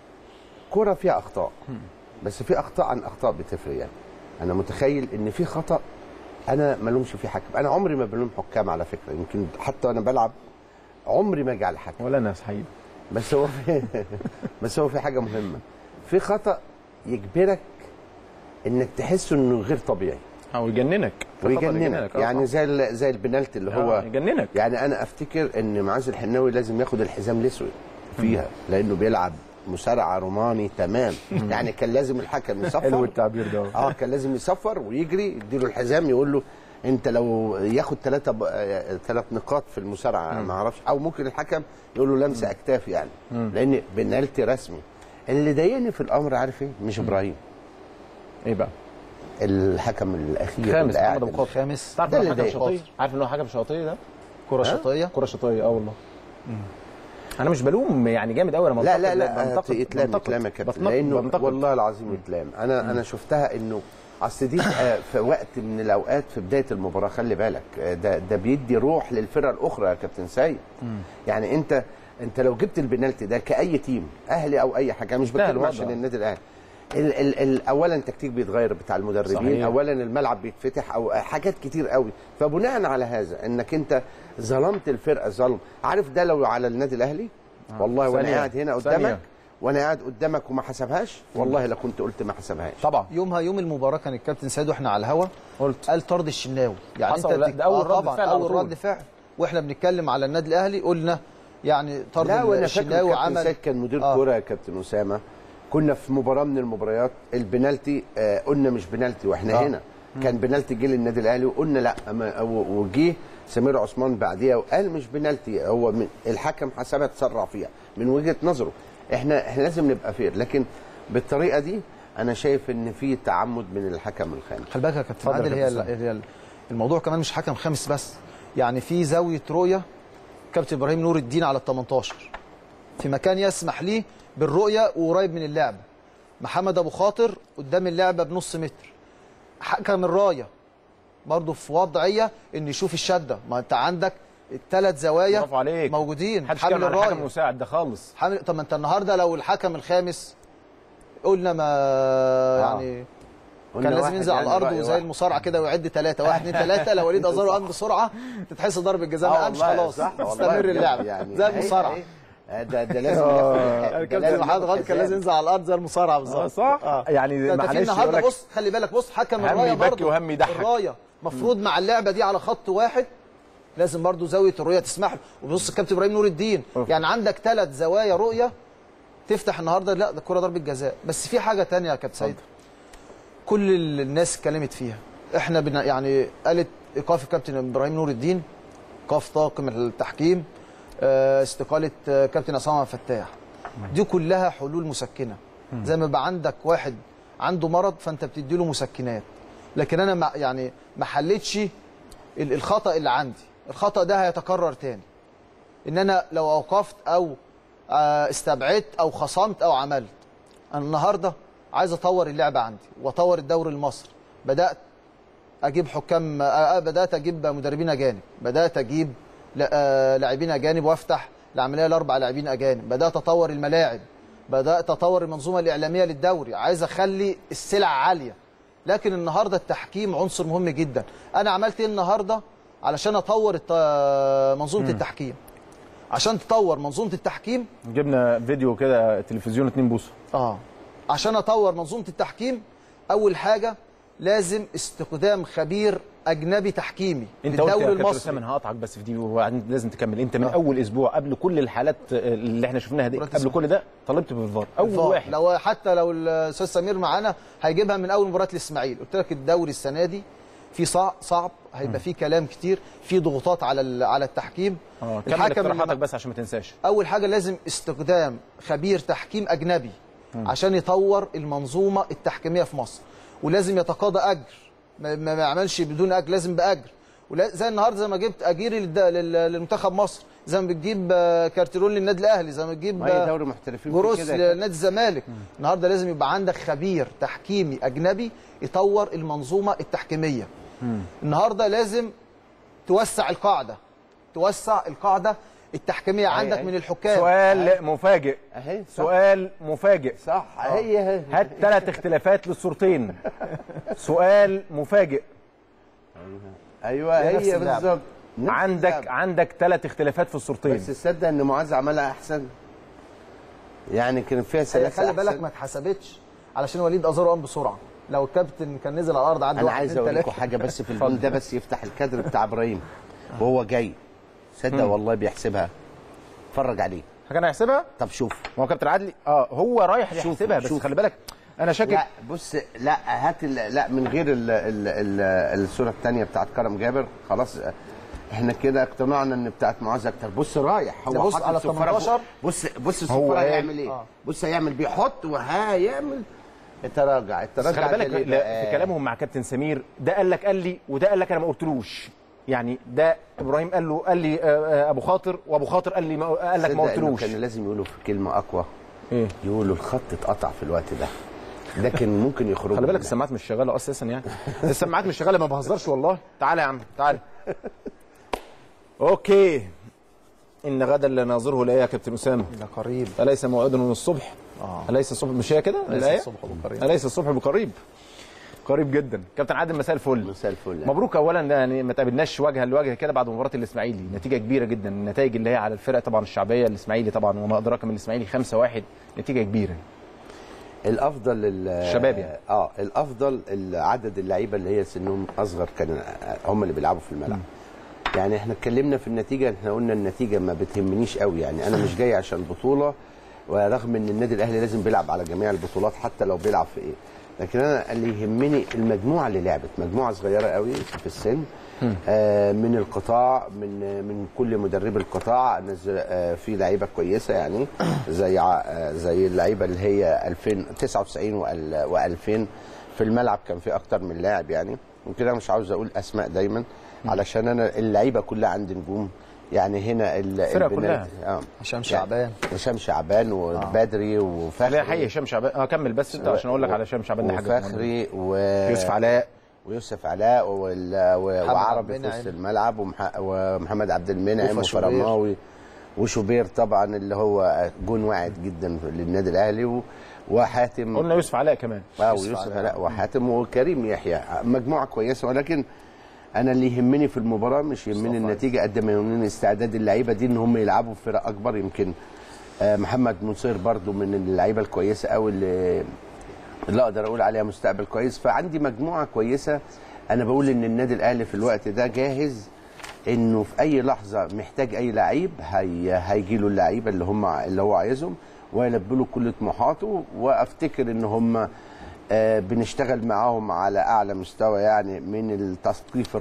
كرة فيها اخطاء، بس في اخطاء عن اخطاء بتفرق. يعني انا متخيل ان في خطا انا ما لومش فيه حكم، انا عمري ما بلوم حكام على فكره، يمكن حتى انا بلعب عمري ما اجي على حكم ولا ناس حقيقي، بس هو في بس هو في حاجه مهمه، في خطا يجبرك انك تحس انه غير طبيعي او يجننك ويجننك، يعني زي زي البنالتي اللي هو يجننك. يعني انا افتكر ان معاذ الحناوي لازم ياخد الحزام الاسود فيها لانه بيلعب مصارعه روماني تمام. يعني كان لازم الحكم يصفر، حلو التعبير ده، اه كان لازم يصفر ويجري يديله الحزام يقول له انت لو ياخد ثلاثه ثلاث نقاط في المصارعه ما اعرفش، او ممكن الحكم يقول له لمسه اكتاف، يعني مم. لان بنالتي رسمي. اللي ضايقني في الامر عارف ايه؟ مش ابراهيم، ايه بقى؟ الحكم الاخير خامس محمد ابو خاطر، خامس. تعرف انه حكم شاطئي؟ عارف انه حكم شاطئي ده؟ كره شاطئيه، كره شاطئيه، اه والله. مم. انا مش بلوم يعني جامد قوي، انا لا لا لا يتلام يتلام يا كابتن، لانه بنتقد. والله العظيم يتلام. انا مم. انا شفتها انه اصل دي في وقت من الاوقات في بدايه المباراه، خلي بالك ده ده بيدي روح للفرقه الاخرى يا كابتن سيد. يعني انت انت لو جبت البنالتي ده كاي تيم اهلي او اي حاجه، مش بتكلم عشان النادي الاهلي، ال ال ال اولا التكتيك بيتغير بتاع المدربين، صحيح. اولا الملعب بيتفتح، او حاجات كتير قوي، فبناء على هذا انك انت ظلمت الفرقه ظلم. عارف ده لو على النادي الاهلي آه. والله وانا قاعد هنا قدامك ثانية. وانا قاعد قدامك وما حسبهاش، والله لا كنت قلت ما حسبهاش طبعا. يومها يوم المباراه كان الكابتن سيد واحنا على الهوا قلت قال طرد الشناوي، يعني انت ده اول رد فعل، اول رد فعل واحنا بنتكلم على النادي الاهلي قلنا يعني طرد الشناوي. عمل سيد كان مدير آه. كوره يا كابتن اسامه، كنا في مباراه من المباريات البنالتي آه قلنا مش بنالتي واحنا آه. هنا كان بنالتي جه للنادي الاهلي وقلنا لا، وجه سمير عثمان بعديها وقال مش بنالتي، هو من الحكم حسبها تسرع فيها من وجهه نظره. احنا احنا لازم نبقى فير، لكن بالطريقه دي انا شايف ان في تعمد من الحكم الخامس. خلي بالك يا كابتن عادل، هي, هي الموضوع كمان مش حكم خامس بس، يعني في زاويه رؤيه كابتن ابراهيم نور الدين على ال تمنتاشر في مكان يسمح ليه بالرؤيه وقريب من اللعبه، محمد ابو خاطر قدام اللعبه بنص متر، حكم الرايه برضه في وضعيه ان يشوف الشده، ما انت عندك الثلاث زوايا موجودين. حامل الرايه، حكم مساعد ده خالص. حامل. طب ما انت النهارده لو الحكم الخامس قلنا ما يعني كان لازم ينزل على الارض وزي المصارعه كده ويعد ثلاثه واحد اثنين ثلاثه. لو وليد ازارو قام بسرعه تتحسب ضربه جزاء، ما قامش خلاص تستمر اللعب يعني زي المصارعه. ده ده لازم الكابتن محمد غالب كان لازم ينزل على الارض زي المصارعه بالظبط. صح آه. يعني معلش النهارده بص خلي بالك، بص حكم الرايه برضه الرايه المفروض مع اللعبه دي على خط واحد لازم برضه زاويه الرؤيه تسمح له. وبص الكابتن ابراهيم نور الدين أوه. يعني عندك ثلاث زوايا رؤيه تفتح النهارده. لا ده الكره ضربه جزاء. بس في حاجه ثانيه يا كابتن سيد كل الناس اتكلمت فيها، احنا بنا يعني قالت ايقاف الكابتن ابراهيم نور الدين، ايقاف طاقم التحكيم، استقاله كابتن عصام فتاح، دي كلها حلول مسكنه. زي ما يبقى عندك واحد عنده مرض فانت بتدي له مسكنات، لكن انا ما يعني ما حلتش الخطا اللي عندي. الخطا ده هيتكرر تاني، ان انا لو اوقفت او استبعدت او خصمت او عملت. انا النهارده عايز اطور اللعبه عندي واطور الدوري المصري. بدات اجيب حكام، بدات اجيب مدربين اجانب، بدات اجيب لاعبين اجانب وافتح العمليه لاربع لاعبين اجانب، بدات اطور الملاعب، بدات اطور المنظومه الاعلاميه للدوري، عايز اخلي السلع عاليه. لكن النهارده التحكيم عنصر مهم جدا. انا عملت ايه النهارده علشان اطور منظومه التحكيم؟ عشان تطور منظومه التحكيم جبنا فيديو كده تلفزيون اتنين بوصه. اه عشان اطور منظومه التحكيم اول حاجه لازم استخدام خبير اجنبي تحكيمي للدوري المصري. انا هقطعك بس في دي وبعدين لازم تكمل. انت من آه. اول اسبوع قبل كل الحالات اللي احنا شفناها دي قبل كل ده طلبت بالفار اول الفار. واحد لو حتى لو الاستاذ سمير معانا هيجيبها من اول مباراه الاسماعيلي. قلت لك الدوري السنه دي في صعب صعب هيبقى فيه كلام كتير، في ضغوطات على على التحكيم. اه كمل اقتراحاتك بس عشان ما تنساش. اول حاجه لازم استخدام خبير تحكيم اجنبي م. عشان يطور المنظومه التحكيميه في مصر، ولازم يتقاضى اجر، ما, ما يعملش بدون اجر، لازم باجر. زي النهارده زي ما جبت اجيري للمنتخب مصر، زي ما بتجيب كارتيرون للنادي الاهلي، زي ما تجيب دوري محترفين جروس لنادي الزمالك. النهارده لازم يبقى عندك خبير تحكيمي اجنبي يطور المنظومه التحكيميه. مم. النهارده لازم توسع القاعده، توسع القاعده التحكيميه عندك أهي. من الحكام. سؤال أهي. مفاجئ أهي. سؤال مفاجئ صح. هي هي هات ثلاث اختلافات للصورتين. سؤال مفاجئ. ايوه هي بالظبط. عندك اللعب. عندك ثلاث اختلافات في الصورتين. بس تصدق ان معاذ عملها احسن، يعني كان فيها سلاسه. خلي بالك ما اتحسبتش علشان وليد ازارو قام بسرعه. لو الكابتن كان نزل على الارض عدى. انا عايز اقول لكم حاجه بس في الجول ده، بس يفتح الكادر بتاع ابراهيم وهو جاي، صدق والله بيحسبها. اتفرج عليه. كان هيحسبها؟ طب شوف. ما هو كابتن عدلي اه هو رايح يحسبها، بس شوف. خلي بالك انا شاكك. لا بص، لا هات لا من غير ال ال ال الصوره الثانيه بتاعت كرم جابر. خلاص احنا كده اقتنعنا ان بتاعت معاذ اكتر. بص رايح هو بص على تمنتاشر. بص بص الصفاره هيعمل ايه؟ آه. بص هيعمل بيحط وهيعمل التراجع. التراجع خلي بالك في كلامهم مع كابتن سمير، ده قال لك قال لي وده قال لك انا ما قلتلوش. يعني ده ابراهيم قال له قال لي ابو خاطر، وابو خاطر قال لي ما قال لك ما قلتلوش. كان لازم يقولوا في كلمه اقوى. ايه؟ يقولوا الخط اتقطع في الوقت ده، لكن ممكن يخرجوا. خلي بالك السماعات مش شغاله اساسا، يعني السماعات مش شغاله، ما بهزرش والله. تعالى يا عم تعالى. اوكي. ان غدا لناظره لا يا كابتن اسامه. ده قريب. اليس موعد من الصبح؟ اه اليس الصبح مش هي كده؟ اليس الصبح بقريب. اليس الصبح بقريب. قريب جدا. كابتن عادل مساء الفل. مساء الفل. مبروك اولا، يعني ما تقابلناش وجها لوجه كده بعد مباراه الاسماعيلي، نتيجه كبيره جدا. النتائج اللي هي على الفرق طبعا الشعبيه، الاسماعيلي طبعا وما ادراك من الاسماعيلي خمسة واحد، نتيجه كبيره. الافضل الشباب يعني اه الافضل عدد اللعيبه اللي هي سنهم اصغر كان هم اللي بيلعبوا في الملعب. يعني احنا اتكلمنا في النتيجه، احنا قلنا النتيجه ما بتهمنيش قوي، يعني انا مش جاي عشان بطوله، ورغم ان النادي الاهلي لازم بيلعب على جميع البطولات حتى لو بيلعب في ايه، لكن انا اللي يهمني المجموعه اللي لعبت، مجموعه صغيره قوي في السن، آه من القطاع، من من كل مدربي القطاع نزل آه في لعيبه كويسه، يعني زي آه زي اللعيبه اللي هي ألفين وتسعة وتسعين وألفين في الملعب كان في اكتر من لاعب، يعني يمكن انا مش عاوز اقول اسماء دايما علشان انا اللعيبه كلها عندي نجوم، يعني هنا الفرقه كلها. اه هشام شعبان هشام شعبان وبدري آه. وفخري. لا حقيقي هشام شعبان اه كمل بس انت عشان اقول لك على هشام شعبان. ده حاجه وفخري ويوسف علاء ويوسف علاء وعربي في وسط الملعب، ومحمد عبد المنعم وفرماوي وشوبير طبعا اللي هو جون واعد جدا للنادي الاهلي، وحاتم قلنا يوسف علاء كمان اه ويوسف علاء وحاتم وكريم يحيى، مجموعه كويسه. ولكن انا اللي يهمني في المباراه مش يهمني النتيجه قد ما يهمني استعداد اللعيبه دي ان هم يلعبوا في فرق اكبر. يمكن محمد منصير برضو من اللعيبه الكويسه قوي اللي اللي اقدر اقول عليها مستقبل كويس. فعندي مجموعه كويسه. انا بقول ان النادي الاهلي في الوقت ده جاهز انه في اي لحظه محتاج اي لعيب هي هيجي له اللعيبه اللي هم اللي هو عايزهم ويلبوا له كل طموحاته. وافتكر ان هم آه بنشتغل معاهم على اعلى مستوى يعني من التثقيف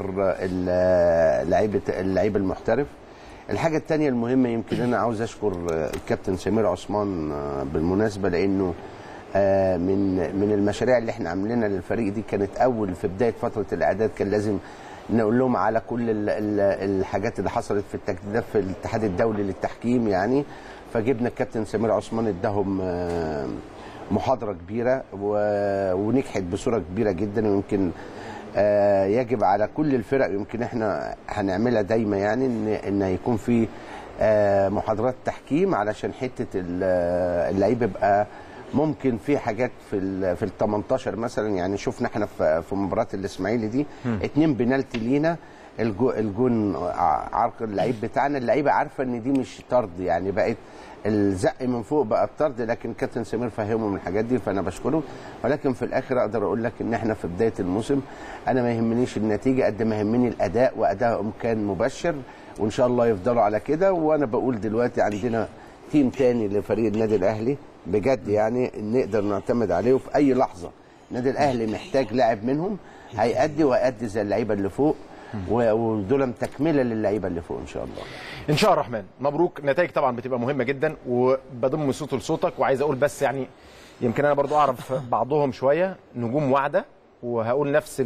اللعيبه اللعيب المحترف. الحاجه الثانيه المهمه يمكن انا عاوز اشكر الكابتن سمير عثمان بالمناسبه، لانه آه من من المشاريع اللي احنا عاملينها للفريق دي كانت اول في بدايه فتره الاعداد كان لازم نقول لهم على كل ال ال الحاجات اللي حصلت في التجديدات في الاتحاد الدولي للتحكيم يعني. فجبنا الكابتن سمير عثمان اداهم آه محاضره كبيره ونجحت بصوره كبيره جدا. ويمكن آه يجب على كل الفرق يمكن احنا هنعملها دايما يعني ان ان يكون في آه محاضرات تحكيم علشان حته اللعيب يبقى ممكن في حاجات في ال في ال تمنتاشر مثلا يعني. شفنا احنا في في مباراه الاسماعيلي دي اتنين بنالتي لينا، الجو الجون عرق اللعيب بتاعنا، اللعيبه عارفه ان دي مش طرد يعني، بقت الزق من فوق بقى الطرد، لكن كابتن سمير فهمهم الحاجات دي فانا بشكره. ولكن في الاخر اقدر اقول لك ان احنا في بدايه الموسم انا ما يهمنيش النتيجه قد ما يهمني الاداء، وادائهم كان مبشر وان شاء الله يفضلوا على كده. وانا بقول دلوقتي عندنا تيم تاني لفريق النادي الاهلي بجد يعني نقدر نعتمد عليه، وفي اي لحظه النادي الاهلي محتاج لاعب منهم هيأدي وهيأدي زي اللعيبه اللي فوق، ودول تكمله للعيبه اللي فوق ان شاء الله. ان شاء الله الرحمن. مبروك. نتائج طبعا بتبقى مهمه جدا وبضم صوته لصوتك، وعايز اقول بس يعني يمكن انا برضو اعرف بعضهم شويه نجوم واعده، وهقول نفس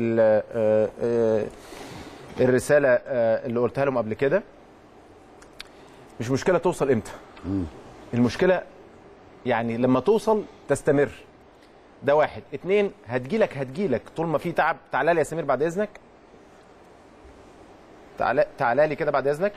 الرساله اللي قلتها لهم قبل كده. مش مشكله توصل امتى، المشكله يعني لما توصل تستمر. ده واحد. اتنين، هتجيلك هتجيلك طول ما في تعب. تعالى لي يا سمير بعد اذنك، تعالى تعالى لي كده بعد اذنك.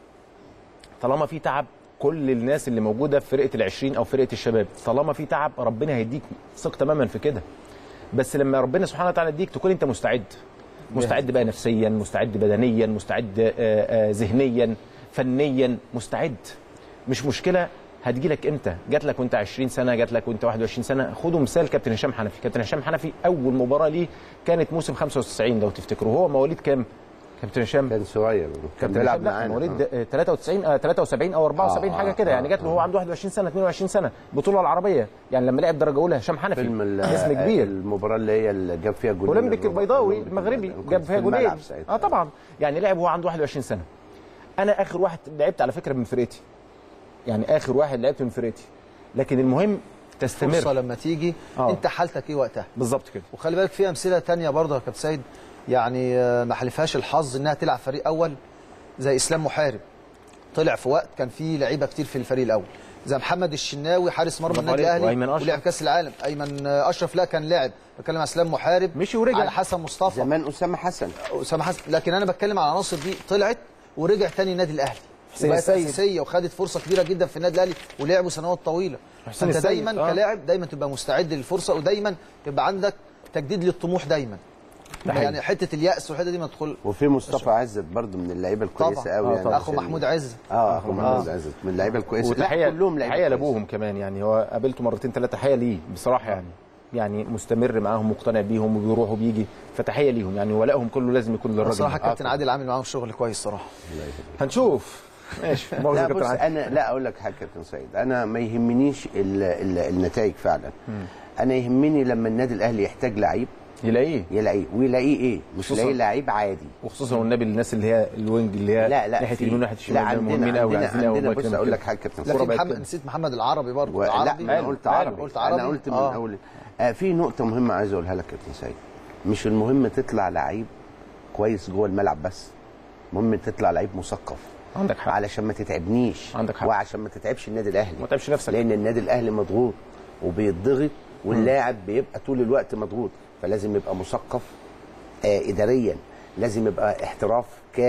طالما في تعب كل الناس اللي موجوده في فرقه العشرين او فرقه الشباب، طالما في تعب ربنا هيديك ثق تماما في كده. بس لما ربنا سبحانه وتعالى يديك تكون انت مستعد، مستعد بقى نفسيا، مستعد بدنيا، مستعد ذهنيا، فنيا، مستعد. مش مشكله هتجيلك امتى، جات لك وانت عشرين سنه، جات لك وانت واحد وعشرين سنه. خدوا مثال كابتن هشام حنفي. كابتن هشام حنفي اول مباراه ليه كانت موسم خمسة وتسعين لو تفتكروا. هو مواليد كام كابتن هشام؟ كان صغير، كان بيلعب معانا مواليد تلاتة وتسعين تلاتة وسبعين او اربعة وسبعين آه حاجه كده آه يعني. جات له وهو عنده واحد وعشرين سنه اتنين وعشرين سنه، البطوله العربيه يعني لما لعب درجه اولى. هشام حنفي اسم كبير. المباراه اللي هي اللي جاب فيها جول اولمبيك البيضاوي المغربي جاب فيها جولين اه طبعا يعني. لعب وهو عنده واحد وعشرين سنه. انا اخر واحد لعبت على فكره من فرقتي يعني، اخر واحد لعبت من فرقتي. لكن المهم تستمر. فرصه لما تيجي آه. انت حالتك ايه وقتها بالظبط كده. وخلي بالك في امثله ثانيه برضه يا كابتن سيد يعني ما حلفهاش الحظ انها تلعب فريق اول، زي اسلام محارب. طلع في وقت كان فيه لعيبه كتير في الفريق الاول، زي محمد الشناوي حارس مرمى النادي الاهلي ولعب كاس العالم. ايمن اشرف لا كان لاعب. بتكلم على اسلام محارب مشي ورجع. على حسن مصطفى زمان اسامه حسن اسامه حسن. لكن انا بتكلم على عناصر دي طلعت ورجع تاني النادي الاهلي، وبقت اساسيه وخدت فرصه كبيره جدا في النادي الاهلي ولعبوا سنوات طويله. انت دايما آه. كلاعب دايما تبقى مستعد للفرصه، ودايما تبقى عندك تجديد للطموح دايما يعني. حته اليأس والحته دي ما تدخل. وفي مصطفى عزت برضو من اللعيبه الكويسه قوي يعني. اخو محمود عزت اه اخو محمود آه. عزت من اللعيبه الكويسه. وتحيه كلهم لعيبه. تحيه لابوهم كمان يعني، هو قابلته مرتين ثلاثه. تحيه ليه بصراحه يعني، يعني مستمر معاهم مقتنع بيهم وبيروح وبيجي. فتحيه ليهم يعني، ولائهم كله لازم يكون للراجل. بصراحه الكابتن عادل عامل معاهم شغل كويس صراحه. هنشوف ماشي. لا بص انا لا اقول لك حاجه كابتن سيد، انا ما يهمنيش النتائج فعلا. م. انا يهمني لما النادي الاهلي يحتاج لعيب يلاقيه يلاقيه ويلاقيه ايه، مش يلاقيه لعيب عادي. وخصوصا والنبي الناس اللي هي الوينج اللي هي لا لا ناحيه اليمين وناحيه الشمال. لا عندنا قوي عايزين قوي. بص اقول لك حاجه كابتن سيد، محمد نسيت محمد العربي برضه. و... لا انا قلت عربي. قلت عربي انا قلت من آه. اول آه في نقطه مهمه عايز اقولها لك كابتن سيد. مش المهم تطلع لعيب كويس جوه الملعب بس، المهم تطلع لعيب مثقف. عندك حق. علشان ما تتعبنيش. عندك حق. وعشان ما تتعبش النادي الاهلي. ما تتعبش نفسك. لان النادي الاهلي مضغوط وبيتضغط، واللاعب بيبقى طول الوقت مضغوط، فلازم يبقى مثقف آه اداريا، لازم يبقى احتراف كامل،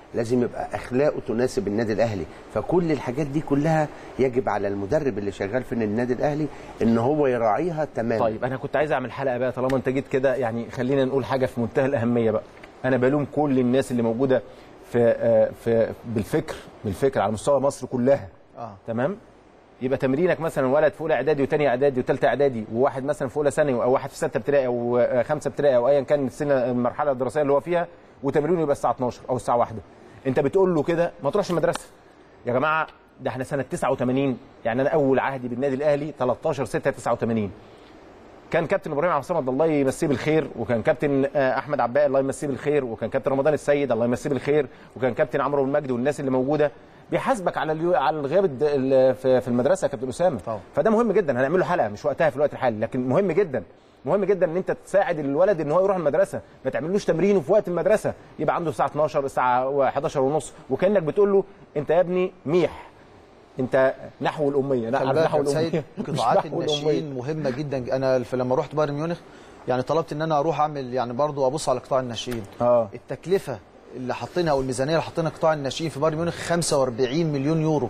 لازم يبقى اخلاقه تناسب النادي الاهلي. فكل الحاجات دي كلها يجب على المدرب اللي شغال في النادي الاهلي ان هو يراعيها تماما. طيب انا كنت عايز اعمل حلقه بقى طالما انت جيت كده، يعني خلينا نقول حاجه في منتهى الاهميه بقى. انا بلوم كل الناس اللي موجوده في في بالفكر بالفكر على مستوى مصر كلها. اه تمام. يبقى تمرينك مثلا ولد في اولى اعدادي وثانيه اعدادي وثالثه اعدادي، وواحد مثلا في اولى ثانوي، او واحد في سته ابتدائي او خمسه ابتدائي، او ايا كان السنه المرحله الدراسيه اللي هو فيها، وتمرينه يبقى الساعه اتناشر او الساعه واحده. انت بتقول له كده ما تروحش المدرسه يا جماعه. ده احنا سنه تسعة وثمانين، يعني انا اول عهدي بالنادي الاهلي تلتاشر ستة تسعة وثمانين. كان كابتن ابراهيم عبد الصمد الله يمسيه بالخير، وكان كابتن احمد عباقي الله يمسيه بالخير، وكان كابتن رمضان السيد الله يمسيه بالخير، وكان كابتن عمرو المجدي والناس اللي موجوده بيحاسبك على اليو... على الغياب في المدرسه يا كابتن اسامه. طبعا. فده مهم جدا، هنعمل له حلقه مش وقتها في الوقت الحالي، لكن مهم جدا مهم جدا ان انت تساعد الولد ان هو يروح المدرسه، ما تعملوش تمرينه في وقت المدرسه، يبقى عنده الساعه اتناشر الساعه حداشر ونص، وكانك بتقول له انت يا ابني ميح، انت نحو الاميه. لا نحو الاميه. قطاعات الناشئين مهمه جدا. انا لما رحت بايرن ميونخ يعني طلبت ان انا اروح اعمل يعني برضو ابص على قطاع الناشئين. اه التكلفه اللي حاطينها او الميزانيه اللي حاطينها قطاع الناشئين في بايرن ميونخ خمسة واربعين مليون يورو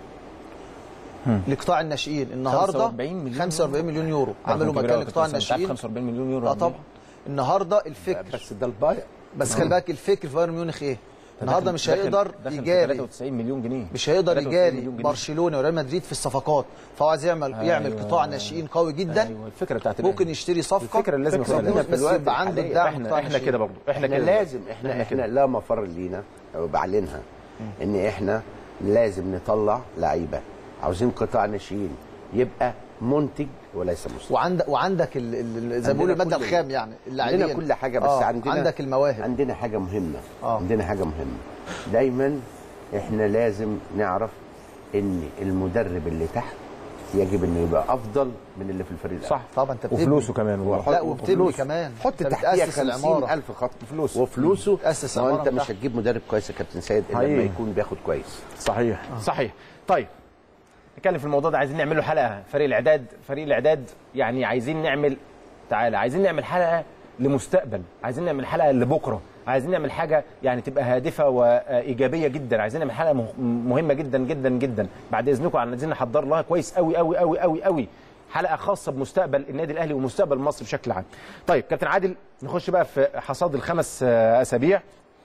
لقطاع الناشئين. النهارده خمسة واربعين مليون يورو عملوا مكان لقطاع الناشئين. خمسة واربعين مليون يورو. اه طبعا. النهارده الفكر بس ده البايع. بس خلي بالك الفكر في بايرن ميونخ ايه؟ النهارده مش هيقدر يجاري ثلاثة وتسعين مليون جنيه، مش هيقدر يجاري برشلونه وريال مدريد في الصفقات، فهو عايز يعمل أيوة يعمل قطاع ناشئين قوي جدا. ايوه الفكره بتاعت ممكن يشتري صفقه. الفكره اللي لازم يخلينا في الوقت يبقى عنده الدعم. احنا احنا كده برضه احنا, احنا لازم احنا احنا, احنا لا مفر لينا وبعلنها ان احنا لازم نطلع لعيبه. عاوزين قطاع ناشئين يبقى منتج وليس مصنع. وعندك وعندك زي ما بيقولوا الماده الخام، يعني اللاعبين عندنا كل حاجه، بس آه عندنا عندك المواهب. عندنا حاجه مهمه. آه. عندنا حاجه مهمه دايما احنا لازم نعرف ان المدرب اللي تحت يجب انه يبقى افضل من اللي في الفريق. صح طبعا. انت وفلوسه كمان. لا وبتبني كمان. حط تحتيه خمسين ألف خط فلوس وفلوسه. ما انت مش هتجيب مدرب كويس يا كابتن سيد الا لما يكون بياخد كويس. صحيح. آه. صحيح. طيب نتكلم في الموضوع ده، عايزين نعمل له حلقه. فريق الاعداد فريق الاعداد يعني عايزين نعمل تعالى عايزين نعمل حلقه لمستقبل، عايزين نعمل حلقه لبكره، عايزين نعمل حاجه يعني تبقى هادفه وايجابيه جدا، عايزين نعمل حلقه مهمه جدا جدا جدا. بعد اذنكم عايزين نحضر لها كويس قوي قوي قوي قوي قوي، حلقه خاصه بمستقبل النادي الاهلي ومستقبل مصر بشكل عام. طيب كابتن عادل، نخش بقى في حصاد الخمس اسابيع.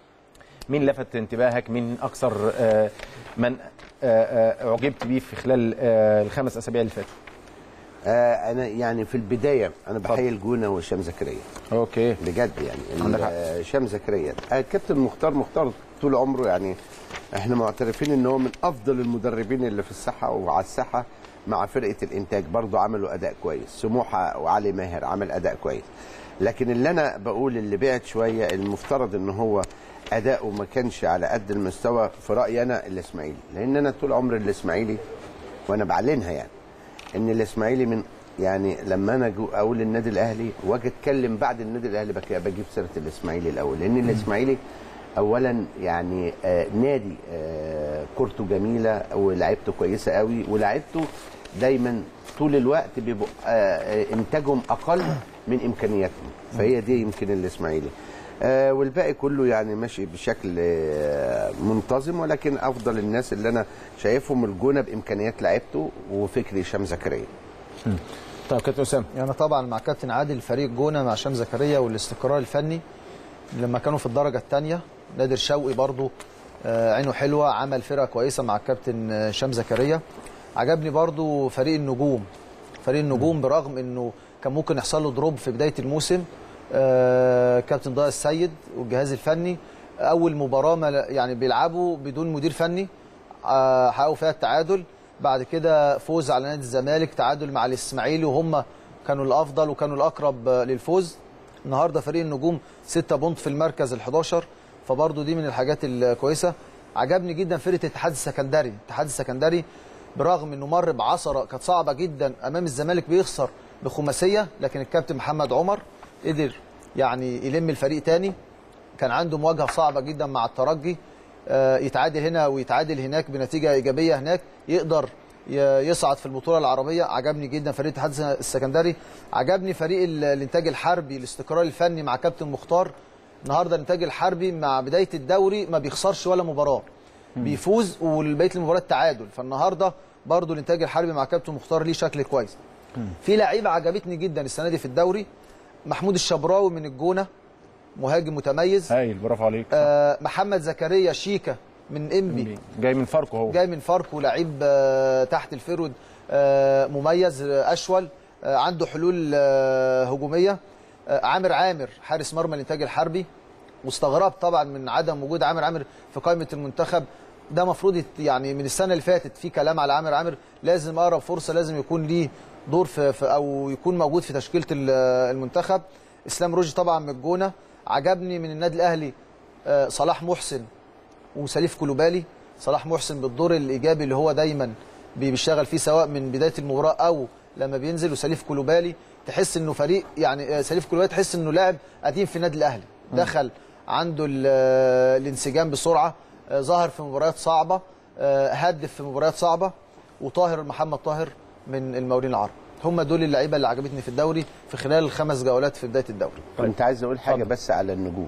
مين لفت انتباهك؟ مين اكثر من اعجبت بيه في خلال الخمس اسابيع اللي فاتوا؟ آه انا يعني في البدايه انا بحيي الجونه وهشام زكريا. اوكي بجد يعني هشام زكريا. الكابتن مختار مختار طول عمره يعني احنا معترفين ان هو من افضل المدربين اللي في الساحه وعلى الساحه مع فرقه الانتاج، برضه عملوا اداء كويس. سموحه وعلي ماهر عمل اداء كويس، لكن اللي انا بقول اللي بعد شويه المفترض ان هو اداؤه ما كانش على قد المستوى في رايي انا الاسماعيلي، لان انا طول عمري الاسماعيلي وانا بعلنها يعني ان الاسماعيلي من يعني لما انا اقول النادي الاهلي واجي اتكلم بعد النادي الاهلي بجيب سيره الاسماعيلي الاول، لان الاسماعيلي اولا يعني آه نادي آه كورته جميله ولاعيبته كويسه قوي، ولاعيبته دايما طول الوقت بيبقوا آه انتاجهم اقل من امكانياتهم، فهي دي يمكن الاسماعيلي. آه والباقي كله يعني ماشي بشكل آه منتظم، ولكن افضل الناس اللي انا شايفهم الجونه بامكانيات لعيبته وفكري هشام زكريا. طيب كابتن اسامه. يعني طبعا مع كابتن عادل فريق جونه مع هشام زكريا والاستقرار الفني لما كانوا في الدرجه الثانيه. نادر شوقي برضو آه عينه حلوه، عمل فرقه كويسه مع الكابتن هشام زكريا. عجبني برضو فريق النجوم. فريق النجوم برغم انه كان ممكن يحصل له دروب في بدايه الموسم، آه كابتن ضياء السيد والجهاز الفني اول مباراه يعني بيلعبوا بدون مدير فني آه حققوا فيها التعادل، بعد كده فوز على نادي الزمالك، تعادل مع الاسماعيلي وهم كانوا الافضل وكانوا الاقرب للفوز. النهارده فريق النجوم ستة بونت في المركز الحداشر، فبرضه دي من الحاجات الكويسه. عجبني جدا فرقه الاتحاد السكندري. الاتحاد السكندري برغم انه مر بعصره كانت صعبه جدا امام الزمالك بيخسر بخماسيه، لكن الكابتن محمد عمر قدر يعني يلم الفريق تاني. كان عنده مواجهه صعبه جدا مع الترجي، يتعادل هنا ويتعادل هناك بنتيجه ايجابيه هناك، يقدر يصعد في البطوله العربيه. عجبني جدا فريق الاتحاد السكندري. عجبني فريق الانتاج الحربي، الاستقرار الفني مع كابتن مختار. النهارده الانتاج الحربي مع بدايه الدوري ما بيخسرش ولا مباراه، بيفوز وبقيه المباريات تعادل. فالنهارده برضو الانتاج الحربي مع كابتن مختار ليه شكل كويس. في لعيبه عجبتني جدا السنه دي في الدوري، محمود الشبراوي من الجونه مهاجم متميز هايل، برافو عليك. آه محمد زكريا شيكا من انبي، جاي من فاركو، هو جاي من فاركو، لعيب آه تحت الفرود آه مميز، آه اشول، آه عنده حلول آه هجوميه. آه عامر عامر حارس مرمى الانتاج الحربي، واستغربت طبعا من عدم وجود عامر عامر في قائمه المنتخب. ده مفروض يعني من السنه اللي فاتت في كلام على عامر عامر، لازم اقرب فرصه، لازم يكون ليه دور في, في او يكون موجود في تشكيله المنتخب. اسلام رشدي طبعا من الجونه، عجبني من النادي الاهلي آه صلاح محسن وسليف كلوبالي. صلاح محسن بالدور الايجابي اللي هو دايما بيشتغل فيه سواء من بدايه المباراه او لما بينزل، وسليف كلوبالي تحس انه فريق يعني آه سليف كلوبالي تحس انه لاعب قديم في النادي الاهلي، دخل عنده الانسجام بسرعه، آه ظهر في مباريات صعبه، آه هدف في مباريات صعبه. وطاهر محمد طاهر من المقاولين العرب. هم دول اللعيبه اللي عجبتني في الدوري في خلال الخمس جولات في بدايه الدوري. كنت عايز اقول حاجه بس على النجوم.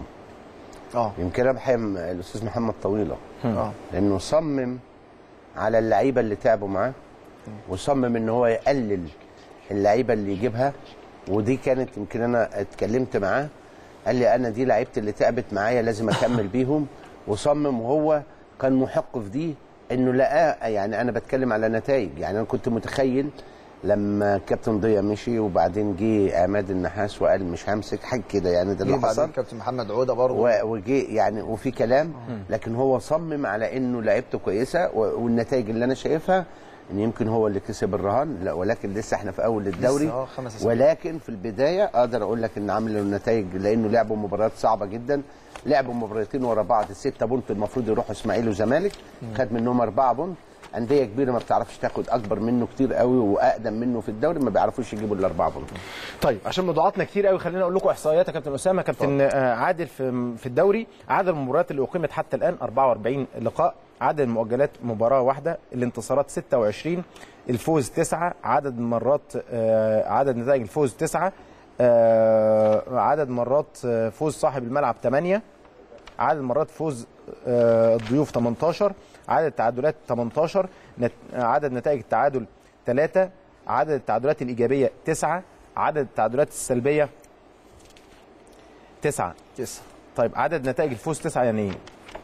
اه يمكن ابحم الاستاذ محمد طويله، اه لانه صمم على اللعيبه اللي تعبوا معاه، وصمم ان هو يقلل اللعيبه اللي يجيبها. ودي كانت يمكن انا اتكلمت معاه، قال لي انا دي لعيبتي اللي تعبت معايا لازم اكمل بيهم. وصمم، وهو كان محق في دي انه لقاه. يعني انا بتكلم على نتائج، يعني انا كنت متخيل لما كابتن ضياء مشي وبعدين جه عماد النحاس وقال مش همسك حاجه كده، يعني ده اللي حصل. كابتن محمد عوده برضه وجه يعني وفي كلام، لكن هو صمم على انه لعيبته كويسه، والنتائج اللي انا شايفها ان يمكن هو اللي كسب الرهان. لا، ولكن لسه احنا في اول الدوري، ولكن في البدايه اقدر اقول لك ان عامل النتائج، لانه لعبوا مباريات صعبه جدا. لعبوا مباراتين ورا بعض، الستة بونت المفروض يروحوا اسماعيلي وزمالك، خد منهم أربعة بونت. أندية كبيرة ما بتعرفش تاخد أكبر منه كتير قوي وأقدم منه في الدوري، ما بيعرفوش يجيبوا الأربعة بونت. طيب عشان موضوعاتنا كتير قوي، خلينا أقول لكم إحصائيات يا كابتن أسامة. كابتن عادل في في الدوري، عدد المباريات اللي أقيمت حتى الآن أربعة وأربعين لقاء، عدد المؤجلات مباراة واحدة، الانتصارات ستة وعشرين، الفوز تسعة، عدد مرات عدد نتائج الفوز تسعة، عدد مرات فوز صاحب الملعب ثمانية، عدد مرات فوز الضيوف ثمانية عشر، عدد التعادلات ثمانية عشر، عدد نتائج التعادل ثلاثة، عدد التعادلات الإيجابية تسعة، عدد التعادلات السلبية تسعة. تسعة. طيب عدد نتائج الفوز تسعة يعني ايه؟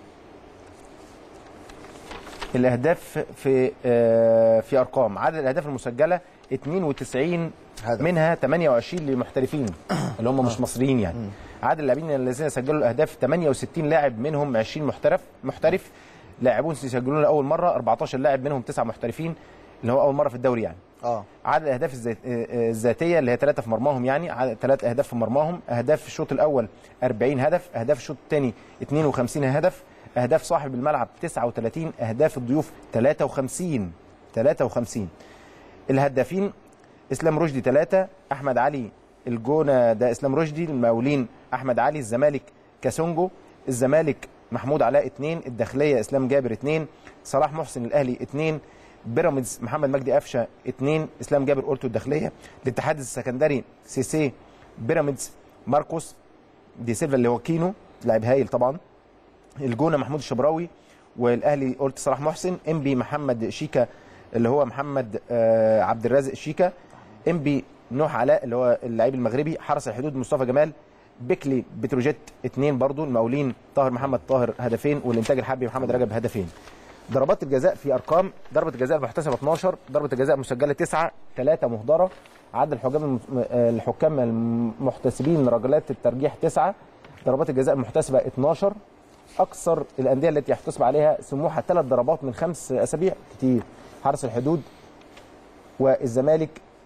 الأهداف في في أرقام، عدد الأهداف المسجلة اثنين وتسعين هدف. منها ثمانية وعشرين للمحترفين اللي هم مش مصريين يعني. م. عدد اللاعبين الذين سجلوا الأهداف ثمانية وستين لاعب، منهم عشرين محترف محترف لاعبون سيسجلون لأول مرة، أربعة عشر لاعب منهم تسعة محترفين اللي هو أول مرة في الدوري يعني. اه عدد الأهداف الذاتية اللي هي ثلاثة في مرماهم، يعني ثلاث أهداف في مرماهم. أهداف في الشوط الأول أربعين هدف، أهداف الشوط الثاني اثنين وخمسين هدف، أهداف صاحب الملعب تسعة وثلاثين، أهداف الضيوف ثلاثة وخمسين ثلاثة وخمسين. الهدافين اسلام رشدي ثلاثة، احمد علي الجونه ده اسلام رشدي، المقاولين احمد علي، الزمالك كاسونجو، الزمالك محمود علاء اثنين، الداخليه اسلام جابر اثنين، صلاح محسن الاهلي اثنين، بيراميدز محمد مجدي قفشه اثنين، اسلام جابر قلته الداخليه، الاتحاد السكندري سيسي، بيراميدز ماركوس دي سيلفا اللي هو كينو لاعب هايل طبعا، الجونه محمود الشبراوي، والاهلي قلت صلاح محسن، انبي محمد شيكا اللي هو محمد آه عبد الرازق شيكا، انبي نوح علاء اللي هو اللاعب المغربي، حرس الحدود مصطفى جمال، بيكلي بتروجيت اثنين برضو، المقاولين طاهر محمد طاهر هدفين، والانتاج الحربي محمد رجب هدفين. ضربات الجزاء في ارقام، ضربه الجزاء المحتسبه اثناشر، ضربه الجزاء المسجله تسعة، ثلاثة مهدره، عدد الحكام الحكام المحتسبين ركلات الترجيح تسعة، ضربات الجزاء المحتسبه اثناشر. اكثر الانديه التي يحتسب عليها سموحه ثلاث ضربات من خمس اسابيع، كتير. حرس الحدود والزمالك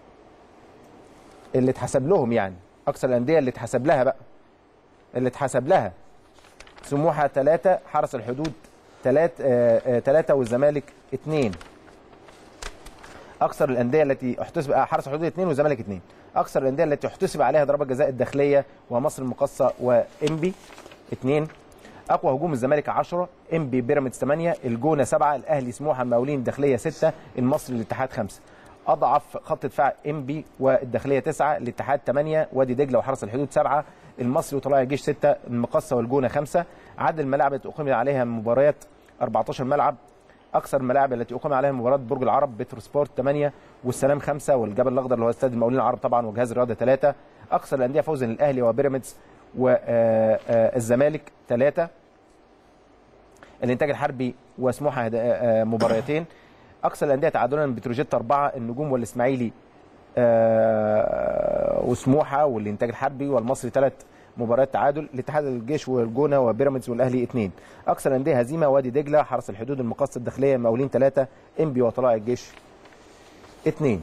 اللي اتحسب لهم، يعني اكثر الانديه اللي اتحسب لها بقى اللي اتحسب لها سموحه ثلاثة، حرس الحدود ثلاثة ثلاثة، والزمالك اثنين. اكثر الانديه التي احتسب حرس الحدود اثنين والزمالك اثنين. اكثر الانديه التي احتسب عليها ضربه جزاء الداخليه ومصر المقاصه وانبي اثنين. اقوى هجوم الزمالك عشرة، انبي بيراميدز ثمانية، الجونه سبعة، الاهلي سموحه المقاولين الداخليه ستة، المصري الاتحاد خمسة. اضعف خط دفاع انبي والداخليه تسعة، الاتحاد ثمانية، وادي دجله وحرس الحدود سبعة، المصري وطلائع الجيش ستة، المقصه والجونه خمسة. عدد الملاعب التي اقيم عليها مباريات أربعتاشر ملعب. اكثر الملاعب التي اقيم عليها مباريات برج العرب بترو سبورت ثمانية، والسلام خمسة، والجبل الاخضر اللي هو استاد المقاولين العرب طبعا وجهاز الرياضه ثلاثة. اكثر الانديه فوزا للاهلي وبيراميدز والزمالك ثلاثة. الانتاج الحربي وسموحه مباراتين. اكثر الانديه تعادلا بتروجيت أربعة، النجوم والاسماعيلي وسموحه والانتاج الحربي والمصري ثلاث مباريات تعادل. الاتحاد الجيش والجونه وبيراميدز والاهلي اثنين. اكثر الانديه هزيمه وادي دجله، حرس الحدود، المقصه الداخليه، المقاولين ثلاثة، انبي وطلائع الجيش اثنين.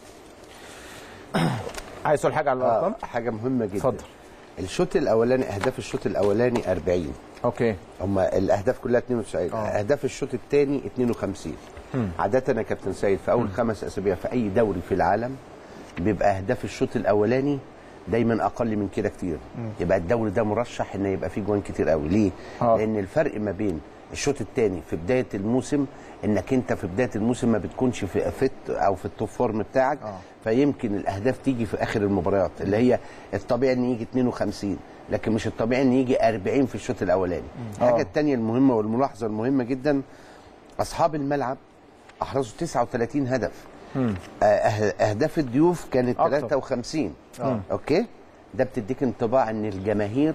عايز تقول حاجه على الارقام؟ آه حاجه مهمه جدا. اتفضل. الشوط الاولاني، اهداف الشوط الاولاني أربعين. اوكي. هم الاهداف كلها اثنين وتسعين. أوه. اهداف الشوط الثاني اثنين وخمسين. م. عاده يا كابتن سيد في اول م. خمس اسابيع في اي دوري في العالم بيبقى اهداف الشوط الاولاني دايما اقل من كده كتير. م. يبقى الدوري ده مرشح ان يبقى فيه جوان كتير قوي. ليه؟ أوه. لان الفرق ما بين الشوط الثاني في بدايه الموسم انك انت في بدايه الموسم ما بتكونش في فت او في التوب فورم بتاعك. أوه. فيمكن الاهداف تيجي في اخر المباريات اللي هي الطبيعي ان يجي اثنين وخمسين، لكن مش الطبيعي ان يجي أربعين في الشوط الاولاني. الحاجه الثانيه المهمه والملاحظه المهمه جدا، اصحاب الملعب احرزوا تسعة وثلاثين هدف. مم. اهداف الضيوف كانت ثلاثة وخمسين. أوه. اوكي، ده بتديك انطباع ان الجماهير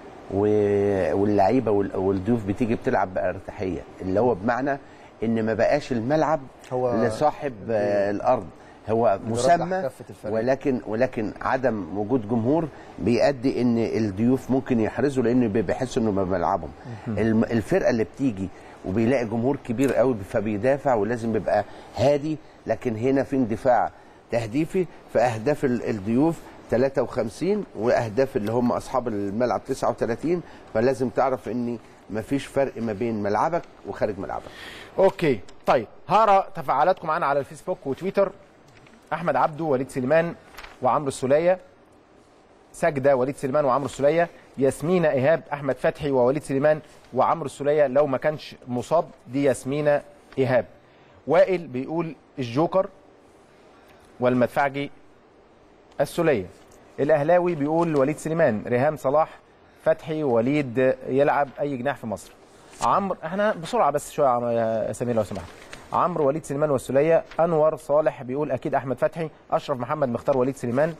واللعيبه والضيوف بتيجي بتلعب بارتياحيه، اللي هو بمعنى ان ما بقاش الملعب هو لصاحب الارض، هو مسمى، ولكن ولكن عدم وجود جمهور بيؤدي ان الضيوف ممكن يحرزوا لان بيحسوا انه بملعبهم. الفرقه اللي بتيجي وبيلاقي جمهور كبير قوي فبيدافع ولازم يبقى هادي، لكن هنا في اندفاع تهديفي. فاهداف الضيوف ثلاثة وخمسين واهداف اللي هم اصحاب الملعب تسعة وثلاثين، فلازم تعرف ان مفيش فرق ما بين ملعبك وخارج ملعبك. اوكي طيب، هقرا تفاعلاتكم معانا على الفيسبوك وتويتر. احمد عبده، وليد سليمان وعمرو السوليه، سجده، وليد سليمان وعمرو السوليه، ياسمينه ايهاب، احمد فتحي ووليد سليمان وعمرو السوليه لو ما كانش مصاب. دي ياسمينه ايهاب. وائل بيقول الجوكر والمدفعجي السوليه. الاهلاوي بيقول وليد سليمان، ريهام صلاح، فتحي، وليد يلعب اي جناح في مصر. عمرو، احنا بسرعه بس شويه يا سمير لو سمحت. عمرو، وليد سليمان والسوليه. انور صالح بيقول اكيد احمد فتحي. اشرف محمد مختار وليد سليمان.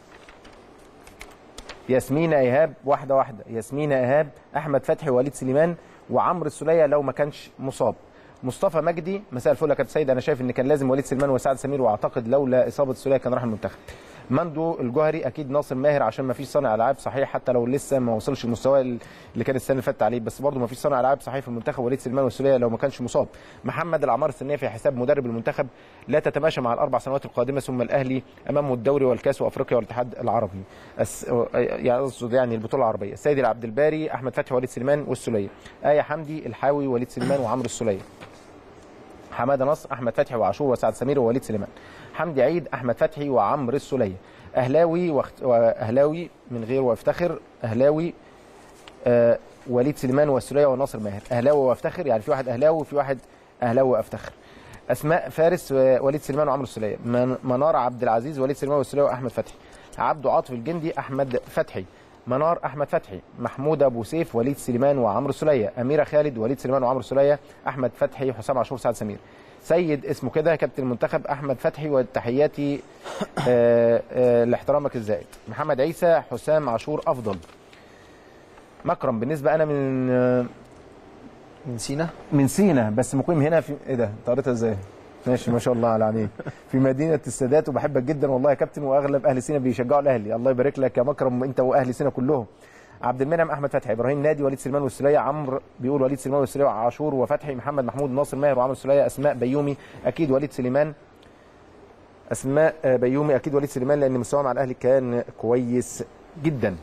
ياسمينه ايهاب، واحده واحده، ياسمينه ايهاب، احمد فتحي ووليد سليمان وعمرو السوليه لو ما كانش مصاب. مصطفى مجدي، مساء الفل يا كابتن سيد، انا شايف ان كان لازم وليد سليمان وسعد سمير، واعتقد لولا اصابه السوليه كان راح المنتخب. مندو الجوهري، اكيد ناصر ماهر عشان ما فيش صانع العاب صحيح، حتى لو لسه ما وصلش المستوى اللي كان السنه اللي فاتت عليه، بس برضه ما فيش صانع العاب صحيح في المنتخب وليد سليمان والسوليه لو ما كانش مصاب. محمد، الاعمار السنيه في حساب مدرب المنتخب لا تتماشى مع الاربع سنوات القادمه، ثم الاهلي امامه الدوري والكاس وافريقيا والاتحاد العربي، أس... يقصد يعني البطوله العربيه. السيد عبد الباري، احمد فتحي وليد سليمان والسوليه. ايه حمدي، الحاوي وليد سليمان وعمرو السوليه. حماده نصر، احمد فتحي وعاشور وسعد سمير ووليد سليمان. حمدي عيد، احمد فتحي وعمرو السوليه. اهلاوي واخت... واهلاوي من غير وافتخر، اهلاوي آه وليد سليمان والسوليه وناصر ماهر. اهلاوي وافتخر، يعني في واحد اهلاوي وفي واحد اهلاوي وافتخر. اسماء فارس، وليد سليمان وعمرو السوليه. من... منار عبد العزيز، وليد سليمان والسوليه واحمد فتحي. عبده عاطف الجندي، احمد فتحي. منار، احمد فتحي. محمود ابو سيف، وليد سليمان وعمرو السوليه. اميره خالد، وليد سليمان وعمرو السوليه. احمد فتحي، حسام عاشور، سعد سمير. سيد اسمه كده، كابتن المنتخب احمد فتحي، وتحياتي آه آه لاحترامك الزائد. محمد عيسى، حسام عاشور افضل. مكرم، بالنسبه انا من آه من سينا من سينا بس مقيم هنا في ايه ده؟ انت قريتها ازاي؟ ماشي، ما شاء الله على عينيك. في مدينه السادات، وبحبك جدا والله يا كابتن، واغلب اهل سينا بيشجعوا الاهلي. الله يبارك لك يا مكرم انت واهل سينا كلهم. عبد المنعم، احمد فتحي. ابراهيم نادي، وليد سليمان والسوليه. عمرو بيقول وليد سليمان والسوليه وعاشور وفتحي. محمد محمود، ناصر ماهر وعمرو السوليه. اسماء بيومي، اكيد وليد سليمان. اسماء بيومي، اكيد وليد سليمان لان مستواه مع الاهلي كان كويس جدا.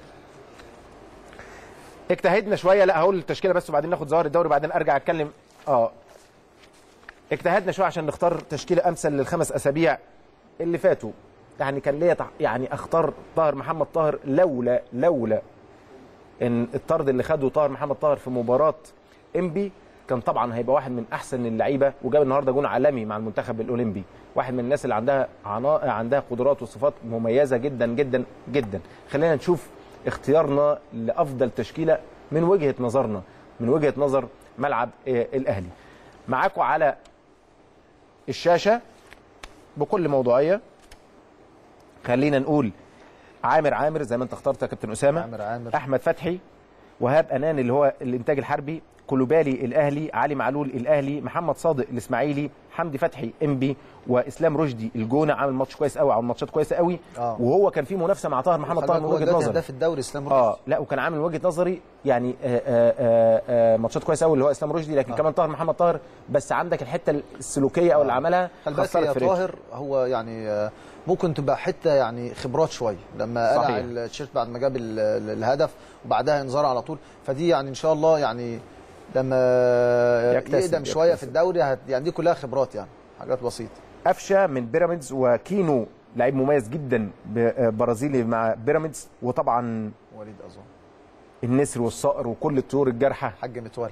اجتهدنا شويه، لا هقول التشكيله بس وبعدين ناخد ظاهر الدوري وبعدين ارجع اتكلم. اه اجتهدنا شويه عشان نختار تشكيله امثل للخمس اسابيع اللي فاتوا. يعني كان ليا يعني اختار طاهر محمد طاهر لولا لولا ان الطرد اللي خده طاهر محمد طاهر في مباراه انبي كان طبعا هيبقى واحد من احسن اللعيبه، وجاب النهارده جون عالمي مع المنتخب الاولمبي. واحد من الناس اللي عندها عنا... عندها قدرات وصفات مميزه جدا جدا جدا. خلينا نشوف اختيارنا لافضل تشكيله من وجهه نظرنا، من وجهه نظر ملعب الاهلي. معاكم على الشاشه بكل موضوعيه. خلينا نقول عامر عامر زي ما انت اخترت يا كابتن اسامه، عامر عامر، احمد فتحي، وهاب انان اللي هو الانتاج الحربي، كلوبالي الاهلي، علي معلول الاهلي، محمد صادق الاسماعيلي، حمدي فتحي انبي، واسلام رشدي الجونه. عامل ماتش كويس قوي، عامل ماتشات كويسه قوي. آه. وهو كان في منافسه مع طاهر محمد طاهر من وجهه نظري ده في الدوري اسلام رشدي. اه لا وكان عامل من وجهه نظري يعني آآ آآ آآ ماتشات كويسه قوي اللي هو اسلام رشدي، لكن آه. كمان طاهر محمد طاهر. بس عندك الحته السلوكيه او اللي عملها خسرت في طاهر. هو يعني ممكن تبقى حته يعني خبرات شويه لما قلع التيشيرت بعد ما جاب الهدف وبعدها انذار على طول، فدي يعني ان شاء الله يعني لما يقدم شويه في الدوري يعني دي كلها خبرات يعني حاجات بسيطه. قفشه من بيراميدز، وكينو لعيب مميز جدا برازيلي مع بيراميدز، وطبعا وليد اظن النسر والصقر وكل الطيور الجارحه حاج متولي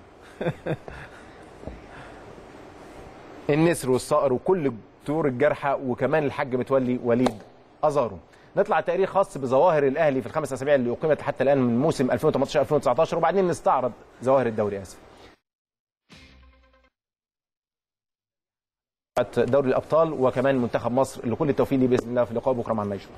النسر والصقر وكل الطيور الجارحه، وكمان الحاج متولي وليد ازارو. نطلع تقرير خاص بظواهر الاهلي في الخمس اسابيع اللي اقيمت حتى الان من موسم ألفين وثمانية عشر ألفين وتسعة عشر، وبعدين نستعرض ظواهر الدوري. اسف دوري الابطال وكمان منتخب مصر اللي كل التوفيق ليه باذن الله في لقاء بكره مع النيجر.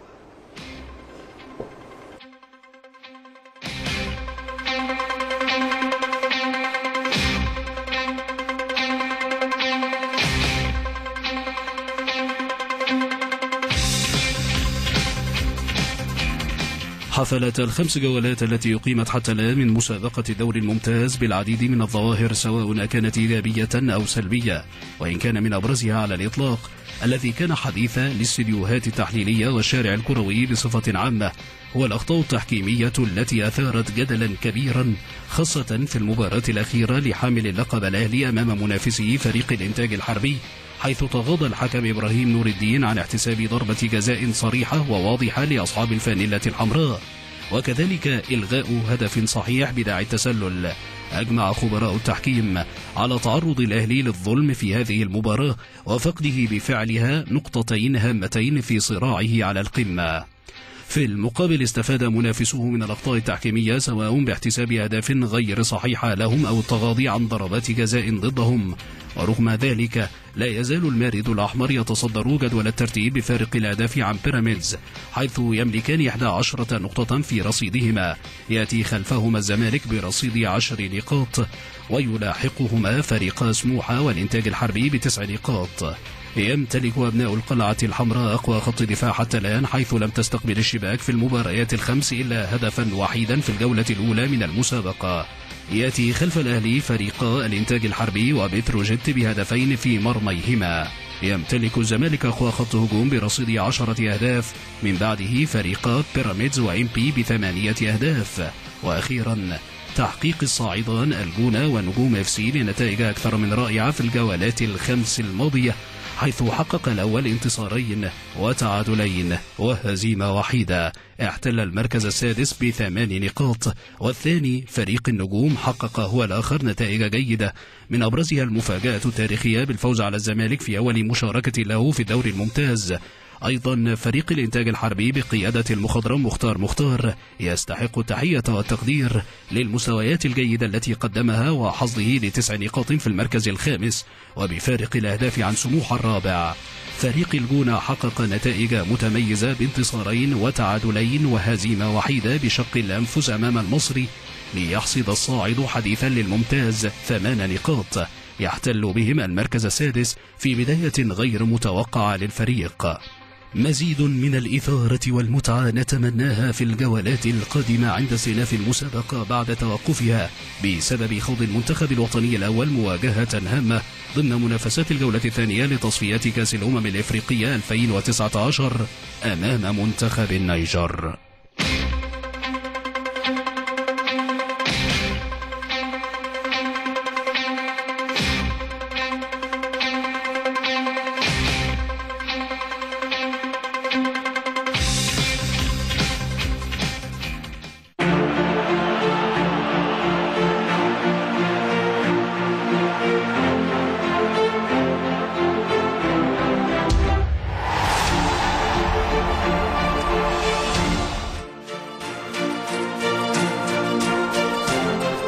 حفلت الخمس جولات التي أقيمت حتى الآن من مسابقة الدوري الممتاز بالعديد من الظواهر سواء كانت إيجابية أو سلبية، وإن كان من أبرزها على الإطلاق الذي كان حديث الاستديوهات التحليلية والشارع الكروي بصفة عامة هو الأخطاء التحكيمية التي أثارت جدلا كبيرا، خاصة في المباراة الأخيرة لحامل اللقب الأهلي أمام منافسه فريق الإنتاج الحربي، حيث تغاضى الحكم إبراهيم نور الدين عن احتساب ضربة جزاء صريحة وواضحة لأصحاب الفانلة الحمراء، وكذلك إلغاء هدف صحيح بداعي التسلل. أجمع خبراء التحكيم على تعرض الأهلي للظلم في هذه المباراة وفقده بفعلها نقطتين هامتين في صراعه على القمة. في المقابل استفاد منافسوه من الأخطاء التحكيمية سواء باحتساب أهداف غير صحيحة لهم أو التغاضي عن ضربات جزاء ضدهم، ورغم ذلك لا يزال المارد الأحمر يتصدر جدول الترتيب بفارق الأهداف عن بيراميدز، حيث يملكان إحدى عشرة نقطة في رصيدهما، يأتي خلفهما الزمالك برصيد عشر نقاط، ويلاحقهما فريقا سموحة والإنتاج الحربي بتسع نقاط. يمتلك أبناء القلعة الحمراء أقوى خط دفاع حتى الآن، حيث لم تستقبل الشباك في المباريات الخمس إلا هدفا وحيدا في الجولة الأولى من المسابقة. يأتي خلف الأهلي فريقا الإنتاج الحربي وبتروجيت بهدفين في مرميهما. يمتلك الزمالك أقوى خط هجوم برصيد عشرة أهداف، من بعده فريقا بيراميدز وإمبي بثمانية أهداف. وأخيرا تحقيق الصاعدان الجونة ونجوم اف سي لنتائج أكثر من رائعة في الجولات الخمس الماضية، حيث حقق الأول انتصارين وتعادلين وهزيمة وحيدة، احتل المركز السادس بثمان نقاط، والثاني فريق النجوم حقق هو الآخر نتائج جيدة، من أبرزها المفاجأة التاريخية بالفوز على الزمالك في أول مشاركة له في الدوري الممتاز. أيضا فريق الإنتاج الحربي بقيادة المخضرم مختار مختار يستحق التحية والتقدير للمستويات الجيدة التي قدمها وحصده لتسع نقاط في المركز الخامس وبفارق الأهداف عن سموحة الرابع. فريق الجونة حقق نتائج متميزة بانتصارين وتعادلين وهزيمة وحيدة بشق الأنفس أمام المصري، ليحصد الصاعد حديثا للممتاز ثمان نقاط يحتل بهم المركز السادس في بداية غير متوقعة للفريق. مزيد من الإثارة والمتعة نتمناها في الجولات القادمة عند استئناف المسابقة بعد توقفها بسبب خوض المنتخب الوطني الأول مواجهة هامة ضمن منافسات الجولة الثانية لتصفيات كأس الأمم الإفريقية ألفين وتسعة عشر أمام منتخب النيجر.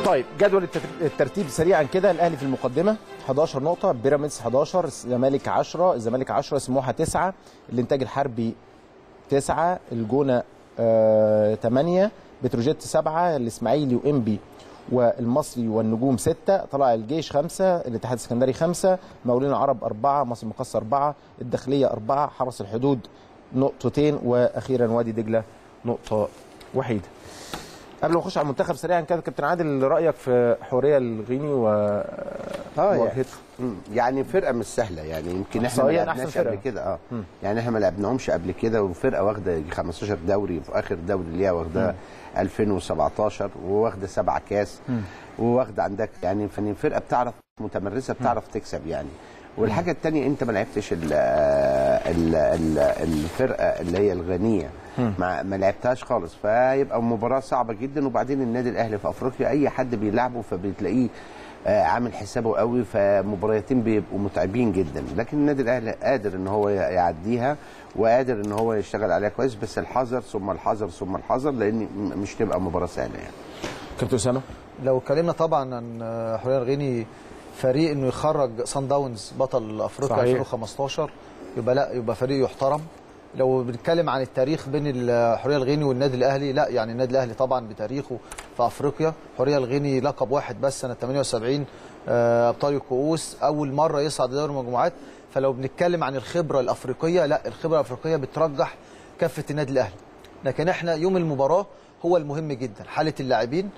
طيب جدول الترتيب سريعا كده. الاهلي في المقدمه حداشر نقطه، بيراميدز حداشر، الزمالك عشرة، الزمالك عشرة، سموحه تسعة، الانتاج الحربي تسعة، الجونه آه ثمانية، بتروجيت سبعة، الاسماعيلي وانبي والمصري والنجوم ستة، طلائع الجيش خمسة، الاتحاد السكندري خمسة، مقاولين العرب أربعة، مصر المقاصة أربعة، الداخلية أربعة، حرس الحدود نقطتين، وأخيرا وادي دجلة نقطة وحيدة. قبل ما نخش على المنتخب سريعا كده كابتن عادل، رأيك في حورية الغيني و اه يعني فرقة مش سهلة، يعني يمكن احنا ما لعبناش قبل كده اه م. يعني احنا ما لعبناهمش قبل كده، وفرقة واخدة خمستاشر دوري، في آخر دوري ليها واخدة ألفين وسبعتاشر، وواخدة سبعة كاس، وواخدة عندك يعني فرقة بتعرف متمرسة، بتعرف تكسب يعني. والحاجة الثانية انت ما لعبتش ال ال ال الفرقة اللي هي الغنية، ما, ما لعبتهاش خالص، فيبقى مباراة صعبة جدا. وبعدين النادي الاهلي في افريقيا اي حد بيلعبه فبتلاقيه عامل حسابه قوي، فمباريتين بيبقوا متعبين جدا، لكن النادي الاهلي قادر ان هو يعديها، وقادر ان هو يشتغل عليها كويس، بس الحذر ثم الحذر ثم الحذر، لان مش تبقى مباراة سهلة يعني. كابتن اسامة، لو اتكلمنا طبعا عن حورية الغيني، فريق انه يخرج صن داونز بطل افريقيا ألفين وخمستاشر، يبقى لا يبقى فريق يحترم. لو بنتكلم عن التاريخ بين الحورية الغيني والنادي الاهلي، لا يعني النادي الاهلي طبعا بتاريخه في افريقيا، حورية الغيني لقب واحد بس سنه ثمانية وسبعين ابطال الكؤوس، اول مره يصعد دوري المجموعات. فلو بنتكلم عن الخبره الافريقيه، لا الخبره الافريقيه بترجح كفه النادي الاهلي، لكن احنا يوم المباراه هو المهم جدا، حاله اللاعبين،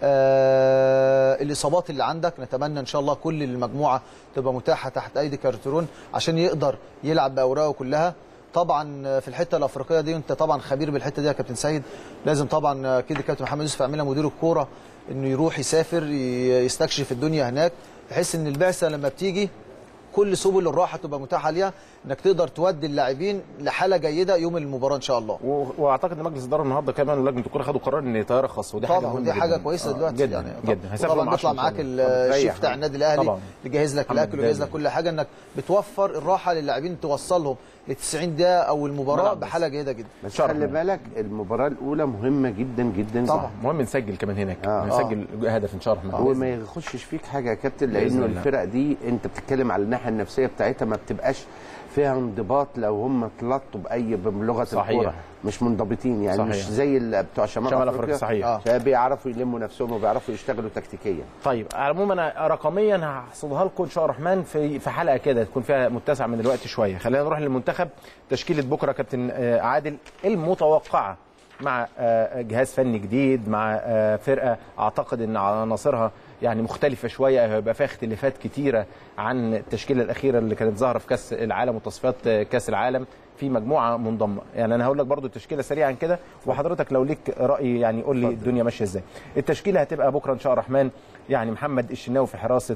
آه الاصابات اللي عندك. نتمنى ان شاء الله كل المجموعه تبقى متاحه تحت ايدي كارترون عشان يقدر يلعب باوراقه كلها. طبعا في الحته الافريقيه دي انت طبعا خبير بالحته دي يا كابتن سيد، لازم طبعا كده كابتن محمد يوسف يعملها مدير الكوره، انه يروح يسافر يستكشف الدنيا هناك، بحيث ان البعثه لما بتيجي كل سبل الراحه تبقى متاحه ليها، انك تقدر تودي اللاعبين لحاله جيده يوم المباراه ان شاء الله. واعتقد ان مجلس الاداره النهارده كمان لجنه الكوره خدوا قرار ان طياره خاصه، ودي حاجه مهمه ودي حاجه كويسه آه دلوقتي جدا يعني جدا. طبعا بيطلع معاك الشيف بتاع النادي الاهلي يجهز لك الاكل ويجهز لك كل حاجه، انك بتوفر الراحه للاعبين، توصلهم ل تسعين دقيقه او المباراه بحاله جيده جدا. بس خلي بالك المباراه الاولى مهمه جدا جدا طبعا، مهم نسجل كمان هناك آه. نسجل آه. هدف ان شاء الله الرحمن، وما يخشش فيك حاجه يا كابتن، لانه الفرق دي انت بتتكلم على الناحيه النفسيه بتاعتها، ما بتبقاش فيها انضباط لو هم اتلطوا باي بلغه الكوره، مش منضبطين يعني. صحيح. مش زي بتوع شمال, شمال افريقيا صحيح آه. بيعرفوا يلموا نفسهم وبيعرفوا يشتغلوا تكتيكيا. طيب عموما انا رقميا هحصدها لكم ان شاء الله الرحمن في في حلقه كده تكون فيها متسع من الوقت شويه. خلينا نروح للمنتخب. تشكيله بكره كابتن عادل المتوقعه مع جهاز فني جديد، مع فرقه اعتقد ان عناصرها يعني مختلفه شويه، هيبقى فيها اختلافات كتيره عن التشكيله الاخيره اللي كانت ظاهره في كاس العالم وتصفيات كاس العالم، في مجموعه منضمه. يعني انا هقول لك برضو التشكيله سريعا كده، وحضرتك لو ليك راي يعني قول لي الدنيا ماشيه ازاي. التشكيله هتبقى بكره ان شاء الله الرحمن، يعني محمد الشناوي في حراسه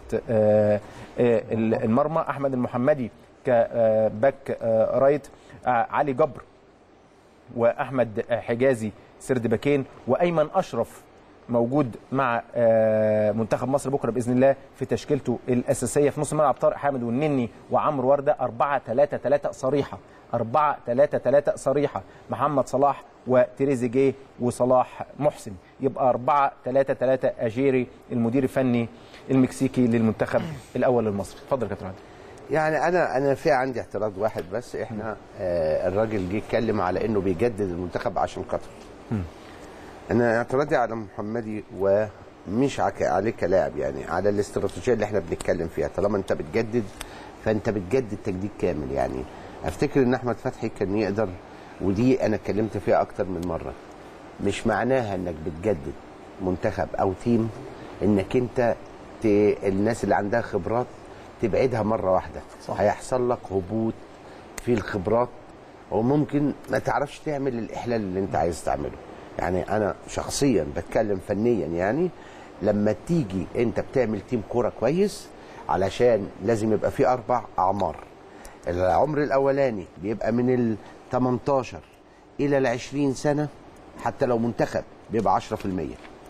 المرمى، احمد المحمدي كباك رايت، علي جبر واحمد حجازي سرد باكين، وايمن اشرف موجود مع منتخب مصر بكره باذن الله في تشكيلته الاساسيه. في نص الملعب طارق حامد والنني وعمرو ورده، أربعة ثلاثة ثلاثة صريحه، أربعة ثلاثة ثلاثة صريحه، محمد صلاح وتريزيجيه وصلاح محسن، يبقى أربعة ثلاثة ثلاثة. اجيري المدير الفني المكسيكي للمنتخب الاول المصري. اتفضل يا كابتن عادل. يعني انا انا في عندي اعتراض واحد بس. احنا آه الراجل جه اتكلم على انه بيجدد المنتخب عشان قطر. انا اعتراضي على محمدي ومش عليه كلاعب، يعني على الاستراتيجيه اللي احنا بنتكلم فيها. طالما انت بتجدد فانت بتجدد تجديد كامل. يعني افتكر ان احمد فتحي كان يقدر، ودي انا اتكلمت فيها اكتر من مره، مش معناها انك بتجدد منتخب او تيم انك انت ت... الناس اللي عندها خبرات تبعدها مره واحده. صح. هيحصل لك هبوط في الخبرات، وممكن ما تعرفش تعمل الاحلال اللي انت عايز تعمله. يعني انا شخصيا بتكلم فنيا، يعني لما تيجي انت بتعمل تيم كوره كويس، علشان لازم يبقى فيه اربع اعمار. العمر الاولاني بيبقى من ال تمنتاشر الى ال عشرين سنه، حتى لو منتخب بيبقى عشرة في المية.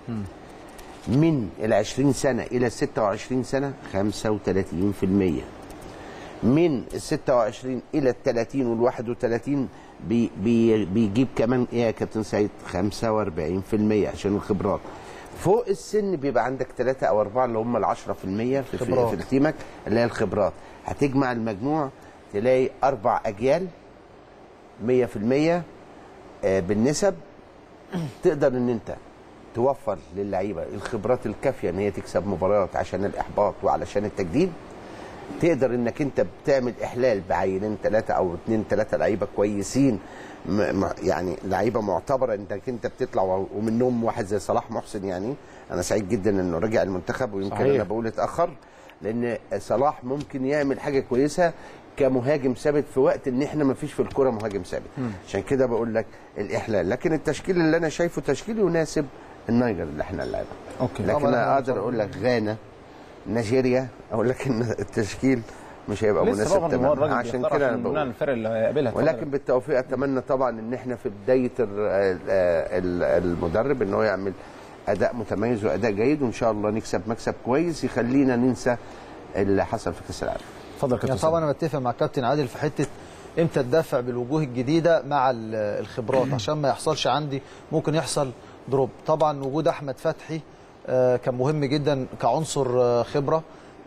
من ال عشرين سنه الى ال ستة وعشرين سنه خمسة وتلاتين في المية. من ال ستة وعشرين الى ال تلاتين وال واحد وتلاتين بي بي بيجيب كمان ايه يا كابتن سعيد؟ خمسة وأربعين في المية عشان الخبرات. فوق السن بيبقى عندك ثلاثة او اربعة اللي هم ال عشرة في المية في, في, في تيمك اللي هي الخبرات. هتجمع المجموع تلاقي اربع اجيال مية في المية بالنسب، تقدر ان انت توفر للعيبه الخبرات الكافيه ان هي تكسب مباريات عشان الاحباط وعلشان التجديد. تقدر انك انت بتعمل احلال بعينين ثلاثه او اثنين ثلاثه لعيبه كويسين، يعني لعيبه معتبره انك انت بتطلع، ومنهم واحد زي صلاح محسن. يعني انا سعيد جدا انه رجع المنتخب، ويمكن صحيح. انا بقول اتاخر لان صلاح ممكن يعمل حاجه كويسه كمهاجم ثابت في وقت ان احنا ما فيش في الكوره مهاجم ثابت. عشان كده بقول لك الاحلال. لكن التشكيل اللي انا شايفه تشكيل يناسب النيجر اللي احنا لعبها. اوكي. لكن انا اقدر اقول لك غانا، نيجيريا، اقول لك ان التشكيل مش هيبقى مناسب تماما. عشان كده انا بقول الفرق اللي هيقابلها، ولكن بالتوفيق اتمنى طبعا ان احنا في بدايه المدرب ان هو يعمل اداء متميز واداء جيد، وان شاء الله نكسب مكسب كويس يخلينا ننسى اللي حصل في كاس العالم. اتفضل كابتن. يعني طبعا انا بتفق مع كابتن عادل في حته امتى تدافع بالوجوه الجديده مع الخبرات عشان ما يحصلش عندي ممكن يحصل دروب. طبعا وجود احمد فتحي كان مهم جدا كعنصر خبره.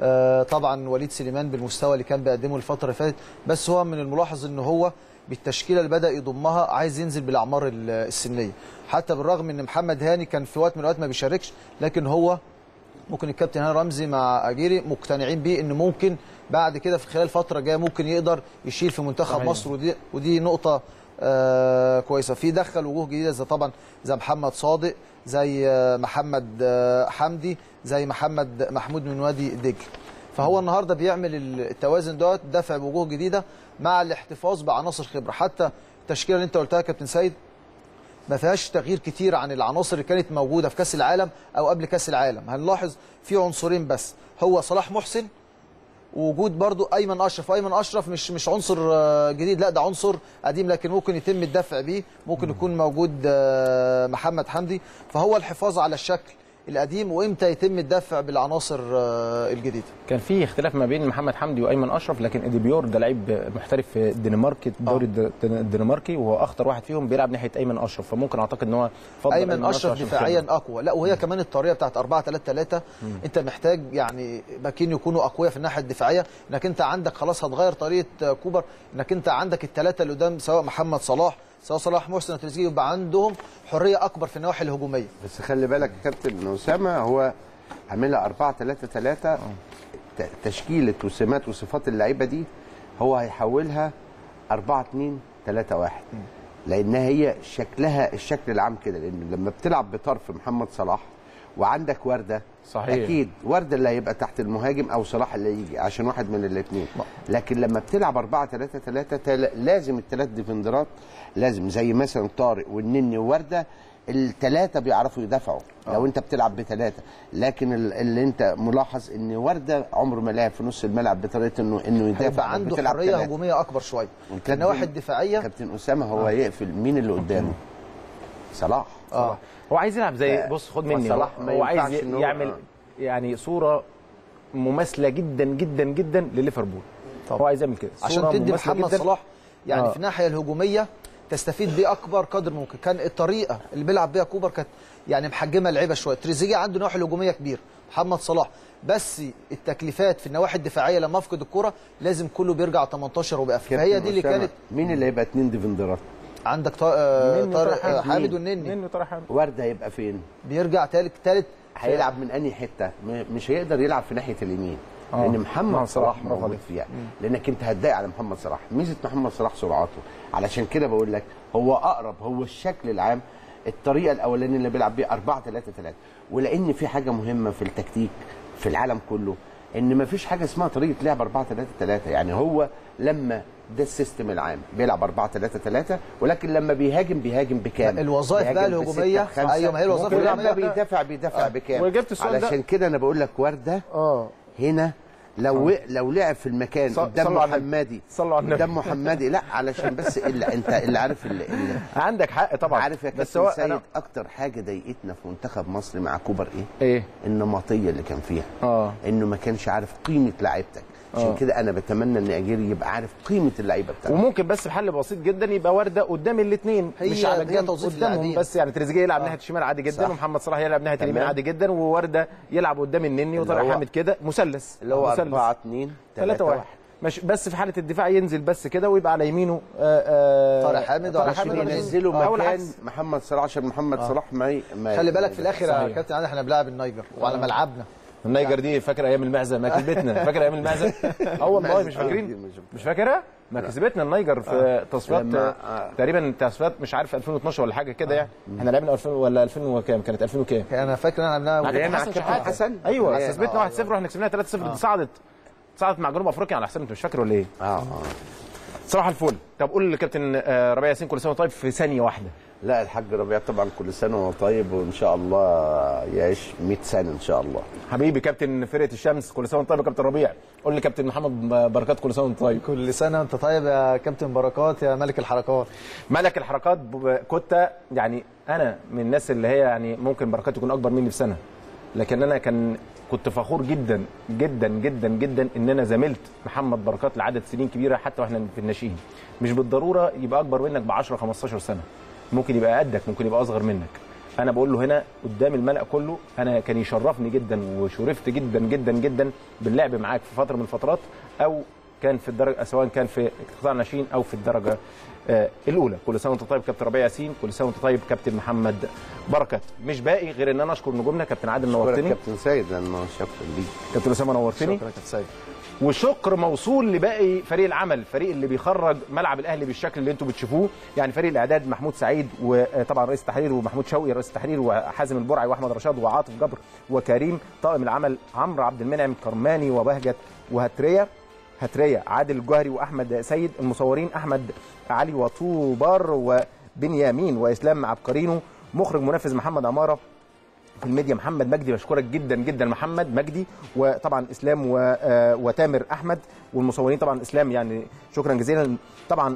طبعا وليد سليمان بالمستوى اللي كان بيقدمه الفتره اللي فاتت، بس هو من الملاحظ ان هو بالتشكيله اللي بدا يضمها عايز ينزل بالاعمار السنيه، حتى بالرغم ان محمد هاني كان في وقت من الاوقات ما بيشاركش، لكن هو ممكن الكابتن هاني رمزي مع اجيري مقتنعين بيه ان ممكن بعد كده في خلال فتره جايه ممكن يقدر يشيل في منتخب صحيح. مصر، ودي ودي نقطه آه كويسه. في دخل وجوه جديده زي طبعا زي محمد صادق، زي آه محمد آه حمدي، زي محمد محمود من وادي دجله. فهو النهارده بيعمل التوازن دوت، دفع بوجوه جديده مع الاحتفاظ بعناصر خبره. حتى التشكيله اللي انت قلتها يا كابتن سيد ما فيهاش تغيير كتير عن العناصر اللي كانت موجوده في كاس العالم او قبل كاس العالم. هنلاحظ في عنصرين بس، هو صلاح محسن ووجود برضو ايمن اشرف. وايمن اشرف مش مش عنصر جديد، لا ده عنصر قديم لكن ممكن يتم الدفع بيه، ممكن يكون موجود محمد حمدي. فهو الحفاظ على الشكل القديم وامتى يتم الدفع بالعناصر الجديده. كان في اختلاف ما بين محمد حمدي وايمن اشرف، لكن اديبيور ده لعيب محترف في الدنمارك، الدوري الدنماركي، وهو اخطر واحد فيهم بيلعب ناحيه ايمن اشرف، فممكن اعتقد ان هو فضل ايمن, أيمن اشرف دفاعيا اقوى. لا وهي كمان الطريقه بتاعت أربعة ثلاثة ثلاثة انت محتاج يعني باكين يكونوا اقوياء في الناحيه الدفاعيه، انك انت عندك خلاص هتغير طريقه كوبر، انك انت عندك الثلاثه اللي قدام سواء محمد صلاح سواء صلاح محسن وتريزيجيه، يبقى عندهم حريه اكبر في النواحي الهجوميه. بس خلي بالك كابتن اسامه هو عاملها أربعة ثلاثة ثلاثة، تشكيله وسمات وصفات اللعيبه دي هو هيحولها أربعة اثنين ثلاثة واحد، لانها هي شكلها الشكل العام كده. لان لما بتلعب بطرف محمد صلاح وعندك ورده صحيح. اكيد ورده اللي هيبقى تحت المهاجم او صلاح اللي يجي عشان واحد من الاثنين. لكن لما بتلعب أربعة ثلاثة ثلاثة لازم الثلاث ديفندرات لازم زي مثلا طارق والنني وورده الثلاثه بيعرفوا يدافعوا أوه. لو انت بتلعب بثلاثه. لكن اللي انت ملاحظ ان ورده عمره ما لعب في نص الملعب بطريقه انه انه يدافع، عنده حريه هجوميه اكبر شويه. النواحي الدفاعيه كابتن اسامه هو آه. يقفل مين اللي قدامه؟ صلاح. اه هو عايز يلعب زي بص خد مني صلاح، هو عايز يعمل آه. يعني صوره مماثله جدا جدا جدا لليفربول. هو عايز يعمل كده عشان تدي محمد صلاح يعني آه. في الناحيه الهجوميه تستفيد بيه اكبر قدر ممكن. كان الطريقه اللي بيلعب بيها كوبر كانت يعني محجمه اللعيبه شويه. تريزيجيه عنده نواحي هجوميه كبيره، محمد صلاح بس التكليفات في النواحي الدفاعيه لما افقد الكره لازم كله بيرجع تمنتاشر وبيقفل. فهي دي اللي كانت. مين اللي هيبقى اثنين ديفندرات؟ عندك طارق حامد والنني. نني وطارق حامد. ورده هيبقى فين؟ بيرجع ثالث ثالث هيلعب من انهي حته؟ مش هيقدر يلعب في ناحيه اليمين آه. لان محمد صلاح موجود فيها، لانك انت هتضايق على محمد صلاح. ميزه محمد صلاح سرعته، علشان كده بقول لك هو اقرب، هو الشكل العام الطريقه الاولانيه اللي بيلعب بيها أربعة ثلاثة ثلاثة. ولان في حاجه مهمه في التكتيك في العالم كله ان ما فيش حاجه اسمها طريقه لعب أربعة ثلاثة ثلاثة. يعني هو لما ده السيستم العام بيلعب أربعة ثلاثة ثلاثة، ولكن لما بيهاجم بيهاجم بكام؟ الوظائف بقى الهجوميه. ايوه ما هي الوظائف الهجوميه بيدافع بيدافع آه. بكام؟ علشان كده انا بقول لك ورده اه هنا لو لو لعب في المكان قدام محمدي صلوا على النبي قدام محمدي لا علشان بس اللي انت اللي عارف اللي اللي عندك حق طبعا. عارف يا كابتن سيد أنا... اكتر حاجه ضايقتنا في منتخب مصر مع كوبر ايه؟ ايه؟ النمطيه اللي كان فيها. اه انه ما كانش عارف قيمه لعيبتك. عشان كده انا بتمنى ان اجيري يبقى عارف قيمه اللعيبه بتاعته. وممكن بس بحل بسيط جدا يبقى ورده قدام الاثنين مش على الجنب قدامهم بس، يعني تريزيجيه يلعب آه. ناحيه الشمال عادي جدا صح. ومحمد صلاح يلعب ناحيه اليمين عادي جدا، وورده يلعب قدام النني وطارق حامد كده مثلث اللي هو أربعة اتنين ثلاثة واحد مش بس في حاله الدفاع ينزل بس كده ويبقى على يمينه طارق حامد عشان ينزلوا مكان محمد صلاح عشان محمد صلاح ما خلي بالك في الاخر يا كابتن عادل احنا بنلعب النيجر وعلى ملعبنا. النيجر دي فاكر ايام المعزه ما كسبتنا، فاكر ايام المعزه؟ اه والله مش فاكرين، مش فاكرها؟ ما كسبتنا النيجر في تصفيات تقريبا تصفيات مش عارف ألفين واثناشر ولا حاجه كده يعني. احنا لعبنا ألفين ولا ألفين وكام؟ كانت ألفين وكام؟ انا فاكر ان احنا لعبنا مع كابتن حسن. ايوه كسبتنا واحد صفر واحنا كسبناها ثلاثة صفر. صعدت صعدت مع جنوب افريقيا على حساب، انت مش فاكر ولا ايه؟ اه اه صراحه الفل. طب قول للكابتن ربيع ياسين كل سنه طيب في ثانيه واحده. لا الحاج ربيع طبعا كل سنه وهو طيب وان شاء الله يعيش مية سنه ان شاء الله. حبيبي كابتن فرقه الشمس كل سنه وانت طيب يا كابتن ربيع. قول لي كابتن محمد بركات كل سنه وانت طيب. كل سنه وانت طيب يا كابتن بركات يا ملك الحركات. ملك الحركات كنت يعني انا من الناس اللي هي يعني ممكن بركات يكون اكبر مني بسنه، لكن انا كان كنت فخور جدا جدا جدا جدا ان انا زميلت محمد بركات لعدد سنين كبيره حتى واحنا في الناشئين. مش بالضروره يبقى اكبر منك ب عشرة خمستاشر سنه، ممكن يبقى قدك، ممكن يبقى اصغر منك. انا بقول له هنا قدام الملأ كله انا كان يشرفني جدا وشرفت جدا جدا جدا باللعب معاك في فتره من الفترات، او كان في الدرجه سواء كان في قطاع الناشئين او في الدرجه آه الاولى. كل سنه وانت طيب كابتن ربيع ياسين، كل سنه وانت طيب كابتن محمد بركات. مش باقي غير ان انا اشكر نجومنا. كابتن عادل نورتني. كابتن سيد لانه شكرا ليك. كابتن اسامه نورتني. شكرا كابتن سيد. وشكر موصول لباقي فريق العمل، فريق اللي بيخرج ملعب الاهلي بالشكل اللي انتم بتشوفوه، يعني فريق الاعداد محمود سعيد وطبعا رئيس التحرير ومحمود شوقي رئيس التحرير وحازم البرعي واحمد رشاد وعاطف جبر وكريم. طاقم العمل عمرو عبد المنعم كرماني وبهجت وهتريه هتريه عادل الجوهري واحمد سيد. المصورين احمد علي وطوبار وبنيامين واسلام عبقرينو. مخرج منفذ محمد عماره. في الميديا محمد مجدي، بشكرك جدا جدا محمد مجدي، وطبعا اسلام وتامر احمد. والمصورين طبعا اسلام، يعني شكرا جزيلا. طبعا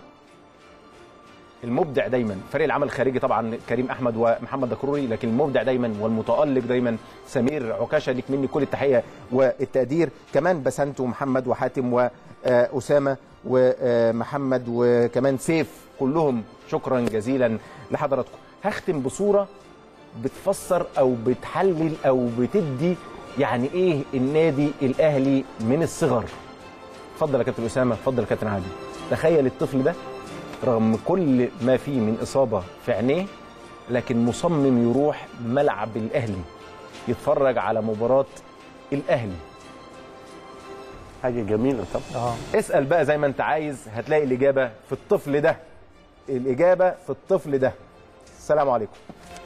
المبدع دايما فريق العمل الخارجي طبعا كريم احمد ومحمد دكروري، لكن المبدع دايما والمتالق دايما سمير عكاشه. ليك مني كل التحيه والتقدير. كمان بسنت ومحمد وحاتم واسامه ومحمد وكمان سيف، كلهم شكرا جزيلا لحضراتكم. هختم بصوره بتفسر او بتحلل او بتدي يعني ايه النادي الاهلي من الصغر. اتفضل يا كابتن اسامه، اتفضل يا كابتن عادل. تخيل الطفل ده رغم كل ما فيه من اصابه في عينيه، لكن مصمم يروح ملعب الاهلي يتفرج على مباراه الاهلي. حاجه جميله طبعا. اه اسال بقى زي ما انت عايز، هتلاقي الاجابه في الطفل ده. الاجابه في الطفل ده. السلام عليكم.